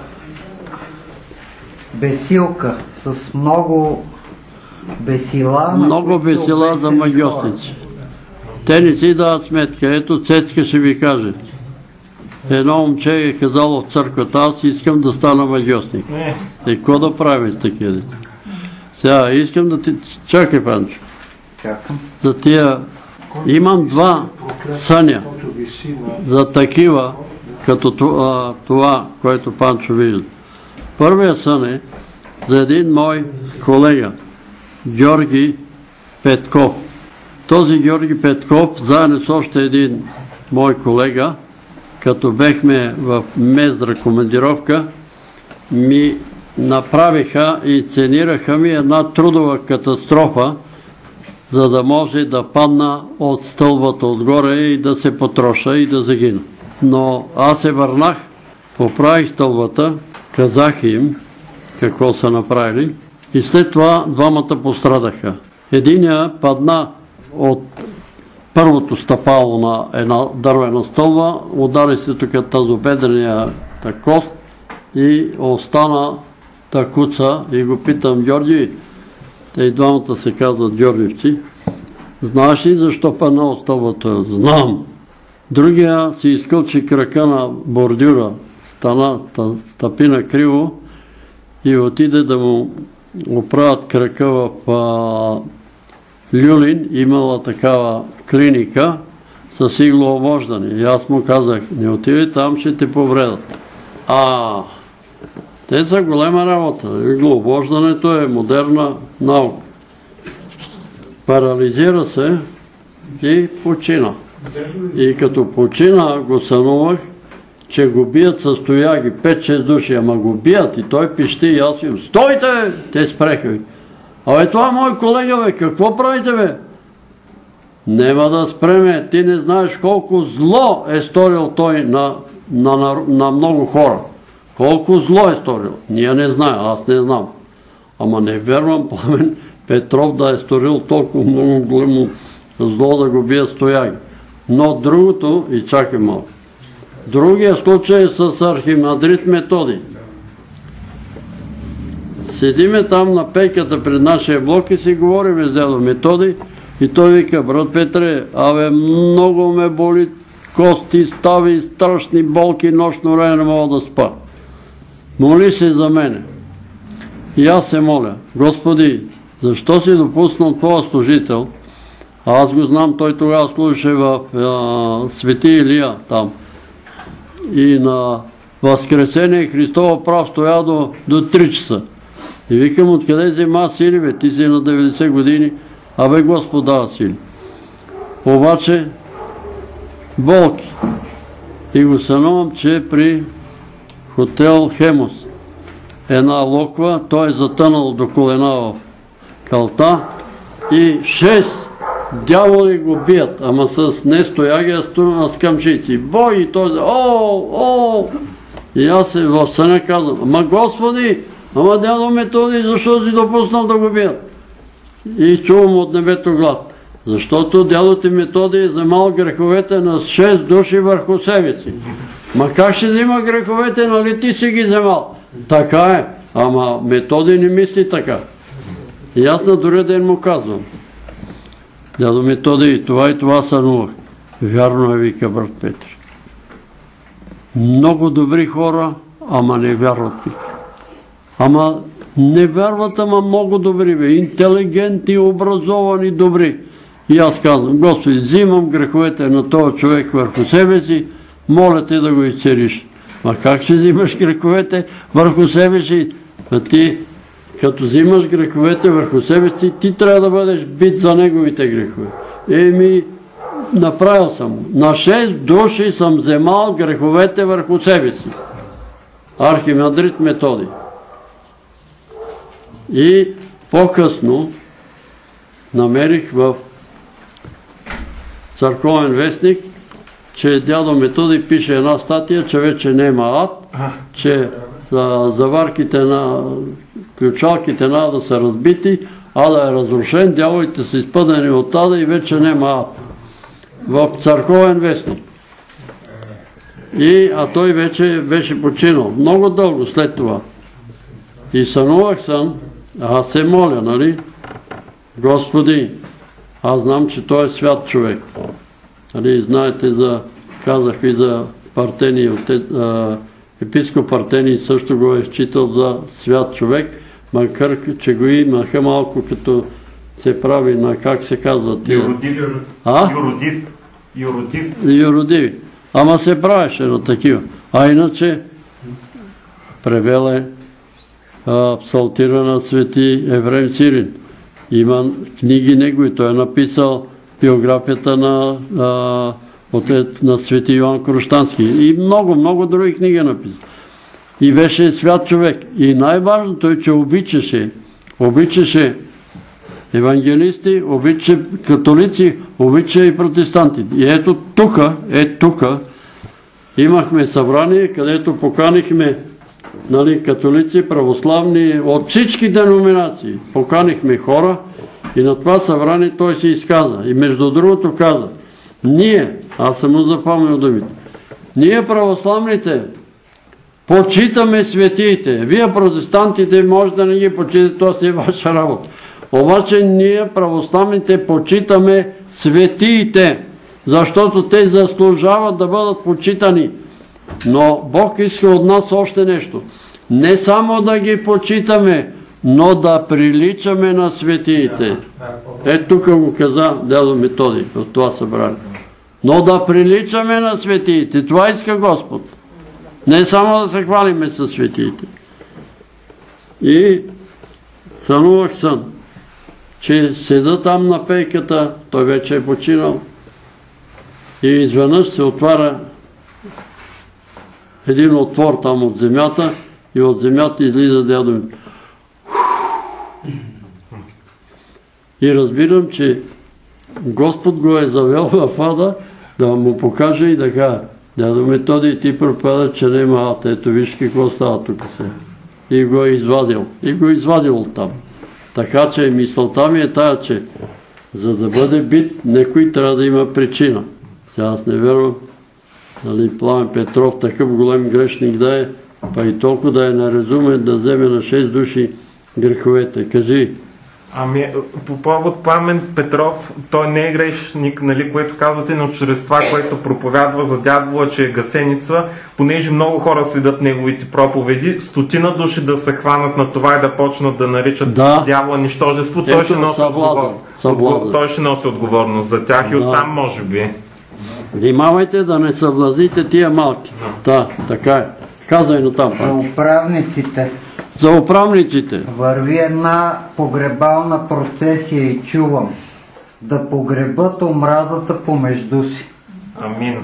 [SPEAKER 3] бесилка с много бесила.
[SPEAKER 1] Много бесила за магиосници. Те не си дават сметка. Ето Цецка ще ви каже. Едно момче е казало в църквата, аз искам да стана магиосник. И какво да правим с такива деца? Сега искам да ти... Чакай, Панчо.
[SPEAKER 3] Чакам.
[SPEAKER 1] За тия... Имам два съня за такива, като това, това, което Панчо вижда. Първият сън е за един мой колега, Георги Петков. Този Георги Петков, заедно с още един мой колега, като бехме в Мездра командировка, ми направиха и ценираха ми една трудова катастрофа, за да може да падна от стълбата отгоре и да се потроша и да загина. Но аз се върнах, поправих стълбата, казах им какво са направили и след това двамата пострадаха. Единия падна от първото стъпало на една дървена стълба, удари се тук тазобедрения кост и остана та куца и го питам: Георги, те и двамата се казват Георгиевци, знаеш ли защо падна от стълбата? Знам. Другия си изкълчи крака на бордюра, стана, стъпи на криво и отиде да му оправят крака в а, Люлин, имала такава клиника с иглообождане. И аз му казах: не отивай там, ще те повредат. А, те са голема работа. Иглообождането е модерна наука. Парализира се и почина. И като почина го сънувах, че го бият с тояги, пет-шест души, ама го бият и той пищи и аз им: стойте! Те спреха. Абе, това е мой колега, бе, какво правите, бе? Нема да спреме, ти не знаеш колко зло е сторил той на, на, на, на много хора. Колко зло е сторил. Ние не знаем, аз не знам. Ама не вярвам Пламен Петров да е сторил толкова много голямо зло да го бие с тояги. Но другото, и чакай малко, другия случай е с архимандрит Методий. Седиме там на пейката пред нашия блок и си говорим с дядо Методий и той вика: брат Петре, абе, много ме боли кости, стави, страшни болки, нощно време не мога да спа. Моли се за мене. И аз се моля: Господи, защо си допуснал твоя служител? А аз го знам, той тогава служеше в а, Свети Илия там. И на Възкресение Христово прав стоя до, до три часа. И викам: откъде взема сили, бе? Ти си на деветдесет години. Абе, Господ дава сили. Обаче болки. И го сънувам, че при хотел Хемос една локва, той е затънал до колена в калта и шест дяволи го бият, ама с не стояги, а с камшици. Бой! И той: о, о! И аз се в съня казвам: ама Господи, Ама дядо Методий, защо си допуснал да го бият? И чувам от небето глас. Защото дядо ти Методий е вземал греховете на шест души върху себе си. Ма как ще взима греховете, нали ти си ги вземал? Така е, ама Методий не мисли така. И аз на другия ден му казвам: дядо Методий, това и това сънувах. Вярно е, вика брат Петър. Много добри хора, ама не вярват, вика. Ама не вярват, ама много добри, бе. Интелигентни, образовани, добри. И аз казвам: Господи, взимам греховете на този човек върху себе си, моля те да го изцелиш. Ма как ще взимаш греховете върху себе си? А ти, като взимаш греховете върху себе си, ти трябва да бъдеш бит за неговите грехове. Еми, направил съм. На шест души съм вземал греховете върху себе си. Архимандрит Методий. И по-късно намерих в църковен вестник, че дядо Методий пише една статия, че вече няма ад, че заварките на ключалките на ада са разбити, ада е разрушен, дяволите са изпъдени от ада и вече няма ад. В църковен вестник. И, а той вече беше починал. Много дълго след това. И сънувах съм, аз се моля, нали? Господи, аз знам, че той е свят човек. Нали, знаете, за, казах ви за Партений, епископ Партений също го е считал за свят човек, макар че го имаха малко като се прави на, как се казва?
[SPEAKER 6] Юродив.
[SPEAKER 1] А?
[SPEAKER 6] Юродив. Юродив.
[SPEAKER 1] Юродиви. Ама се правеше на такива. А иначе превел е псалтира на свети Ефрем Сирин. Има книги негови. Той е написал биографията на, а, на свети Йоан Крощански. И много, много други книги е написал. И беше свят човек. И най-важното е, че обичаше, обичаше евангелисти, обичаше католици, обичаше и протестантите. И ето тука, ето тука, имахме събрание, където поканихме, нали, католици, православни, от всички деноминации. Поканихме хора и на това събрание той се изказа. И между другото каза: ние, аз съм му запомнил думите, ние православните почитаме светиите. Вие протестантите може да не ги почитате, това си е ваша работа. Обаче ние православните почитаме светиите, защото те заслужават да бъдат почитани. Но Бог иска от нас още нещо. Не само да ги почитаме, но да приличаме на светиите. Ето тук го каза дядо Методий от това събрание. Но да приличаме на светиите. Това иска Господ. Не само да се хвалиме със светиите. И сънувах сън, че седа там на пейката, той вече е починал, и изведнъж се отваря един отвор там от земята и от земята излиза дядо ми. И разбирам, че Господ го е завел в ада да му покаже и да кажа: дядо Методий, ти пропада, че няма ад. Ето виж какво става тук сега. И го е извадил. И го е извадил оттам. Така че мисълта ми е тая, че за да бъде бит, некой трябва да има причина. Сега аз не вервам, нали, Пламен Петров, такъв голем грешник да е, па и толкова да е неразумен да вземе на шест души греховете. Кажи.
[SPEAKER 6] Ами, по повод Пламен Петров, той не е грешник, нали, което казвате, но чрез това, което проповядва за дядвола, че е гасеница, понеже много хора следят неговите проповеди, стотина души да се хванат на това и да почнат да наричат да. Дявола нищожество, той ще, носи отговор... Отго... той ще носи отговорност за тях да. И оттам може би.
[SPEAKER 1] Внимавайте да не съблазните тия малки. Да, да, така е. Казай на там.
[SPEAKER 3] За управниците.
[SPEAKER 1] За управниците.
[SPEAKER 3] Върви една погребална процесия и чувам: да погребат омразата помежду си.
[SPEAKER 6] Амин.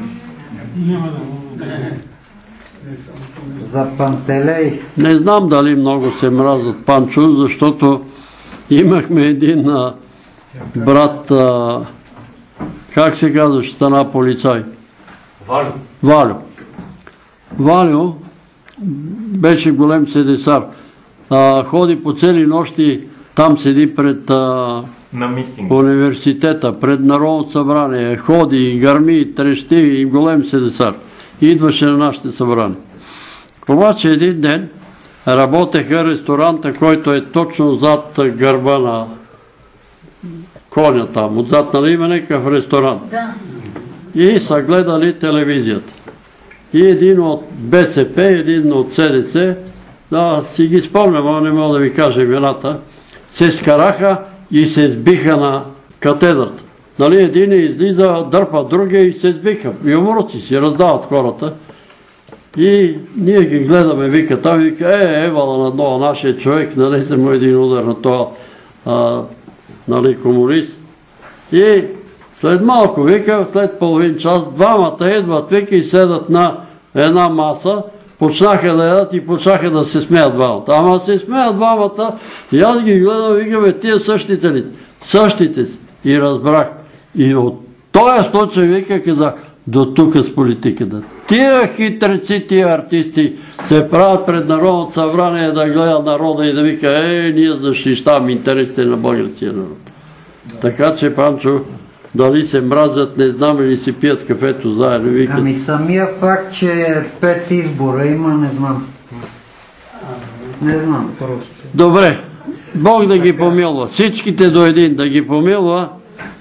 [SPEAKER 3] За Пантелей.
[SPEAKER 1] Не знам дали много се мразят, Панчо, защото имахме един а, брат, а, как се казваше, стана полицай?
[SPEAKER 7] Валю.
[SPEAKER 1] Валю. Валю беше голем седесар. а, ходи по цели нощи, там седи пред а,
[SPEAKER 6] на митинг.
[SPEAKER 1] университета, пред Народното събрание, ходи, гърми, трещи и голем седесар. Идваше на нашите събрания. Обаче един ден работеха ресторанта, който е точно зад гърба на коня там. Отзад, нали има някакъв ресторант.
[SPEAKER 10] Да.
[SPEAKER 1] И са гледали телевизията. И един от БСП, един от СДС, да, си ги спомням, но не мога да ви кажа имената, се скараха и се сбиха на катедрата. Нали, един излиза, дърпа другия и се сбиха. И умруци си раздават хората. И ние ги гледаме, вика, там вика, е, евала на това нашия човек, нанесе му един удар на това нали, комунист. И след малко, вика, след половин час, двамата идват, вика, и седат на една маса, почнаха да ядат и почнаха да се смеят двамата. Ама се смеят двамата и аз ги гледам, викаме, тия същите ли? Същите си. И разбрах. И от този случай, вика, казах, до тук с политиката. Тия хитреци, тия артисти се правят пред Народното събрание да гледат народа и да вика, е, ние защищаваме интересите на българския народ. Така че, Панчо, дали се мразят, не знам, или си пият кафето заедно. Викат.
[SPEAKER 3] Ами самия факт, че пет избора има, не знам. Не знам, просто.
[SPEAKER 1] Добре, Бог да ги помилва. Всичките до един да ги помилва.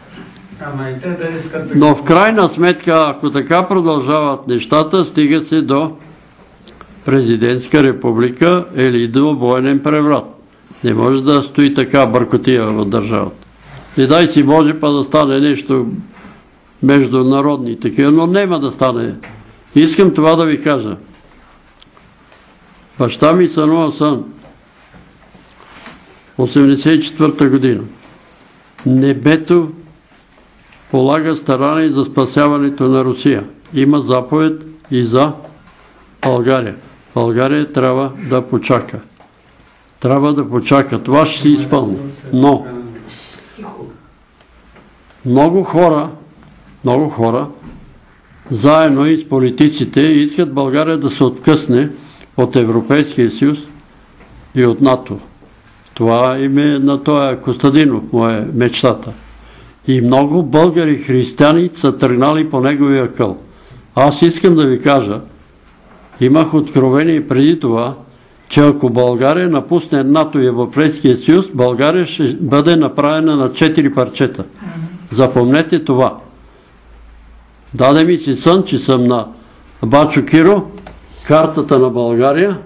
[SPEAKER 1] Но в крайна сметка, ако така продължават нещата, стига се до президентска република или до военен преврат. Не може да стои така бъркотия в държавата. Не дай си Боже па да стане нещо международни такива, но няма да стане. Искам това да ви кажа. Баща ми сънува сън. осемдесет и четвърта година. Небето полага старание за спасяването на Русия. Има заповед и за България. България трябва да почака. Трябва да почака. Това ще се изпълни. Но много хора, много хора, заедно и с политиците, искат България да се откъсне от Европейския съюз и от НАТО. Това име на този Костадинов, му е мечтата. И много българи християни са тръгнали по неговия къл. Аз искам да ви кажа, имах откровение преди това, че ако България напусне НАТО и Европейския съюз, България ще бъде направена на четири парчета. Запомнете това. Даде ми си сън, че съм на Бачо Киро, картата на България,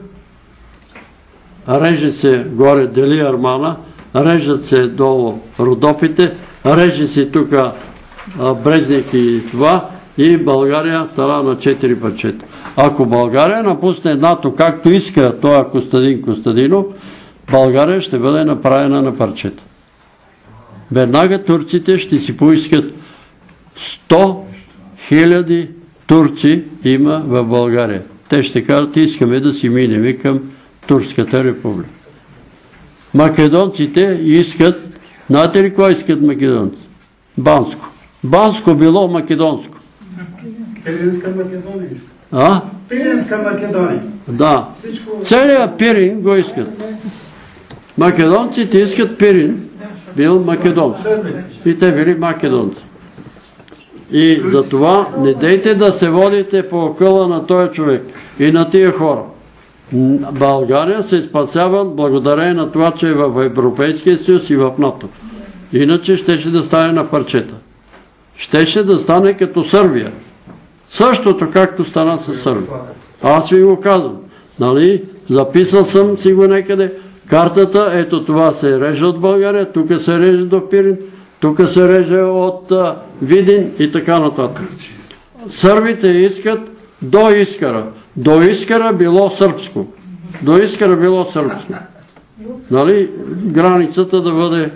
[SPEAKER 1] реже се горе Дели Армана, режат се долу Родопите, реже се тук Брезник и това, и България стара на четири парчета. Ако България напусне НАТО, както иска този Костадин Костадинов, България ще бъде направена на парчета. Веднага турците ще си поискат сто хиляди турци има в България. Те ще кажат, искаме да си минем към Турската република. Македонците искат, знаете ли кой искат македонци? Банско. Банско било македонско.
[SPEAKER 4] Пиринска Македония иска.
[SPEAKER 1] А?
[SPEAKER 4] Пиринска Македония.
[SPEAKER 1] Да. Целият Пирин го искат. Македонците искат Пирин. Бил македонци. И те били македонци. И за това не дейте да се водите по окъла на този човек и на тия хора. България се спасява благодарение на това, че е в Европейския съюз и в НАТО. Иначе щеше да стане на парчета. Щеше да стане като Сърбия. Същото както стана с Сърбия. Аз ви го казвам. Нали? Записал съм си го некъде. Картата, ето това се реже от България, тук се реже до Пирин, тук се реже от а, Видин и така нататък. Сърбите искат до Искара. До Искара било сърбско. До Искара било сърбско. Нали? Границата да бъде...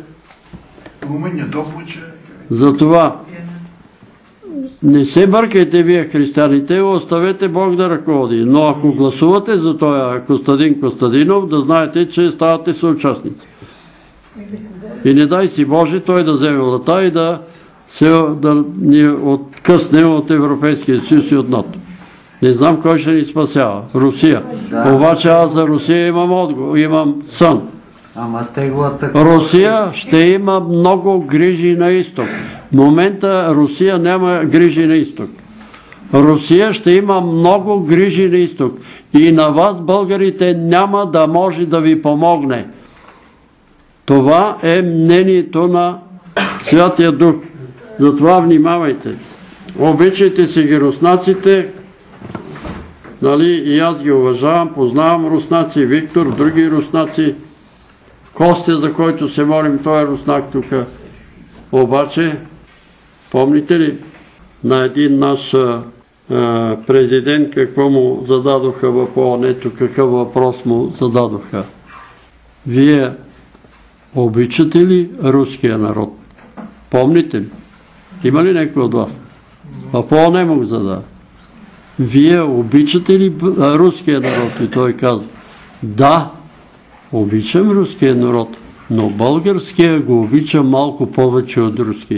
[SPEAKER 1] Затова не се бъркайте вие християните, оставете Бог да ръководи. Но ако гласувате за този Костадин Костадинов, да знаете, че ставате съучастници. И не дай си Боже той да вземе властта и да, се, да ни откъсне от Европейския съюз и от НАТО. Не знам кой ще ни спасява. Русия.
[SPEAKER 3] Да.
[SPEAKER 1] Обаче аз за Русия имам отговор, имам сън.
[SPEAKER 3] Ама те го атакуват.
[SPEAKER 1] Русия ще има много грижи на изток. В момента Русия няма грижи на изток. Русия ще има много грижи на изток. И на вас, българите, няма да може да ви помогне. Това е мнението на Святия Дух. Затова внимавайте. Обичайте си ги руснаците. Нали, и аз ги уважавам, познавам руснаци, Виктор, други руснаци. Костя, за който се молим, той е руснак тук. Обаче, помните ли на един наш а, президент какво му зададоха в ООН-то, какъв въпрос му зададоха? Вие обичате ли руския народ? Помните ли? Има ли някой от вас? В ООН му задава. Вие обичате ли руския народ? И той казва, да, обичам руския народ, но българския го обичам малко повече от руския.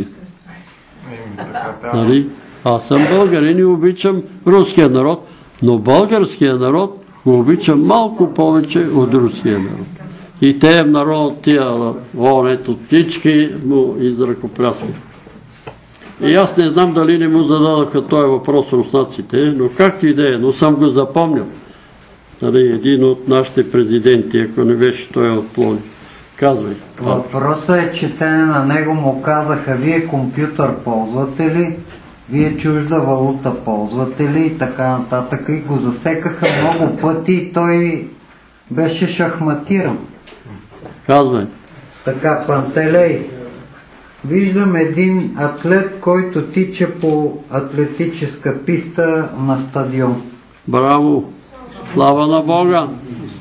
[SPEAKER 1] Нали? Аз съм българин и обичам руския народ, но българския народ го обичам малко повече от руския народ. И те народ, тия ООН-то, всички му изръкопляскат. И аз не знам дали не му зададоха този въпрос руснаците, но както и да е, но съм го запомнил. Нали, един от нашите президенти, ако не беше той от Пловдив. Казвай.
[SPEAKER 3] Въпросът е, че те на него му казаха, вие компютър ползвате ли, вие чужда валута ползвате ли и така нататък. И го засекаха много пъти и той беше шахматиран.
[SPEAKER 1] Казвай.
[SPEAKER 3] Така, Пантелей, виждам един атлет, който тича по атлетическа писта на стадион.
[SPEAKER 1] Браво! Слава на Бога!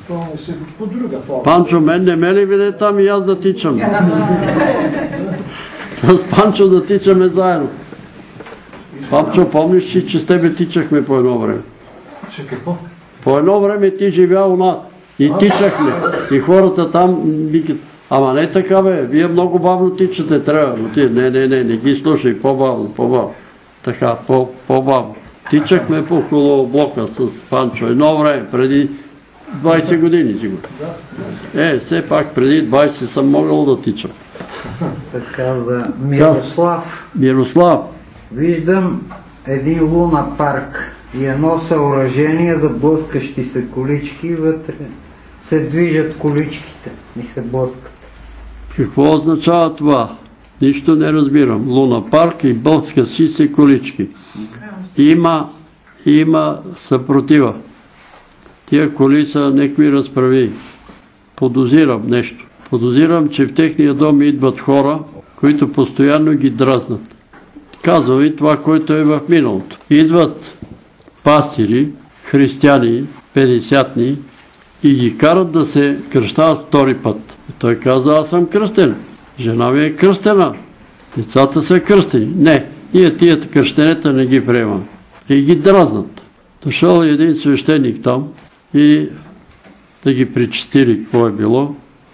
[SPEAKER 1] Панчо, мен не ме ли виде там и аз да тичам? С Панчо да тичаме заедно. Панчо, помниш ли, че с тебе тичахме по едно време?
[SPEAKER 9] Че какво?
[SPEAKER 1] По едно време ти живя у нас и тичахме. И хората там викат, ама не така бе, вие много бавно тичате, трябва. Но ти, не, не, не, не ги слушай, по-бавно, по-бавно. Така, по-бавно. Тичахме по около блока с Панчо. Едно време, преди двайсет години сигурно. Е, все пак преди двайсет съм могъл да тичам.
[SPEAKER 3] Така, за Мирослав.
[SPEAKER 1] Мирослав.
[SPEAKER 3] Виждам един луна парк и едно съоръжение за блъскащи се колички. Вътре се движат количките и се блъскат.
[SPEAKER 1] Какво означава това? Нищо не разбирам. Луна парк и блъска си се колички. Има, има съпротива. Тия коли са някакви разправи. Подозирам нещо. Подозирам, че в техния дом идват хора, които постоянно ги дразнат. Казвам и това, което е в миналото. Идват пастири, християни, петдесятни и ги карат да се кръщават втори път. И той каза, аз съм кръстен. Жена ми е кръстена. Децата са кръстени. Не, ние тия кръщенета не ги приемаме. И ги дразнат. Дошъл един свещеник там и да ги причастили какво е било.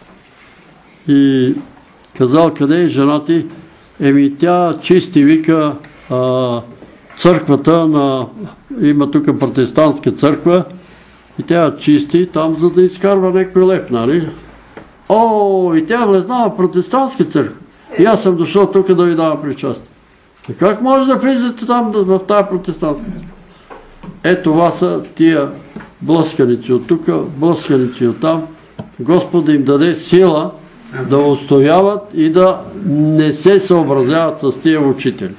[SPEAKER 1] И казал, къде е жена ти? Еми тя чисти, вика, а, църквата на... Има тук протестантска църква и тя чисти там, за да изкарва някой лев, нали? О, и тя влезнава в протестантска църква. И аз съм дошъл тук да ви дава причастие. Как може да влизате там в тази протестантска църква? Е, това са тия блъсканици от тук, блъсканици от там. Господ им даде сила да устояват и да не се съобразяват с тия учители.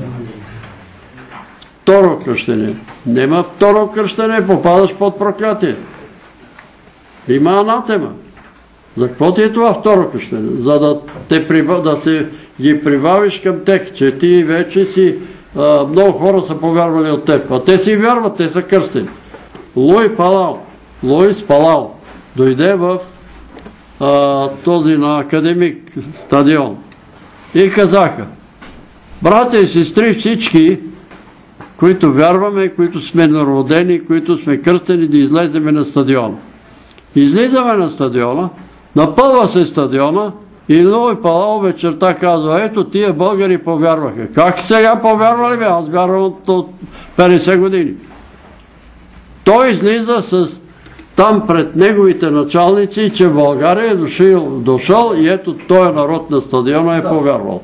[SPEAKER 1] Второ кръщение. Нема второ кръщение, попадаш под проклятие. Има анатема. За какво ти е това второ кръщение? За да, те, да се ги прибавиш към тех, че ти вече си а, много хора са повярвали от теб. А те си вярват, те са кръстени. Луи Палау, Луис Палау дойде в а, този на Академик стадион и казаха, братя и сестри всички, които вярваме, които сме народени, които сме кръстени, да излеземе на стадиона. Излизаме на стадиона, напълва се стадиона и Луи Палау вечерта казва, ето тия българи повярваха. Как сега повярвали бе? Аз вярвам от петдесет години. Той излиза с там пред неговите началници, че в България е дошъл, дошъл и ето този народ на стадиона е повярвал.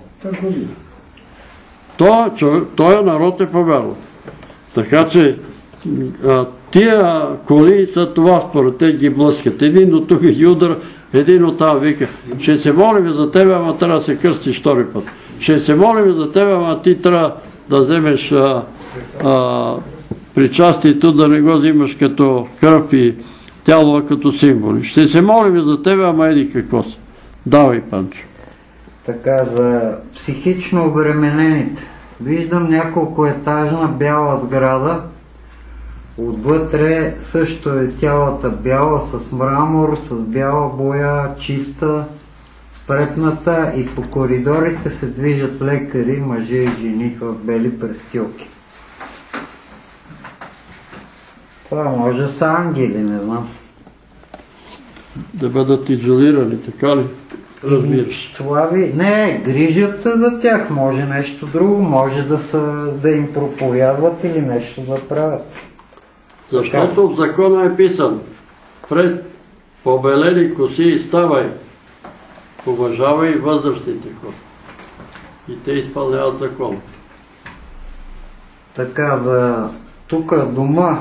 [SPEAKER 1] Този народ е повярвал. Така че тия коли са това, според те ги блъскат. Един от тук ги удара, един от това вика: ще се молим за тебе, ама трябва да се кръстиш втори път. Ще се молим за тебе, ама ти трябва да вземеш а, а, причастието, да не го взимаш като кръв и тяло, като символи. Ще се молим за тебе, ама еди какво са. Давай, Панчо.
[SPEAKER 3] Така, за психично обременените. Виждам няколко етажна бяла сграда. Отвътре също е цялата бяла, с мрамор, с бяла боя, чиста, спретната, и по коридорите се движат лекари, мъже и жени в бели престилки. Това може са ангели, не знам.
[SPEAKER 1] Да бъдат изолирани, така ли? Разбираш.
[SPEAKER 3] Слави, не, грижат се за тях, може нещо друго, може да, са, да им проповядват или нещо да правят.
[SPEAKER 1] Защото в закона е писан: пред побелели коси ставай, уважавай възрастните хора. И те изпълняват закона.
[SPEAKER 3] Така, за тук дома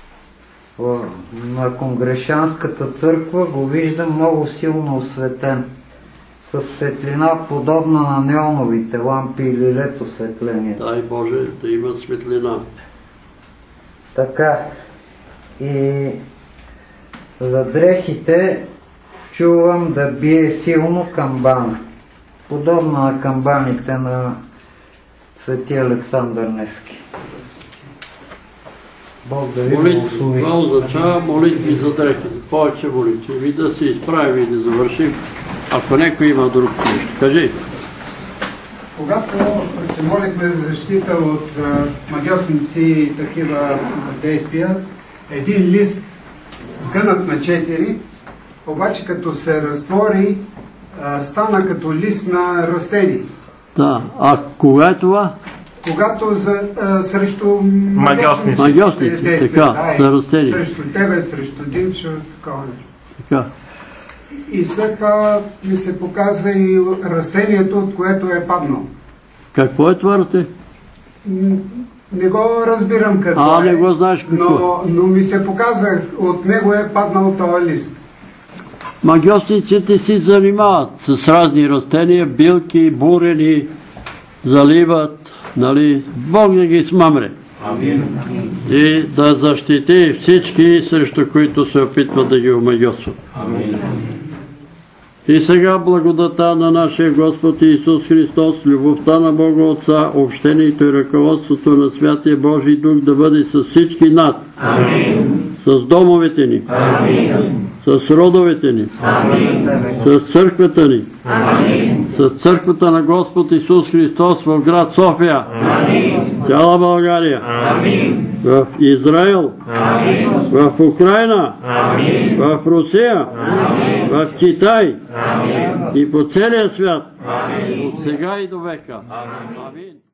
[SPEAKER 3] на Конгрешанската църква го виждам много силно осветен. С светлина подобна на неоновите лампи или летосветление.
[SPEAKER 1] Дай Боже да има светлина.
[SPEAKER 3] Така. И за дрехите чувам да бие силно камбана. Подобна на камбаните на Свети Александър Невски. Бог да ви благослови.
[SPEAKER 1] Това означава молитви за дрехи. Повече молитви. И да се изправим и да завършим. Ако някой има друг нещо. Кажи.
[SPEAKER 4] Когато се молихме за защита от магиосници и такива действия, един лист сгънат на четири, обаче като се разтвори, стана като лист на растение.
[SPEAKER 1] Да, а кога е това?
[SPEAKER 4] Когато за, а, срещу
[SPEAKER 1] магиосници, магиосници
[SPEAKER 4] действия,
[SPEAKER 1] така,
[SPEAKER 4] да,
[SPEAKER 1] за растения.
[SPEAKER 4] Срещу тебе, срещу Димчо, такова нещо.
[SPEAKER 1] Така.
[SPEAKER 4] И след това ми се показва и растението, от което е паднал.
[SPEAKER 1] Какво е това растение?
[SPEAKER 4] Не го разбирам какво
[SPEAKER 1] а,
[SPEAKER 4] е.
[SPEAKER 1] не го знаеш какво
[SPEAKER 4] но, но ми се показва, от него е паднал този лист.
[SPEAKER 1] Магиосниците си занимават с разни растения, билки, бурени, заливат, нали, Бог да ги смамре.
[SPEAKER 7] Амин.
[SPEAKER 1] И да защити всички, срещу които се опитват да ги омагиосват.
[SPEAKER 7] Амин.
[SPEAKER 1] И сега благодата на нашия Господ Исус Христос, любовта на Бога Отца, общението и ръководството на Святия Божий Дух да бъде с всички нас.
[SPEAKER 7] Амин.
[SPEAKER 1] С домовете ни.
[SPEAKER 7] Амин.
[SPEAKER 1] С родовете ни.
[SPEAKER 7] Амин.
[SPEAKER 1] С църквата ни.
[SPEAKER 7] Амин.
[SPEAKER 1] С църквата на Господ Исус Христос в град София.
[SPEAKER 7] Амин.
[SPEAKER 1] Цяла България.
[SPEAKER 7] Амин.
[SPEAKER 1] В Израел.
[SPEAKER 7] Амин.
[SPEAKER 1] В Украина.
[SPEAKER 7] Амин.
[SPEAKER 1] В Русия.
[SPEAKER 7] Амин.
[SPEAKER 1] В Китай.
[SPEAKER 7] Амин.
[SPEAKER 1] И по целия свят.
[SPEAKER 7] Амин.
[SPEAKER 1] От сега и до века.
[SPEAKER 7] Амин.
[SPEAKER 1] Амин.